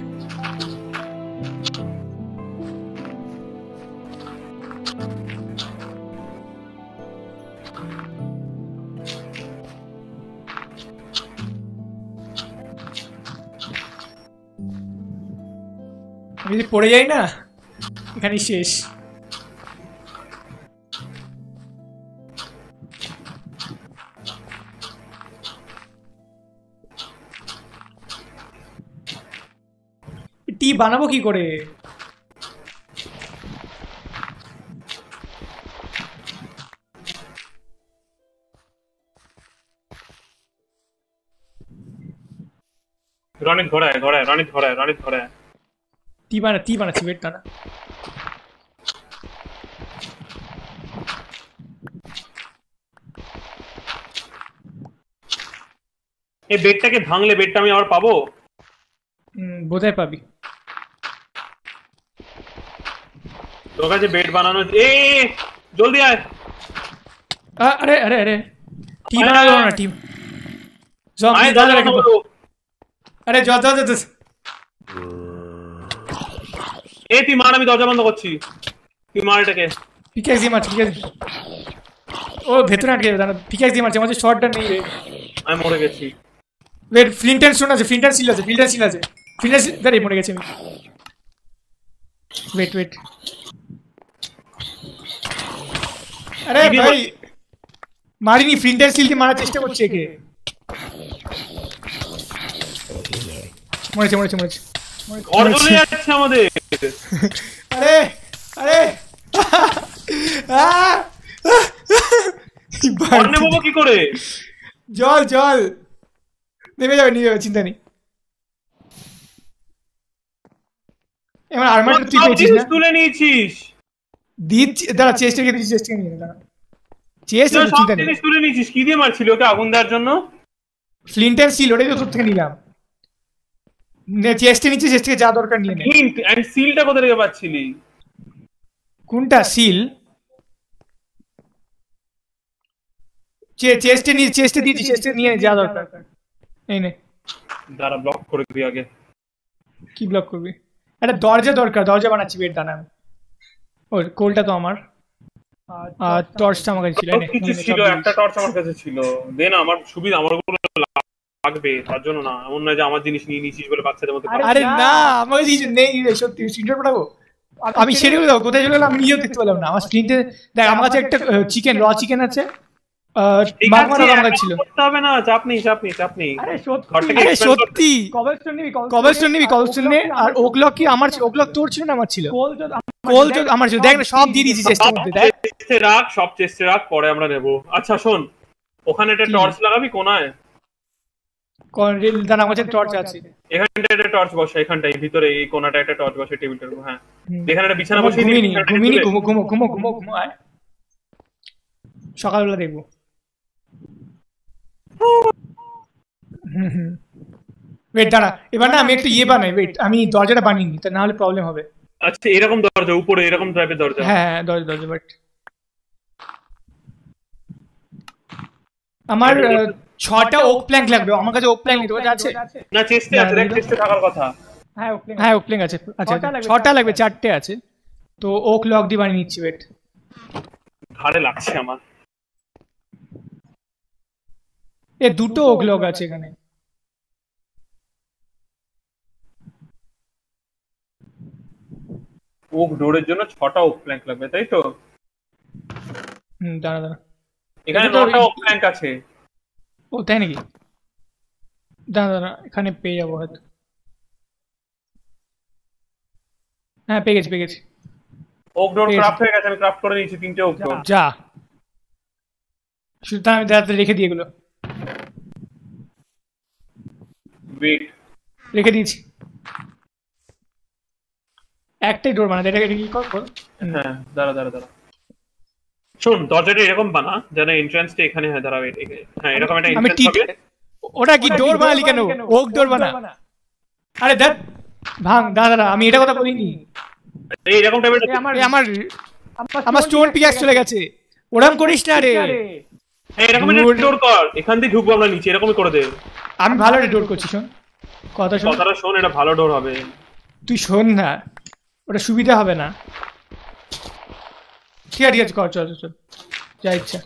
আমি যদি পড়ে যাই না, এখানেই শেষ। টি বানাবো কি করে? রনিত ঘোড়ায় টি বানাচ্ছি। ওয়েট না, এই বেডটাকে ভাঙলে বেডটা আমি আবার পাবো? বোধহয় পাবি। তোর কাছে বেড বানানো জলদি আয়। আরে টি বানালো না, টি জম্বি দাদা রেখে। আরে যা তুই মার, আমি দরজা বন্ধ করছি। তুই মার এটাকে। পিকেক্স দিয়ে মারছি। ও ভেতরে আটকে যাবে। দাঁড়া, পিকেক্স দিয়ে মারছি। আমাদের শর্টটা নেই রে। আমি মরে গেছি। ওয়েট ফ্লিন্টার শোন আছে, ফ্লিন্টার সিল আছে। দাঁড়িয়ে মরে গেছি আমি। ওয়েট আরে ভাই মারিনি, ফ্লিন্টার সিল দিয়ে মারার চেষ্টা করছে একে। মরেছে ঘর চলে যাচ্ছে আমাদের। আরে ঘর নেবো কি করে? জল নেমে যাবে, চিন্তা নেই। এবার আর্মারটা তুই পেয়েছিস না? তুলে নিয়েছিস? দিচ্ছি, দাঁড়া চেস্টে গিয়ে দিচ্ছি। চেস্টে নিয়ে দাঁড়া, চেস্ট চিন্তা নেই। তুলে নিয়েছিস? কি দিয়ে মারছিল ওকে আগুন দেওয়ার জন্য? ফ্লিন্টার সিল, ওটাই তো তোর থেকে নিলাম। চেস্টে নিচে, চেস্ট থেকে যা দরকার নিয়ে নে। সিলটা কোথা থেকে পাচ্ছিলি? কোনটা সিল? চেস্টে দিয়েছি, চেস্টে নিয়ে যা দরকার এই নে। দাঁড়া ব্লক করে দিবি আগে। কি ব্লক করবি? একটা দরজা দরকার, দরজা বানাচ্ছি। বেড দানা। ও কোলটা তো আমার, আর টর্চটা আমার কাছে ছিল। কিছু ছিল, একটা টর্চ আমার কাছে ছিল। দে না, আমার সুবিধা, আমার গুলো লাগবে তার জন্য না। এমন নয় যে আমার জিনিস নিয়ে নিয়েছিস বলে বাচ্চাদের মতো। আরে না, আমার জিনিস নেই রে, সত্যি। স্ক্রিনশট পাঠাবো আমি? সেরে দাও, কোথায় চলে গেলাম আমি নিজেও দেখতে পেলাম না। আমার স্ক্রিনতে দেখ, আমার কাছে একটা চিকেন, র চিকেন আছে। হবে না, চাপ নেই। আরে সত্যি কবলস্টোন নিবি নে। আর ওকলক কি আমার? ওকলক তোর ছিল না আমার ছিল? কোল তো আমার ছিল। দেখ না, সব দিয়ে দিয়েছি চেষ্টার মধ্যে। দেখ সব চেষ্টা রাখ, পরে আমরা নেবো। আচ্ছা শোন, ওখানে একটা টর্চ লাগাবি কোনায়। কোন রিল দানা আমার কাছে টর্চ আছে। এখানটা একটা টর্চ বসা, এখানটাই ভিতরে এই কোনাটা একটা টর্চ বসে টেবিলটার উপর। হ্যাঁ এখানে একটা বিছানা বসে ঘুমো। সকালবেলা দেখবো। ওয়েট দাঁড়া, এবার না আমি একটা বানাই। ওয়েট, আমি দরজাটা বানিয়ে নি, তা না হলে প্রবলেম হবে। আচ্ছা এরকম দরজা উপরে, এরকম টাইপের দরজা? হ্যাঁ দরজা। বাট আমার 6টা ওক প্ল্যাঙ্ক লাগবে। আমার কাছে ওক প্ল্যাঙ্ক নেই, আছে না? চেস্টে আছে, দেখ চেস্টে থাকার কথা। হ্যাঁ ওক প্ল্যাঙ্ক আছে। আচ্ছা 6টা লাগবে, 4টে আছে। তো ওক লক দিয়ে বানিয়ে নিচ্ছি। ওয়েট ঘাড়ে লাগছে আমার। এ দুটো ওক লগ আছে এখানে। ওক ডোরের জন্য 6টা ওক প্ল্যাঙ্ক লাগবে, তাই তো? দাঁড়া দাঁড়া, এখানে 9টা ওক প্ল্যাঙ্ক আছে। ও তাই নাকি? দাঁড়া দাঁড়া, এখানে পেয়ে যাবো হয়তো। হ্যাঁ পেয়ে গেছি পেয়ে গেছি। ওক ডোর ক্রাফট হয়ে গেছে, আমি ক্রাফট করে নিয়েছি 3টে ওক ডোর। যা শুধু আমি দাঁড়াতে রেখে দিয়ে এগুলো ওয়েট, রেখে দিয়েছি। একটাই ডোর বানাতে, এটা কি কর? হ্যাঁ দাঁড়া দাঁড়া দাঁড়া, শোন দরজাটা এরকম বানা যেন এন্ট্রান্সটা এখানে হয়। দাঁড়া ওয়েট, হ্যাঁ এরকম একটা আমি এন্ট্রান্স হবে। ওটা কি ডোর বানালি কেন? ওক ডোর বানা। আরে দেখ ভাঙ, দাঁড়া দাঁড়া, আমি এটা কথা বলিনি। এই এরকম টাইপের আমার আমার স্টোন পিকাক্স চলে গেছে, ওরকম করিস না রে। হ্যাঁ এরকম একটা ডোর কর, এখান দিয়ে ঢুকবো আমরা নিচে, এরকমই করে দে। আমি ভালো ডোর করছি, শোন কথাটা শোন, এটা ভালো ডোর হবে। তুই শোন না, ওটা সুবিধা হবে না। ঠিক আছে ঠিক আছে, কর, চল চল, যা ইচ্ছা।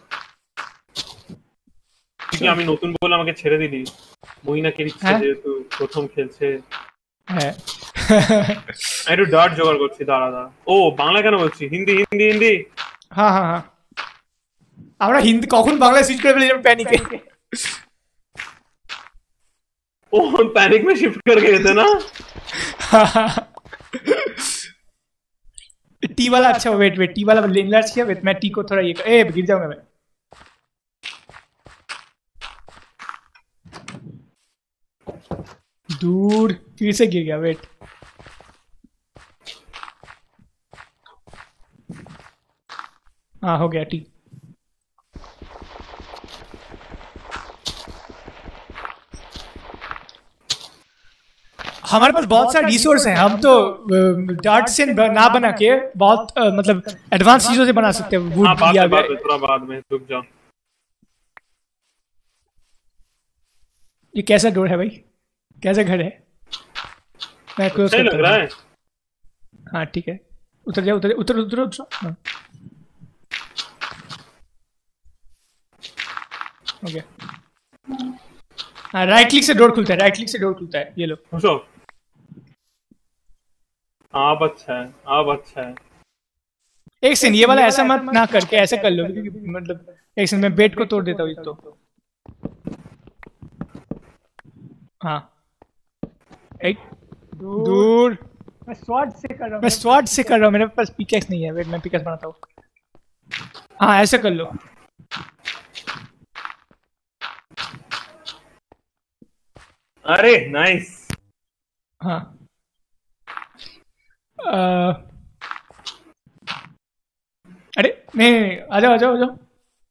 তুই আমি নতুন বলে আমাকে ছেড়ে দিলি। মহিনাকে ইচ্ছে যেহেতু প্রথম খেলছে। হ্যাঁ একটু ডার্ট জোগাড় করছি, দাঁড়া দাঁড়া। ও বাংলা কেন বলছি, হিন্দি হিন্দি হিন্দি। হ্যাঁ হ্যাঁ হ্যাঁ, আমরা হিন্দি কখন বাংলায় সুইচ করে ফেলেছিলাম প্যানিকে। ओ पैनिक में शिफ्ट कर गए थे ना। टी वाला अच्छा, वेट वेट, टी वाला इनलार्ज किया, वेट मैं टी को थोड़ा ये गिर जाऊंगा मैं। दूर फिर से गिर गया, वेट। हाँ हो गया टी। हमारे पास बहुत सारे रिसोर्स हैं, हम तो डार्ट से ना बना के बहुत मतलब एडवांस चीजों से बना सकते हैं। वुड या थोड़ा बाद में रुक जाओ। ये कैसा डोर है भाई, कैसा घर है? मैं क्लोज सही लग रहा है। हाँ ठीक है, उतर जाओ, उतर उतर उतर उतर। ओके, हाँ राइट क्लिक से डोर खुलता है, राइट क्लिक से डोर खुलता है, ये लो। अब अच्छा है, अब अच्छा है। एक सेकंड, ये वाला ऐसा मत ना करके ऐसे कर लो, मतलब एक सेकंड मैं बेड को तोड़ देता हूँ तो। हाँ एक दूर, मैं स्वॉर्ड से कर रहा हूँ, मैं स्वॉर्ड से कर रहा हूँ, मेरे पास पिकेक्स नहीं है। वेट मैं पिकेक्स बनाता हूँ। हाँ ऐसे कर लो। अरे नाइस। हाँ अरे नहीं आ जाओ आ जाओ आ जाओ।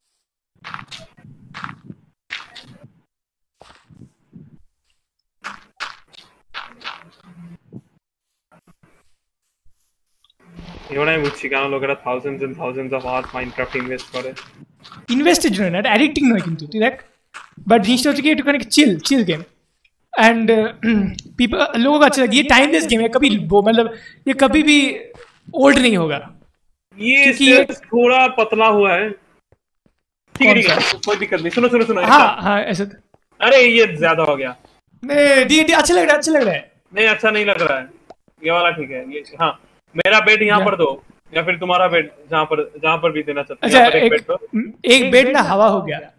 এবারে আমি বুঝছি কেন লোকেরা thousands and thousands of hours Minecraft invest করে। ইনভেস্টের জন্য না, অ্যাডিক্টিং নয় কিন্তু, তুই দেখ। বাট জিনিসটা হচ্ছে কি একটুখানি chill chill game and people लोगों को अच्छा लगे। ये टाइमलेस गेम है, कभी मतलब ये कभी भी ओल्ड नहीं होगा। ये थोड़ा पतला हुआ है, ठीक है कोई दिक्कत नहीं। सुनो सुनो सुनो। हाँ हाँ ऐसा। अरे ये ज्यादा हो गया। नहीं अच्छा लग रहा है, अच्छा लग रहा है। नहीं अच्छा नहीं लग रहा है, ये वाला ठीक है। ये हाँ मेरा बेड यहाँ पर दो, या फिर तुम्हारा बेड जहाँ पर भी देना चाहते हो। अच्छा एक बेड ना हवा हो गया।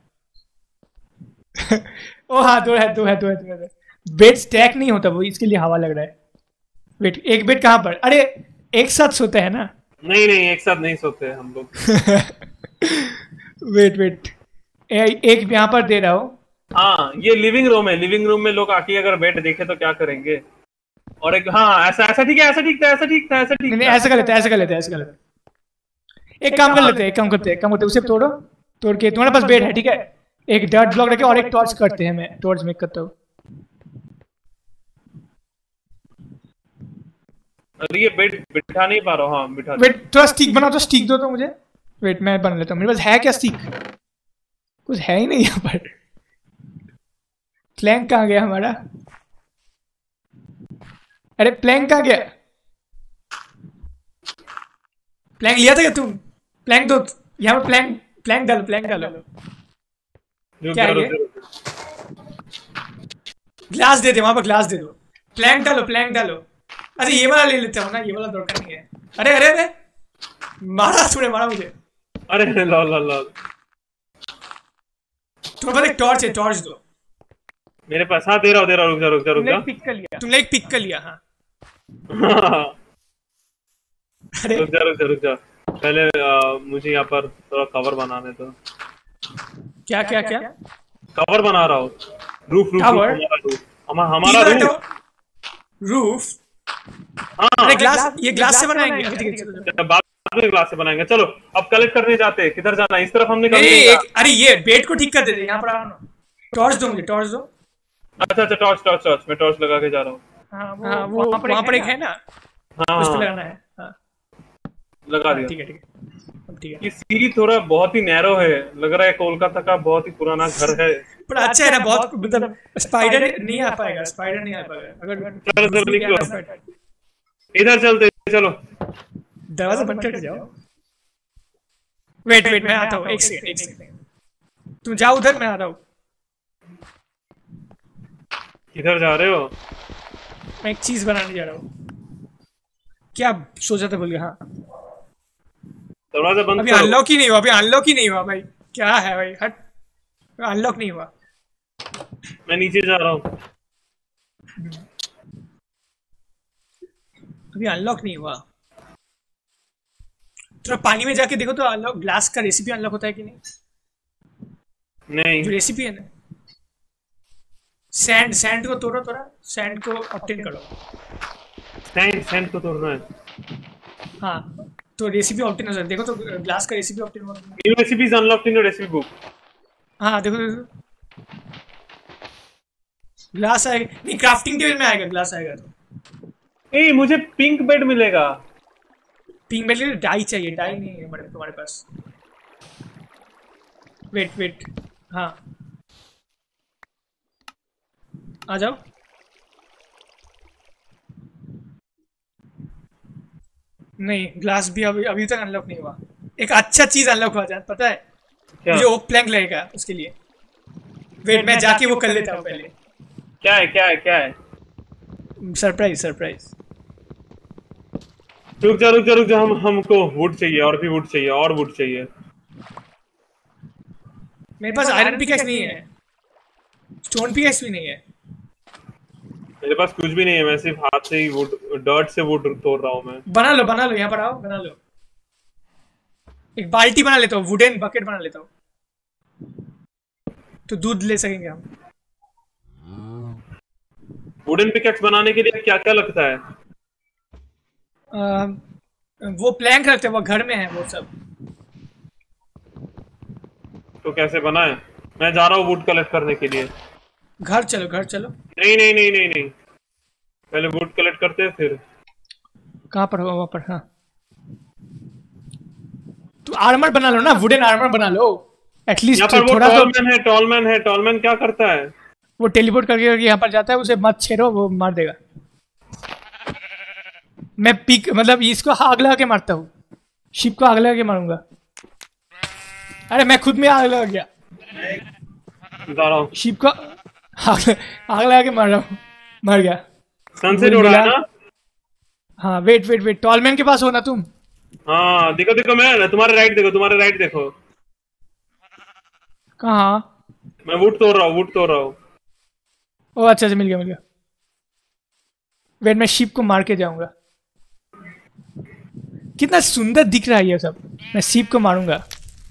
ओ हाँ दो है दो है दो है दो है। बेड स्टैक नहीं होता वो, इसके लिए हवा लग रहा है। वेट एक बेड कहाँ पर? अरे एक साथ सोते हैं ना? नहीं नहीं एक साथ नहीं सोते हम लोग। वेट वेट एक यहाँ पर दे रहा हूँ। हाँ ये लिविंग रूम है, लिविंग रूम में लोग आके अगर बेड देखे तो क्या करेंगे। और एक हाँ ऐसा ऐसा ठीक है, ऐसा ठीक था, ऐसा ठीक था, ऐसा ठीक। नहीं ऐसा कर लेते ऐसा कर लेते ऐसा कर लेते। एक काम कर लेते एक काम करते एक काम करते, उसे तोड़ो, तोड़ के तुम्हारे पास बेड है ठीक है, एक डर्ट ब्लॉक रखे और एक टॉर्च करते हैं। मैं टॉर्च मेक करता हूँ। अरे ये बेड बिठा नहीं पा रहा हूँ। हाँ बिठा। वेट थोड़ा स्टिक बनाओ तो, स्टिक दो तो मुझे। वेट मैं बना लेता हूँ, मेरे पास है क्या स्टिक? कुछ है ही नहीं यहाँ पर। प्लैंक कहाँ गया हमारा? अरे प्लैंक कहाँ गया? प्लैंक लिया था क्या तुम प्लैंक दो यहाँ पे, प्लैंक डालो। क्या है ये? ग्लास दे दे, वहां पर ग्लास दे दो। प्लैंक डालो। अरे ये वाला ले लेता हूँ ना, ये वाला दरकार नहीं है। अरे मारा मुझे। अरे लॉल तुम्हारे पास एक टॉर्च है, टॉर्च दो मेरे पास। हाँ दे रहा हूँ, रुक जा। तुमने एक पिक कर लिया। हाँ अरे रुक जा पहले मुझे यहाँ पर थोड़ा कवर बनाने दो। क्या कवर बना रहा हूँ। रूफ हमारा रूफ। हाँ अरे ये ग्लास से बनाएंगे। बाद में ग्लास से बनाएंगे। चलो अब कलेक्ट करने जाते हैं। किधर जाना है? इस तरफ हमने अरे ये बेड को ठीक कर देते, यहाँ पर आओ। टॉर्च दो मुझे, टॉर्च दो। अच्छा टॉर्च मैं टॉर्च लगा के जा रहा हूँ। हाँ वो वहाँ पर एक है ना, हाँ उस पे लगाना है। हाँ लगा दिया। ठीक है। ये सीढ़ी थोड़ा बहुत ही नैरो है, लग रहा है कोलकाता का बहुत ही पुराना घर है। पर अच्छा है ना, बहुत मतलब स्पाइडर नहीं आ पाएगा अगर चलो निकलो, इधर चलते। चलो दरवाजा बंद करके जाओ। वेट मैं आता हूँ, एक सेकंड। तुम जाओ उधर, मैं आ रहा हूँ। किधर जा रहे हो? मैं एक चीज बनाने जा रहा हूँ। क्या सोचा था बोल गया? हाँ दरवाजा बंद अभी अनलॉक ही नहीं हुआ भाई। क्या है भाई, हट। अनलॉक नहीं हुआ। मैं नीचे जा रहा हूँ। अभी अनलॉक नहीं हुआ। थोड़ा पानी में जाके देखो तो अनलॉक, ग्लास का रेसिपी अनलॉक होता है कि नहीं? जो रेसिपी है ना, सैंड को तोड़ो, सैंड को ऑब्टेन करो। सैंड को तोड़ना है। हाँ तो रेसिपी ऑब्टेन हो जाए। देखो तो ग्लास का रेसिपी ऑब्टेन हो जाए। New recipe is unlocked in your recipe book. हाँ देखो ग्लास आएगा। नहीं, क्राफ्टिंग टेबल में आएगा, ग्लास आएगा तो। ए मुझे पिंक बेड मिलेगा। पिंक बेड के लिए डाई चाहिए। डाई नहीं है तुम्हारे पास। वेट हाँ आ जाओ। नहीं, ग्लास भी अभी तक अनलॉक नहीं हुआ। एक अच्छा चीज अनलॉक हुआ जाए, पता है? मुझे ओक प्लैंक लगेगा उसके लिए। वेट मैं जाके वो कर लेता हूँ पहले। क्या है? सरप्राइज। रुक जा हमको वुड चाहिए, और भी वुड चाहिए। मेरे पास आयरन पिकैक्स नहीं है, स्टोन पिकैक्स भी नहीं है। मेरे पास कुछ भी नहीं है। मैं सिर्फ हाथ से ही डर्ट से वुड तोड़ रहा हूँ। मैं बना लो, यहाँ पर आओ, बना लो। एक बाल्टी बना लेता हूँ, वुडन बकेट बना लेता हूँ, तो दूध ले सकेंगे हम। वुडन पिकैक्स बनाने के लिए क्या लगता है? वो प्लैंक रखते हैं, वो घर में है वो सब। तो कैसे बनाए? मैं जा रहा हूँ वुड कलेक्ट करने के लिए। घर चलो। नहीं, पहले वुड कलेक्ट करते हैं फिर। कहाँ पर होगा? वहाँ पर। हाँ तो आर्मर बना लो ना, वुडन आर्मर बना लो एटलीस्ट। थोड़ा टॉलमैन क्या करता है? वो टेलीपोर्ट करके यहाँ पर जाता है, उसे मत छेड़ो, वो मार देगा। मैं मतलब इसको आग लगा के मारता हूँ, शिप को आग लगा के मारूंगा। अरे मैं खुद में आग लगा गया। शिप को आग लगा के मार रहा हूँ, मर गया। सनसेट हो रहा है ना? हाँ वेट टॉलमैन के पास हो ना तुम? हाँ देखो मैं तुम्हारे राइट देखो। कहाँ? मैं वुड तोड़ रहा हूँ। ओ अच्छा मिल गया। वेट मैं शिप को मार के जाऊंगा। कितना सुंदर दिख रहा है ये सब। मैं शिप को मारूंगा।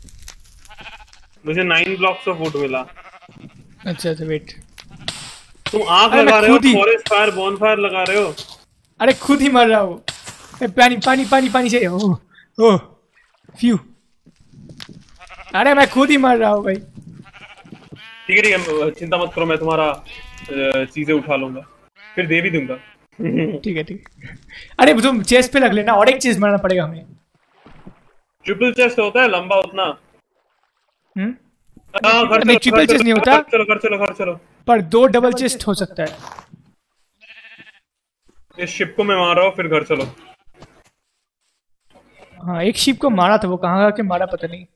मुझे 9 ब्लॉक्स ऑफ वुड मिला। अच्छा वेट, तुम आग लगा रहे हो, फॉरेस्ट फायर बॉनफायर लगा रहे हो। अरे खुद ही मर रहा हूँ। पानी चाहिए। Oh phew. अरे मैं खुद ही मर रहा हूँ भाई। ठीक है चिंता मत करो, मैं तुम्हारा चीजें उठा लूंगा, फिर दे भी दूंगा। ठीक है। अरे तुम चेस्ट पे रख लेना, और एक चीज बनाना पड़ेगा हमें। ट्रिपल चेस्ट होता है लंबा उतना? नहीं ट्रिपल चेस्ट नहीं होता। घर चलो। पर 2 डबल चेस्ट हो सकता है। इस शिप को मैं मार रहा हूँ, फिर घर चलो। हाँ एक शीप को मारा था, वो कहाँ के मारा पता नहीं।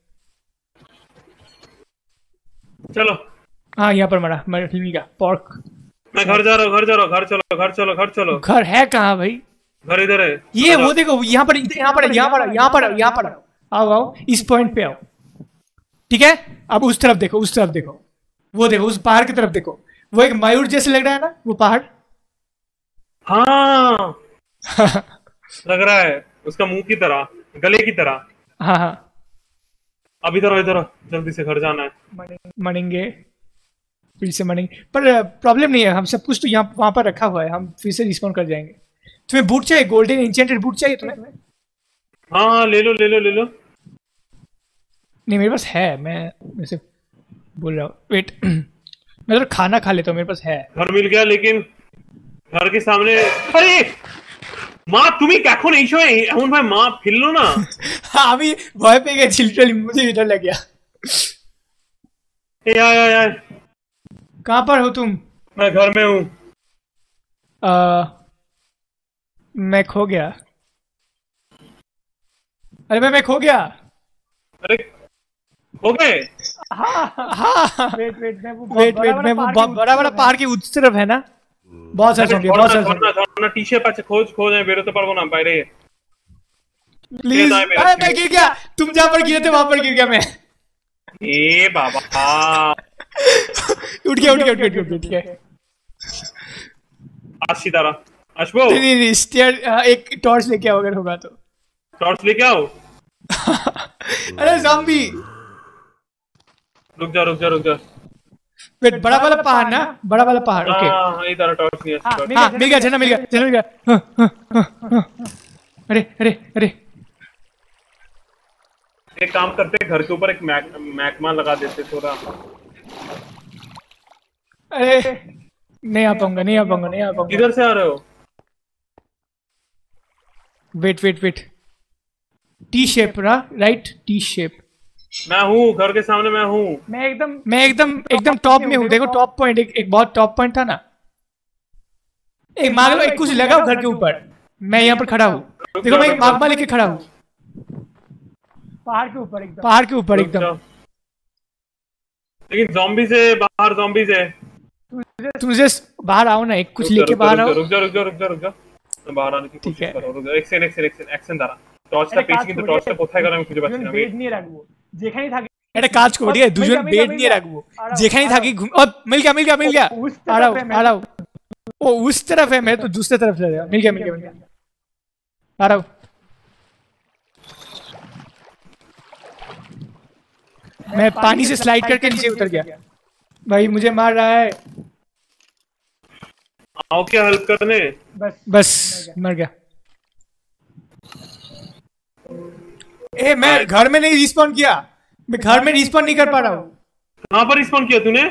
चलो हाँ यहाँ पर मारा, मछली का पॉर्क। मैं घर जा रहा हूँ, घर जा रहा हूँ, घर चलो, घर चलो, घर चलो। घर है कहाँ भाई? घर इधर है। ये वो देखो, यहाँ पर यहाँ पर यहाँ पर यहाँ पर यहाँ पर आओ आओ, इस पॉइंट पे आओ, ठीक है? अब उस तरफ देखो, उस तरफ देखो, वो देखो उस पहाड़ की तरफ देखो, वो एक मयूर जैसे लग रहा है ना वो पहाड़। हाँ लग रहा है उसका मुंह की तरह, गले की तरह। हाँ हाँ अब इधर इधर जल्दी से घर जाना है। मरेंगे फिर से मरेंगे, पर प्रॉब्लम नहीं है, हम सब कुछ तो यहाँ वहां पर रखा हुआ है, हम फिर से रिस्पॉन्ड कर जाएंगे। तुम्हें बूट चाहिए? गोल्डन एन्चेंटेड बूट चाहिए तुम्हें? हाँ हाँ ले लो ले लो ले लो। नहीं मेरे पास है, मैं वैसे बोल रहा हूँ, वेट मैं तो खाना खा लेता हूँ, मेरे पास है। घर मिल गया, लेकिन घर के सामने अरे মা তুমি কখন এই সময় এমন ভাই মা ফিরলো না। আমি ভয় পেয়ে গেছি লিটারালি, मुझे डर लग गया। ए यार कहाँ पर हो तुम? मैं घर में हूँ। मैं खो गया। अरे मैं खो गया। अरे हो गए? हाँ वेट मैं वो बड़ा बड़ा पहाड़ के उस तरफ है ना, बहुत सारे ज़ॉम्बी, बहुत सारे ঝর্ণা টিশে পাচ্ছে, খোঁজ খোঁজ আমি বেরোতে পারবো না বাইরে। प्लीज। अरे मैं गिर गया, तुम जहाँ पर गिरे थे वहां पर गिर गया मैं। ए बाबा उठ गया। আসছি দাঁড়া, আসবো? नहीं स्टेयर, एक टॉर्च लेके आओ अगर होगा तो। टॉर्च लेके आओ। अरे ज़ॉम्बी रुक जा। वेट, बड़ा वाला पहाड़ ना, बड़ा वाला पहाड़। ओके हाँ इधर टॉर्च नहीं है। हाँ मिल गया, झरना मिल गया। अरे एक काम करते हैं, घर के ऊपर एक मैग्मा लगा देते थोड़ा। अरे नहीं आ पाऊंगा। किधर से आ रहे हो? Wait T shape right, T shape. मैं हूँ घर के सामने, मैं हूँ। मैं एकदम टॉप में हूँ, देखो टॉप पॉइंट, एक बहुत टॉप पॉइंट था ना। एक मान लो, एक कुछ लगाओ घर के ऊपर, मैं यहाँ पर खड़ा हूँ, देखो मैं एक मागमा लेके खड़ा हूँ पहाड़ के ऊपर एकदम। लेकिन ज़ॉम्बी से बाहर, ज़ॉम्बी से तुम जस्ट बाहर आओ ना, एक कुछ लेके बाहर आओ। रुक जा बाहर आने की कोशिश करो। रुक जा, एक्शन दाঁড়া। টর্চটা পেয়েছি কিন্তু টর্চটা কোথায় গেল আমি খুঁজে পাচ্ছি না। বেড নিয়ে রাখবো যেখানেই থাকে, এটা কাজ করো ঠিক আছে, দুজন বেড নিয়ে রাখবো যেখানেই থাকি। मिल गया। आ रहा हूँ। ओ उस तरफ है, मैं तो दूसरी तरफ से मिल गया। आ रहा हूँ। मैं पानी से स्लाइड करके नीचे उतर गया। भाई मुझे मार रहा है। आओ क्या हेल्प करने? बस मर गया। ए मैं घर में नहीं रिस्पॉन्ड किया, मैं घर में रिस्पॉन्ड नहीं कर पा रहा हूँ। कहाँ पर रिस्पॉन्ड किया तूने?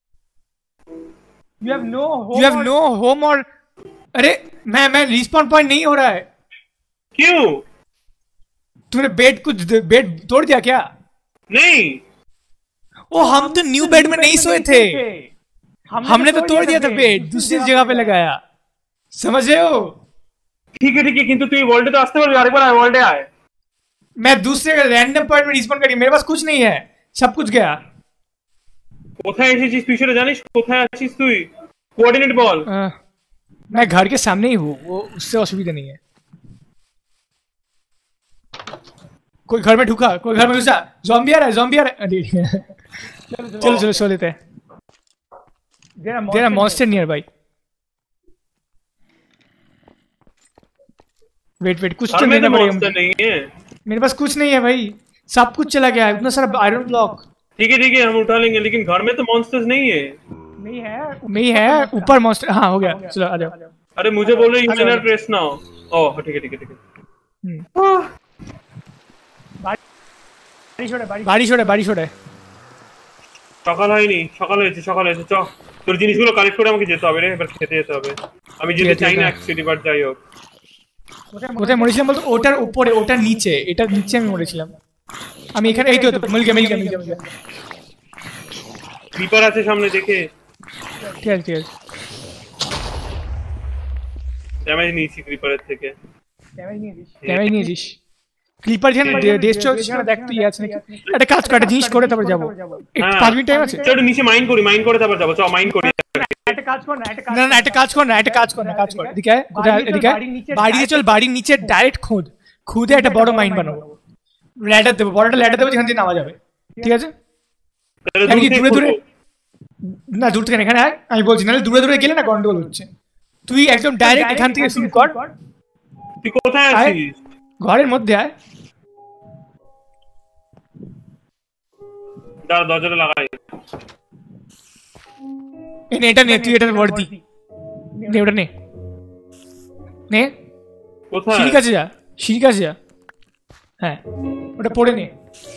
You have no home और अरे मैं रिस्पॉन्ड पॉइंट नहीं हो रहा है। क्यों? तूने बेड तोड़ दिया क्या? नहीं। ओ हम तो न्यू बेड में नहीं सोए थे, हमने तो तोड़ दिया था बेड, दूसरी जगह पे लगाया, समझ रहे हो? ठीक है किंतु तू वर्ल्ड तो आस्ते पारबি, আরেকবার আয় वर्ल्ड आए। मैं दूसरे रैंडम पॉइंट में रिस्पॉन्ड करी, मेरे पास कुछ नहीं है, सब कुछ गया। কোথায় এসেছিস তুই সেটা জানিস? কোথায় আছিস তুই? কোঅর্ডিনেট বল। मैं घर के सामने ही हूँ, वो उससे असुविधा नहीं है। कोई घर में ढुका, कोई घर में घुसा, ज़ॉम्बी आ रहा है। चलो सो लेते हैं। There are monster nearby। Wait कुछ तो लेना पड़ेगा। नहीं है मेरे पास कुछ नहीं है भाई, सब कुछ चला गया है, इतना सारा आयरन ब्लॉक। ठीक है हम उठा लेंगे, लेकिन घर में तो मॉन्स्टर्स नहीं है। नहीं है ऊपर मॉन्स्टर। हाँ हो गया, चलो आ जाओ। अरे मुझे बोल रहे यूनियन प्रेस ना हो। ओह ठीक है। বাড়ি ছোড়ে। সকাল হয়নি, সকাল হয়েছে। চ তোর জিনিসগুলো কালেক্ট করে আমাকে যেতে হবে রে, এবার খেতে যেতে হবে। আমি যেতে চাই না অ্যাকচুয়ালি, বাট যাই হোক। কোথায় মরেছিলাম বলতো? ওটার উপরে, ওটার নিচে, এটার নিচে আমি মরেছিলাম। আমি এখানে, এই তো মিল গয়া। ক্রিপার আছে সামনে দেখে। ঠিক আছে ড্যামেজ নিয়েছি ক্রিপারের থেকে। ড্যামেজ নিয়েছিস? ক্লিপার যেখানে দেশ চলছে সেখানে দেখ তুই আছে নাকি। একটা কাজ কর, একটা জিনিস করে তারপর যাবো। 5 মিনিট টাইম আছে। চল নিচে মাইন করে তারপর যাবো। চল মাইন করি। একটা কাজ কর না, একটা কাজ কর। এদিকে কোথায়? এদিকে বাড়িতে চল, বাড়ির নিচে ডাইরেক্ট খুদে একটা বড় মাইন বানাবো। ল্যাডার দেবো, বড়টা ল্যাডার দেবো যেখান থেকে নামা যাবে, ঠিক আছে? দূরে না, দূর থেকে এখানে আয়, আমি বলছি, নাহলে দূরে গেলে না গন্ডগোল হচ্ছে। তুই একদম ডাইরেক্ট এখান থেকে শুরু কর। তুই কোথায় আছিস? ঘরের মধ্যে আয়। দাঁড়া, দরজাটা লাগাই। এটা নে, তুই এটার বর্দি নে, ওটা নে। কোথায়? সিঁড়ি কাছে যা। হ্যাঁ, ওটা পড়ে নে,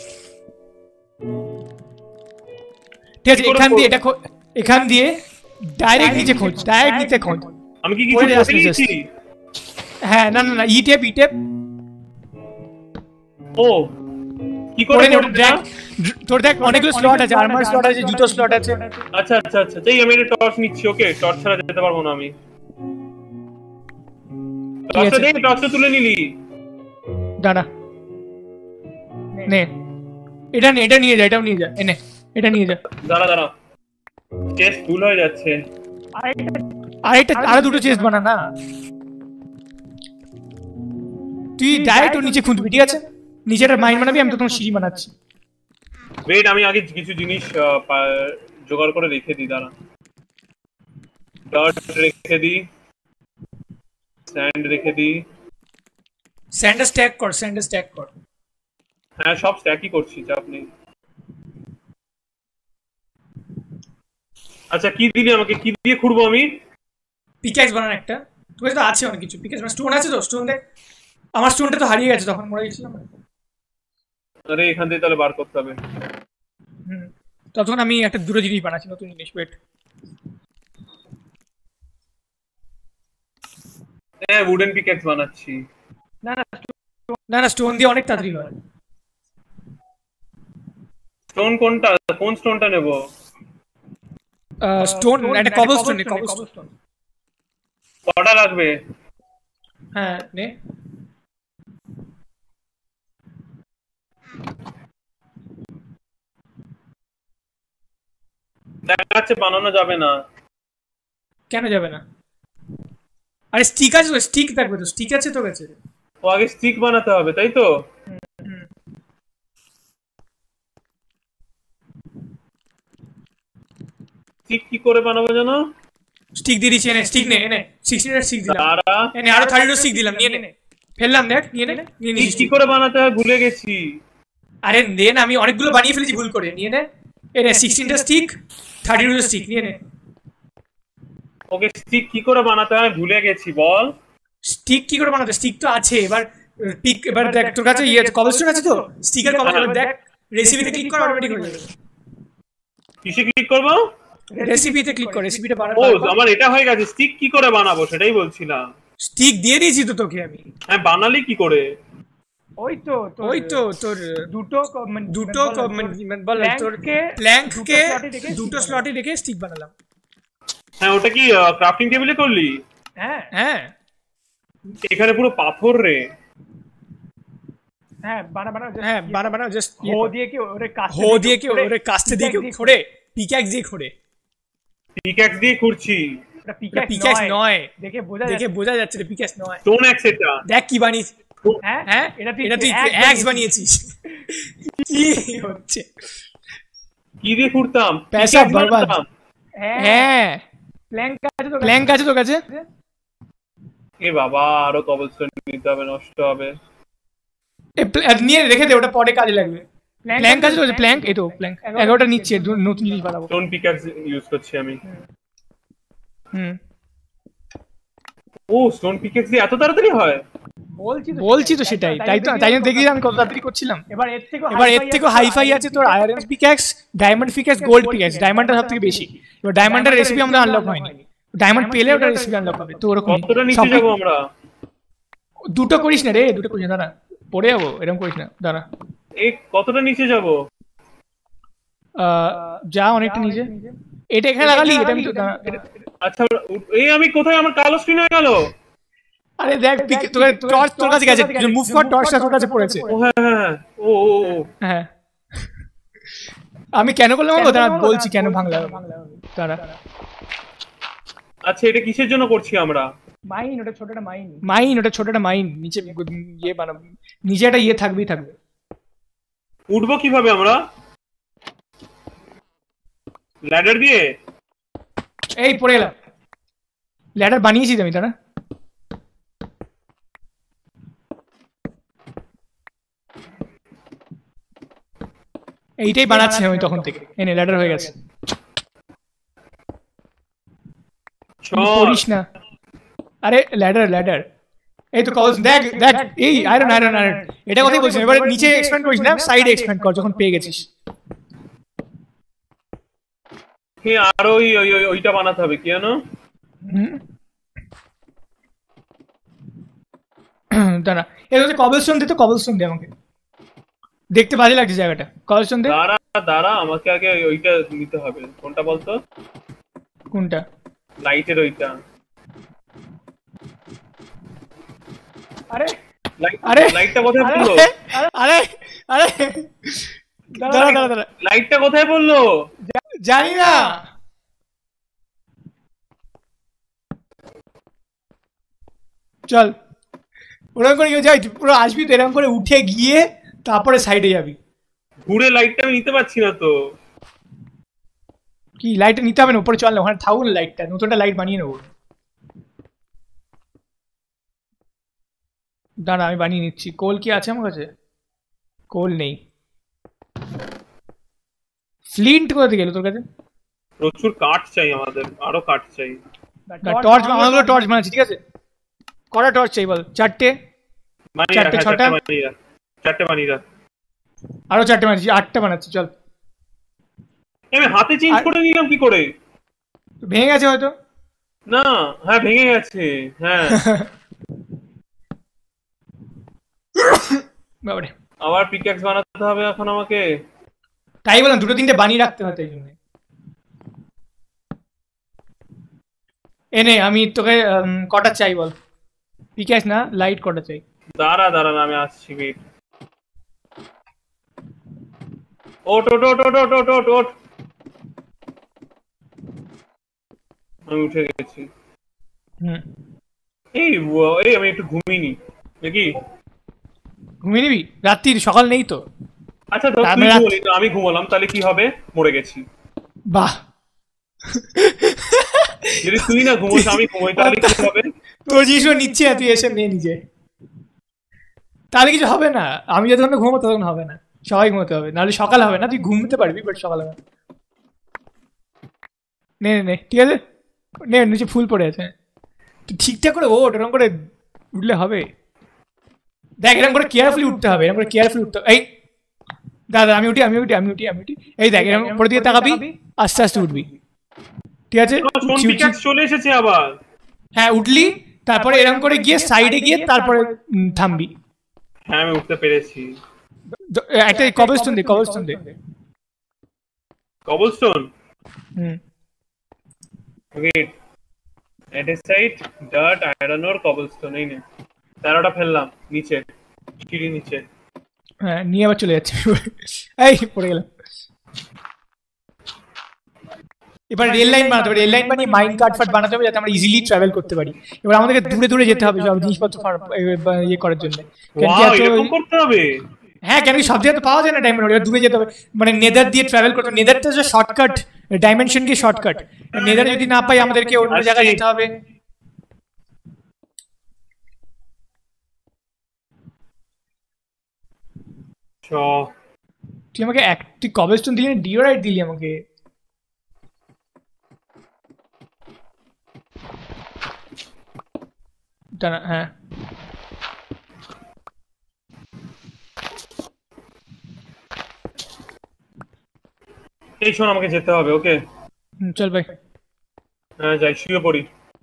ঠিক আছে? এখান দিয়ে ডাইরেক্ট নিচে খোঁজ, আমি কি কিছু করছি? হ্যাঁ, না ই টেপ। ও কি করে দেখ, তোর দেখ অনেকগুলো স্লট আছে, আর্মার স্লট আছে, জুতো স্লট আছে। আচ্ছা, এই আমি একটা টর্চ নিচ্ছি। ওকে, টর্চ ছাড়া যেতে পারবো না আমি। টর্চটা তুলে নিলি? দাঁড়া, নে এটা নিয়ে যা, এটাও নিয়ে যা, এটা নিয়ে যা। দাঁড়া, চেস্ট ফুল হয়ে যাচ্ছে। আরো দুটো চেস্ট বানা না, তুই ডাইরেক্ট ওর নিচে খুঁজবি, ঠিক আছে? নিচে একটা মাইন বানাবি, আমি তো তোমার সিঁড়ি বানাচ্ছি। ওয়েট, আমি আগে কিছু জিনিস জোগাড় করে রেখে দিই। দাঁড়া, ডট রেখে দিই, স্যান্ড রেখে দিই। স্যান্ড স্ট্যাক কর। হ্যাঁ, সব স্ট্যাকই করছি, চাপ নেই। আচ্ছা, কি দিলি আমাকে? কি দিয়ে খুঁড়বো আমি? পিক্যাক্স বানান একটা। তোর কাছে তো আছে অনেক কিছু। পিক্যাক্স মানে স্টোন আছে তো? স্টোন দেখ, আমার স্টোনটা তো হারিয়ে গেছে, তখন মরে গেছিলাম। আরে এখান থেকে তাহলে বার করতে হবে। তখন আমি একটা দুটো জিনিস বানাচ্ছি, নতুন জিনিস। ওয়েট, হ্যাঁ, উডেন পিক্যাক্স বানাচ্ছি। না, স্টোন দিয়ে অনেক তাড়াতাড়ি হয়। স্টোন কোনটা? কোন স্টোনটা নেব? স্টোন একটা কবলস্টোন। কটা লাগবে? হ্যাঁ, নে। দেখাচ্ছে বানানো যাবে না। কেন যাবে না? আরে স্টিক আছে তো, স্টিক থাকবে তো, স্টিক আছে তো কাছে। ও আগে স্টিক বানাতে হবে, তাই তো? স্টিক কি করে বানাবো জানো? স্টিক দিয়ে দিচ্ছি, স্টিক নে, 16 স্টিক দিলাম। আরো 32 স্টিক দিলাম, নিয়ে নে। ফেললাম, দেখ, নিয়ে নিস। কি করে বানাতে হয় ভুলে গেছি। আরে দেন, আমি অনেকগুলো বানিয়ে ফেলেছি ভুল করে, নিয়ে নে। 16টা স্টিক, 32 স্টিক, নিয়ে নে। ওকে, স্টিক কি করে বানাতে হয় ভুলে গেছি, বল। স্টিক কি করে বানাতে? স্টিক তো আছে। এবার দেখ, তোর কাছে কবলস্টোন আছে তো? স্টিকের কবলস্টোন দেখ, রেসিপিতে ক্লিক কর, অটোমেটিক হয়ে যাবে। কিসে ক্লিক করবো? রেসিপিতে ক্লিক কর, রেসিপিটা বানাবো। ও, আমার এটা হয়ে গেছে। স্টিক কি করে বানাবো সেটাই বলছিলাম। স্টিক দিয়ে দিয়েছি তো তোকে আমি। হ্যাঁ, বানালি কি করে? ওই তো তোর দুটো বল, তোর প্ল্যাঙ্ককে দুটো স্লটে রেখে স্টিক বানালাম। হ্যাঁ, ওটা কি ক্রাফটিং টেবিলে করলি? হ্যাঁ, এখানে পুরো পাথর রে। হ্যাঁ, বানা জাস্ট হো দিয়ে কি ওরে কাস্তে দিয়ে কি খোড়ে, পিক্যাক্স দিয়ে খোড়ে। পিক্যাক্স দিয়ে খুঁড়ছি। এটা পিক্যাক্স নয়, দেখে বোঝা যাচ্ছে এটা পিক্যাক্স নয়। স্টোন অ্যাক্স এটা। দেখ কি বানিয়েছিস। হ্যাঁ, এটা তুই অ্যাক্স বানিয়েছিস। কি হচ্ছে? কি দিয়ে খুঁড়তাম? পয়সা বরবাদ। হ্যাঁ, প্ল্যাঙ্ক আছে তো কাছে? এ বাবা, আরো কবলস্টোন নিতে হবে, নষ্ট হবে। নিয়ে রেখে দে, ওটা পরে কাজে লাগবে। প্ল্যাঙ্ক আছে তো? প্ল্যাঙ্ক, এই তো প্ল্যাঙ্ক 11টা নিচ্ছে, নতুন জিনিস বানাবো। স্টোন পিক্যাক্স ইউজ করছি আমি। ও, স্টোন পিক্যাক্স দিয়ে এত তাড়াতাড়ি হয়? বলছি তো সেটাই, তাই জন্য দেখি আমি কত তাড়াতাড়ি করছিলাম। এবার এর থেকে হাইফাই আছে তোর iron pickaxe, diamond pickaxe, gold pickaxe. ডায়মন্ডটা সবথেকে বেশি। এবার ডায়মন্ডের রেসিপি আমাদের আনলক হয়নি। ডায়মন্ড পেলে ওটা রেসিপি আনলক হবে। তো ওরকম কতটা নিচে যাব আমরা? দুটো করিস না রে, দুটো করিস না, দাঁড়া, পড়ে যাবো, এরকম করিস না, দাঁড়া। এই কতটা নিচে যাব? যা অনেকটা নিচে। এটা এখানে লাগালি, এটা আমি তো। আচ্ছা, এই আমি কোথায়? আমার কালো স্ক্রিন হয়ে গেল। আরে দেখ তোর টর্চ তোর কাছে গেছে, মুভ কর, টর্চটা তোর কাছে পড়েছে। ও হ্যাঁ ও হ্যাঁ আমি কেন করলাম বলবো, দাঁড়া বলছি কেন ভাঙলাম তারা। আচ্ছা এটা কিসের জন্য করছি আমরা? মাইন, ওটা ছোটটা মাইন নিচে ইয়ে বানাবো, নিচে একটা ইয়ে থাকবেই থাকবে। উঠবো কিভাবে আমরা? ল্যাডার দিয়ে? এই পড়ে গেলাম, ল্যাডার বানিয়েছি আমি তারা। এইটাই বানাচ্ছি আমি তখন থেকে, এনে ল্যাডার হয়ে গেছে। পড়িস না, আরে ল্যাডার এই তো কলস, দেখ এই আয়রন এটা কথাই বলছিস। এবারে নিচে এক্সপ্যান্ড করিস না, সাইডে এক্সপ্যান্ড কর যখন পেয়ে গেছিস। হ্যাঁ আর ওইটা বানাতে হবে কি জানো? দাঁড়া এটা হচ্ছে কবলস্টোন দে, তো কবলস্টোন দে আমাকে, দেখতে ভালো লাগছে জায়গাটা। কবলস্টোন দে। দাঁড়া আমাকে আগে ওইটা নিতে হবে। কোনটা বলতো? কোনটা? লাইটের ওইটা। আরে লাইটটা কোথায় পড়লো? আরে দাঁড়া লাইটটা কোথায় পড়লো? জানি না। চল ওরকম করে যাই, পুরো আসবি তো এরকম করে উঠে গিয়ে তারপরে সাইডে যাবি। ঘুরে লাইটটা আমি নিতে পারছি না তো। কি লাইটটা নিতে হবে না, উপরে চল না, ওখানে থাকুন লাইটটা, নতুনটা লাইট বানিয়ে নেবো। দাঁড়া আমি বানিয়ে নিচ্ছি। কোল কি আছে আমার কাছে? কোল নেই। ফ্লিন্ট কোথা থেকে গেল তোর কাছে? প্রচুর কাঠ চাই আমাদের, আরো কাঠ চাই। টর্চ, আমাদের টর্চ বানাচ্ছি, ঠিক আছে? কটা টর্চ চাই বল? চারটে, ছটা, চারটে বানিয়ে রাখ। আরো চারটে বানাচ্ছি, 8টা বানাচ্ছি। চল আমি হাতে চেঞ্জ করে নিলাম কি করে? ভেঙে গেছে হয়তো। না হ্যাঁ ভেঙে গেছে, হ্যাঁ। বাবারে আবার পিক্যাক্স বানাতে হবে এখন আমাকে। তাই বললাম দুটো তিনটে বানিয়ে রাখতে হয়, তাই জন্য। এনে আমি তোকে কটা চাই বল? পিক্যাক্স না লাইট কটা চাই? দাঁড়া না আমি আসছি, ওয়েট। ওট আমি উঠে গেছি। এই আমি একটু ঘুমিয়ে নি নাকি? ঘুমিয়ে নিবি? রাত্রির সকাল নেই তো। আচ্ছা তুই ঘুমোলি তো, আমি ঘুমালাম, তাহলে কি হবে? মরে গেছি। বাহ, যদি তুই না ঘুমোস আমি ঘুমোই তাহলে কি হবে? তোর জিনিসও নিচ্ছে না, তুই এসে নিয়ে নিজে, তাহলে কিছু হবে না। আমি যতক্ষণ ঘুমো ততক্ষণ হবে না, সবাই ঘুমোতে হবে, নাহলে সকাল হবে না। তুই ঘুমতে পারবি বাট সকাল হবে না। নে ঠিক আছে, নে নিচে ফুল পড়ে আছে, তুই ঠিকঠাক করে ওঠ, এরকম করে উঠলে হবে। দেখ এরকম করে কেয়ারফুলি উঠতে হবে, এরকম করে কেয়ারফুলি উঠতে হবে। এই দাদা আমি উঠি। এই দেখ এরকম উপরের দিকে তাকাবি, আস্তে আস্তে উঠবি, ঠিক আছে? চলে এসেছে আবার। হ্যাঁ উঠলি, তারপরে এরকম করে গিয়ে সাইডে গিয়ে তারপরে থামবি। হ্যাঁ আমি উঠতে পেরেছি। একটা কবলস্টোন দে। Cobblestone wait, andesite, dirt, iron ore, cobblestone. এই নে 13টা ফেললাম নিচে, সিঁড়ি নিচে। হ্যাঁ নিয়ে আবার চলে যাচ্ছে। এই পড়ে গেলাম। এবার রেল লাইন বানাতে হবে, রেল লাইন বানিয়ে মাইন কাট ফাট বানাতে হবে যাতে আমরা ইজিলি ট্রাভেল করতে পারি। এবার আমাদেরকে দূরে যেতে হবে সব জিনিসপত্র ইয়ে করার জন্য। করতে হবে। হ্যাঁ কেন কি সব জায়গায় তো পাওয়া যায় না ডায়মন্ড, এবার দূরে যেতে হবে, মানে নেদার দিয়ে ট্রাভেল করতে হবে। নেদারটা হচ্ছে শর্টকাট, ডাইমেনশন কি শর্টকাট। নেদার যদি না পাই আমাদেরকে অন্য জায়গায় যেতে হবে। তুই আমাকে তুই কবলস্টোন দিলি না ডিওরাইট দিলি আমাকে? হ্যাঁ এই শোন আমাকে যেতে হবে, ওকে? চল ভাই। হ্যাঁ যাই, শুয়ে পড়ি।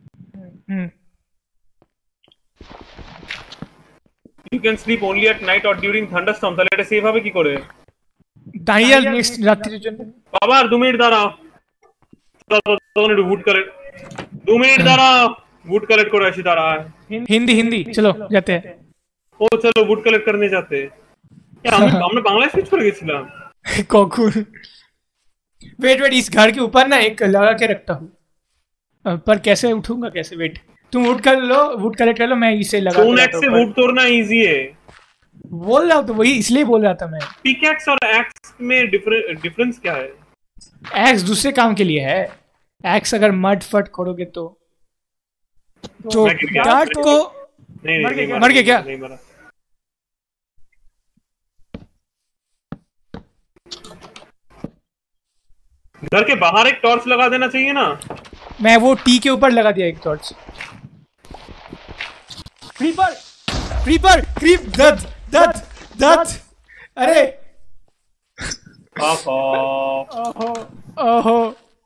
You can sleep only at night or during thunderstorm. তাহলে এটা সেভ হবে কি করে? দাঁড়িয়ে নেক্সট রাত্রির জন্য। বাবা 2 মিনিট দাঁড়াও, তখন একটু হুট করে 2 মিনিট দাঁড়াও, वुड कलेक्ट करो ऐसी तरह है। हिंदी हिंदी चलो जाते हैं। ओ चलो वुड कलेक्ट करने जाते हैं। क्या हमने बांग्ला स्विच कर গেছিলাম। कौन वेट वेट इस घर के ऊपर ना एक लगा के रखता हूँ पर कैसे उठूंगा कैसे वेट तुम वुड कर लो वुड कलेक्ट कर लो मैं इसे लगा स्टोन एक्स से वुड तोड़ना इजी है बोल रहा हूँ तो वही इसलिए बोल रहा था मैं। पिकैक्स और एक्स में डिफरेंस क्या है? एक्स दूसरे काम के लिए है एक्स अगर मड फट करोगे तो डार्ट को नहीं मर गया क्या? नहीं मरा। घर के बाहर एक टॉर्च लगा देना चाहिए ना। मैं वो टी के ऊपर लगा दिया एक टॉर्च। क्रीपर क्रीपर क्रीप दद दद दद अरे ओहो ओहो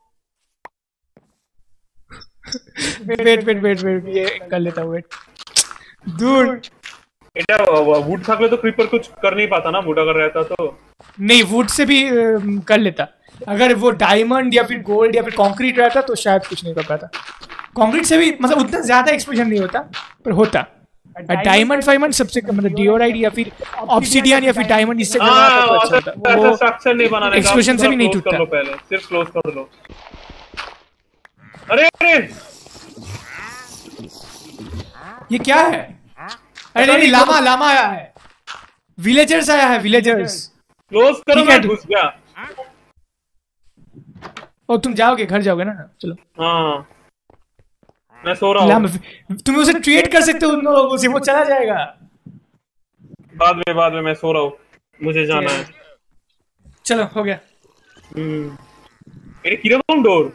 वेट ये कर लेता हूँ वेट दूर। এটা वुड থাকলে तो क्रीपर कुछ कर नहीं पाता ना वुड अगर रहता तो। नहीं वुड से भी कर लेता अगर वो डायमंड या फिर गोल्ड या फिर कंक्रीट रहता तो शायद कुछ नहीं कर पाता। कंक्रीट से भी मतलब उतना ज्यादा एक्सप्लोजन नहीं होता पर होता। डायमंड फाइमंड सबसे मतलब डिओराइट या फिर ऑब्सिडियन या फिर डायमंड इससे तो अच्छा होता। वो स्ट्रक्चर नहीं बनाने का एक्सप्लोजन से भी नहीं टूटता। कर लो पहले सिर्फ क्लोज कर लो। अरे ये क्या है? अरे नहीं लामा लामा आया है विलेजर्स आया है विलेजर्स। क्लोज करो मैं घुस गया। ओ तुम जाओगे घर जाओगे ना चलो। हाँ मैं सो रहा हूँ। तुम उसे ट्रेड कर सकते हो उन लोगों से वो चला जाएगा। बाद में मैं सो रहा हूँ मुझे जाना है। चलो हो गया। ये किरकम डोर।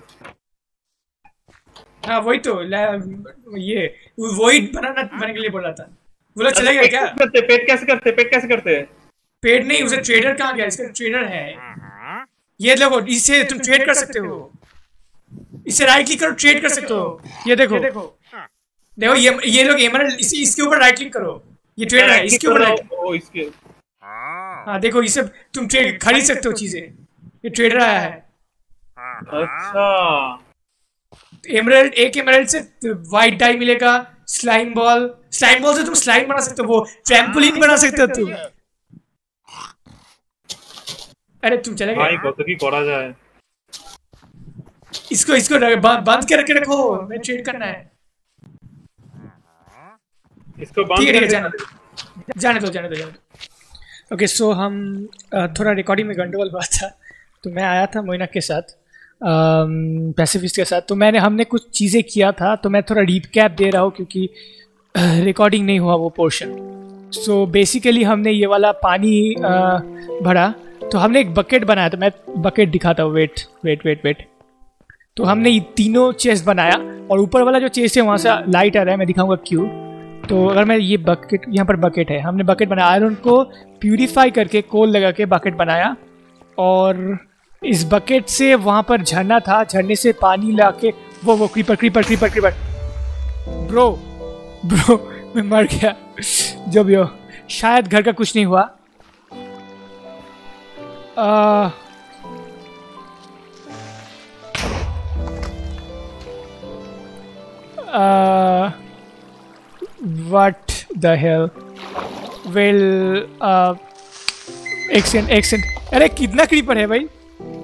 हाँ वही तो ये वही बनाने के लिए बोल रहा था। वो लोग चले गए क्या? पेट कैसे करते हैं? पेट नहीं उसे ट्रेडर कहाँ गया? इसका ट्रेडर है ये देखो इससे तुम ट्रेड कर सकते हो। इसे राइट क्लिक करो ट्रेड कर सकते हो। ये देखो ये लोग एमरल्ड इसके ऊपर राइट क्लिक करो ये ट्रेडर है इसके ऊपर इसके। हाँ देखो इसे तुम ट्रेड खरीद सकते हो चीजें। ये ट्रेडर आया है। अच्छा एमरल्ड एक एमरल्ड से व्हाइट डाई मिलेगा। स्लाइम बॉल से तुम स्लाइम बना सकते हो। वो ट्रैम्पोलिन बना सकते हो तुम। अरे तुम चले गए भाई कत की करा जाए। इसको बंद करके रखो मैं ट्रेड करना है। इसको बंद ठीक है जाने दो। ओके सो हम थोड़ा रिकॉर्डिंग में गंडगोल हुआ था तो मैं आया था मोइना के साथ पैसिफिस्ट के साथ तो हमने कुछ चीज़ें किया था तो मैं थोड़ा रिकैप दे रहा हूँ क्योंकि रिकॉर्डिंग नहीं हुआ वो पोर्शन। सो बेसिकली हमने ये वाला पानी भरा तो हमने एक बकेट बनाया था। मैं बकेट दिखाता हूँ वेट तो हमने ये तीनों चेस्ट बनाया और ऊपर वाला जो चेस्ट है वहाँ से लाइट आ रहा है मैं दिखाऊंगा क्यों। तो अगर मैं ये बकेट यहाँ पर बकेट है हमने बकेट बनाया आयरन को प्यूरिफाई करके कोल लगा के बकेट बनाया और इस बकेट से वहाँ पर झरना था झरने से पानी ला के वो क्रीपर ब्रो मैं मर गया जो भी हो शायद घर का कुछ नहीं हुआ। What the hell? Well, accent अरे कितना क्रीपर है भाई?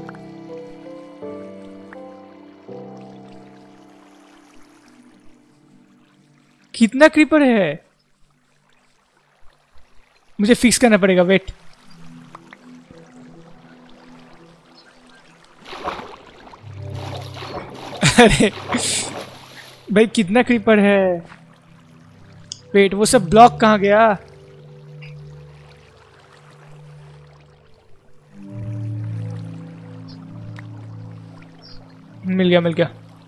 कितना क्रीपर है? मुझे फिक्स करना पड़ेगा वेट। अरे भाई कितना क्रीपर है? वेट वो सब ब्लॉक कहाँ गया? मिल गया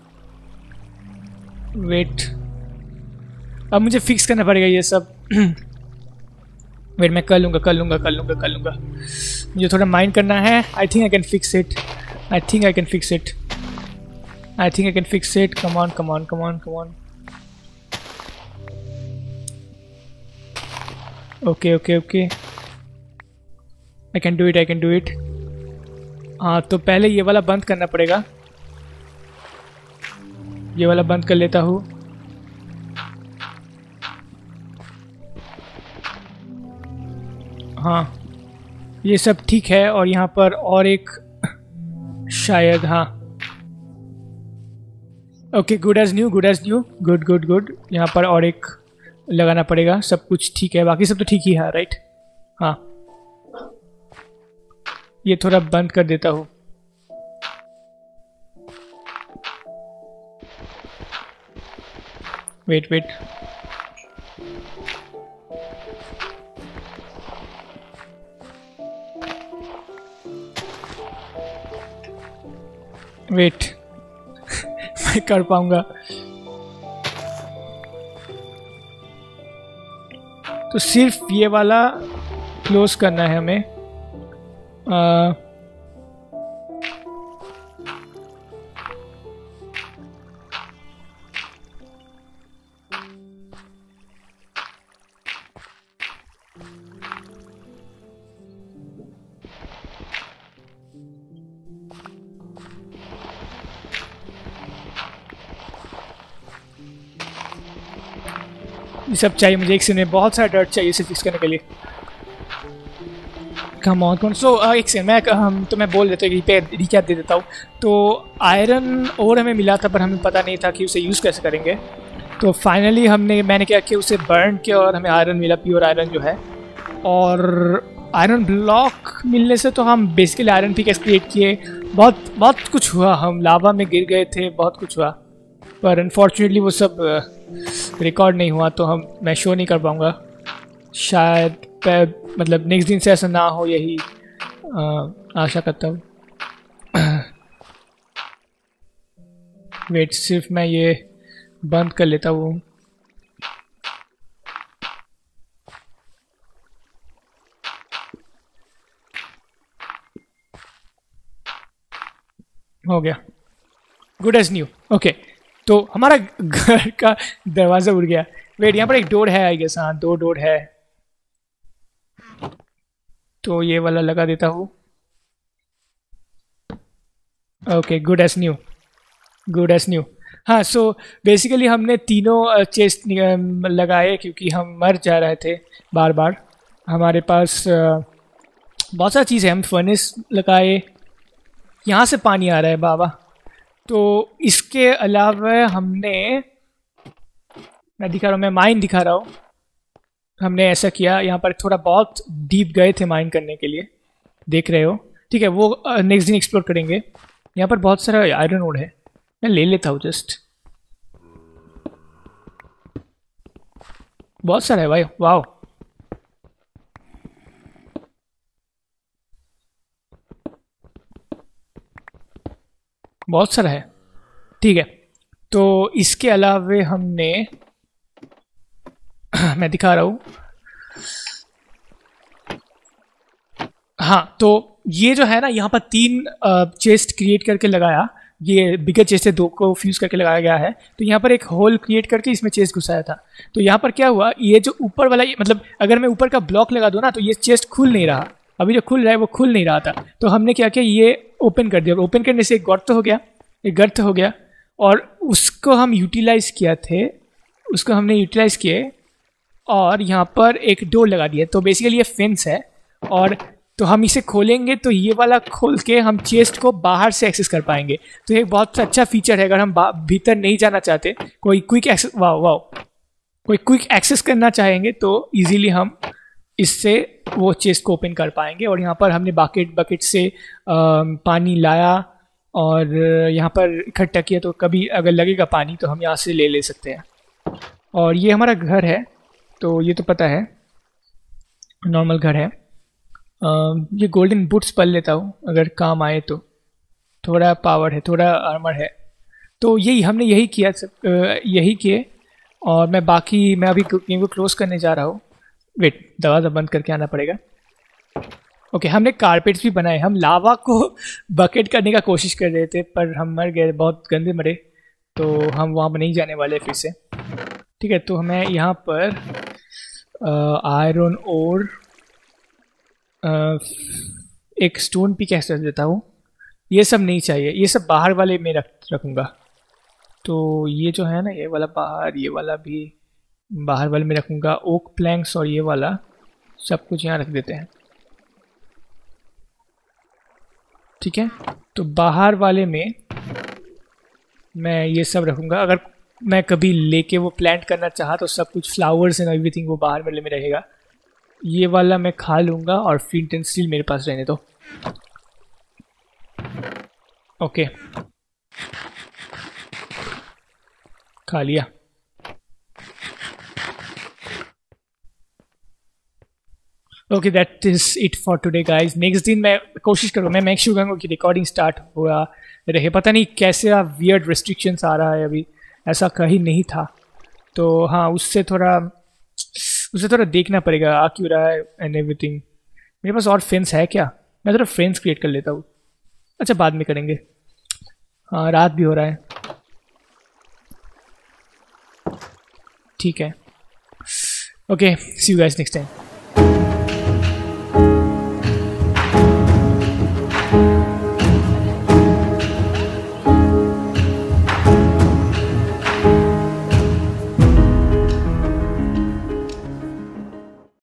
वेट अब मुझे फिक्स करना पड़ेगा ये सब। वेट मैं कर लूँगा मुझे थोड़ा माइंड करना है। I think I can fix it come on okay I can do it. हाँ तो पहले ये वाला बंद करना पड़ेगा। ये वाला बंद कर लेता हूँ हाँ ये सब ठीक है। और यहाँ पर और एक शायद, हाँ okay, good as new, good as new, good good good. यहाँ पर और एक लगाना पड़ेगा। सब कुछ ठीक है, बाकी सब तो ठीक ही है, राइट। हाँ ये थोड़ा बंद कर देता हूँ। वेट वेट, वेट मैं कर पाऊंगा। तो सिर्फ ये वाला क्लोज करना है हमें। ये सब चाहिए मुझे एक सेकंड में, बहुत सारा डर्ट चाहिए इसे फिक्स करने के लिए। कम ऑन कौन सो एक सेकंड मैं मैं बोल देता हूँ, रिकैप दे देता हूँ। तो आयरन और हमें मिला था पर हमें पता नहीं था कि उसे यूज़ कैसे करेंगे। तो फाइनली मैंने क्या किया, उसे बर्न किया और हमें आयरन मिला, प्योर आयरन जो है। और आयरन ब्लॉक मिलने से तो हम बेसिकली आयरन पिकेक्स क्रिएट किए। बहुत कुछ हुआ, हम लावा में गिर गए थे, बहुत कुछ हुआ। पर अनफॉर्चुनेटली वो सब रिकॉर्ड नहीं हुआ, तो मैं शो नहीं कर पाऊँगा शायद। मतलब नेक्स्ट दिन से ऐसा ना हो, यही आशा करता हूँ। वेट, सिर्फ मैं ये बंद कर लेता हूँ। हो गया, गुड एज न्यू। ओके, तो हमारा घर का दरवाजा उड़ गया। वेट, यहाँ पर एक डोर है आई गेस। हाँ 2 डोर है, तो ये वाला लगा देता हूँ। Okay, good as new, good as new. हाँ सो बेसिकली हमने तीनों चेस्ट लगाए क्योंकि हम मर जा रहे थे बार बार। हमारे पास बहुत सारी चीज़ है। हम फर्नेस लगाए, यहाँ से पानी आ रहा है बाबा। तो इसके अलावा मैं दिखा रहा हूँ, मैं माइन दिखा रहा हूँ। हमने ऐसा किया, यहाँ पर थोड़ा बहुत डीप गए थे माइन करने के लिए, देख रहे हो। ठीक है, वो नेक्स्ट दिन एक्सप्लोर करेंगे। यहाँ पर बहुत सारा आयरन ओर है, मैं ले लेता हूँ जस्ट। बहुत सारा है भाई, वाह। बहुत सारा है, ठीक है। तो इसके अलावा हमने मैं दिखा रहा हूँ। हाँ, तो ये जो है ना, यहाँ पर 3 चेस्ट क्रिएट करके लगाया। ये बिगर चेस्ट है, 2 को फ्यूज करके लगाया गया है। तो यहाँ पर एक होल क्रिएट करके इसमें चेस्ट घुसाया था। तो यहाँ पर क्या हुआ, ये जो ऊपर वाला, मतलब अगर मैं ऊपर का ब्लॉक लगा दूँ ना, तो ये चेस्ट खुल नहीं रहा। अभी जो खुल रहा है वो खुल नहीं रहा था। तो हमने क्या किया, ये ओपन कर दिया। ओपन करने से एक गर्त हो गया, और उसको हम यूटिलाइज किए और यहाँ पर एक डोर लगा दिया। तो बेसिकली ये फेंस है, और तो हम इसे खोलेंगे तो ये वाला खोल के हम चेस्ट को बाहर से एक्सेस कर पाएंगे। तो ये एक बहुत अच्छा फीचर है। अगर हम भीतर नहीं जाना चाहते, कोई क्विक एक्सेस करना चाहेंगे, तो इजीली हम इससे वो चेस्ट को ओपन कर पाएंगे। और यहाँ पर हमने बकेट से पानी लाया और यहाँ पर इकट्ठा किया, तो कभी अगर लगेगा पानी तो हम यहाँ से ले सकते हैं। और ये हमारा घर है, तो ये तो पता है, नॉर्मल घर है। ये गोल्डन बूट्स पहन लेता हूँ अगर काम आए तो। थोड़ा पावर है, थोड़ा आर्मर है। तो हमने यही किए। और मैं अभी गेम को क्लोज करने जा रहा हूँ। वेट, दरवाज़ा बंद करके आना पड़ेगा। ओके, हमने कारपेट्स भी बनाए। हम लावा को बकेट करने का कोशिश कर रहे थे, पर हम मर गए, बहुत गंदे मरे। तो हम वहाँ पर नहीं जाने वाले फिर से। ठीक है, तो मैं यहाँ पर आयरन और एक स्टोन पिकैक्स रख देता हूँ। ये सब नहीं चाहिए, ये सब बाहर वाले में रखूँगा। तो ये जो है ना, ये वाला बाहर, ये वाला भी बाहर वाले में रखूँगा। ओक प्लैंक्स और ये वाला सब कुछ यहाँ रख देते हैं, ठीक है। तो बाहर वाले में मैं ये सब रखूँगा, अगर मैं कभी लेके वो प्लांट करना चाहा तो सब कुछ फ्लावर्स एंड एवरीथिंग वो बाहर वाले में रहेगा। ये वाला मैं खा लूँगा और फ्लिंट एंड स्टील मेरे पास रहने दो। ओके, खा लिया। Okay, that is it for today guys. Next दिन मैं कोशिश करूँ, मैं मेक श्योर करूँगा कि रिकॉर्डिंग स्टार्ट हुआ रहे। पता नहीं कैसे वियर्ड रेस्ट्रिक्शंस आ रहा है अभी, ऐसा कहीं नहीं था। तो हाँ, उससे थोड़ा देखना पड़ेगा आ क्यों रहा है एंड एवरीथिंग। मेरे पास और फ्रेंड्स है क्या? मैं थोड़ा फ्रेंड्स क्रिएट कर लेता हूँ। अच्छा, बाद में करेंगे। हाँ, रात भी हो रहा है। ठीक है, okay, see you guys next time.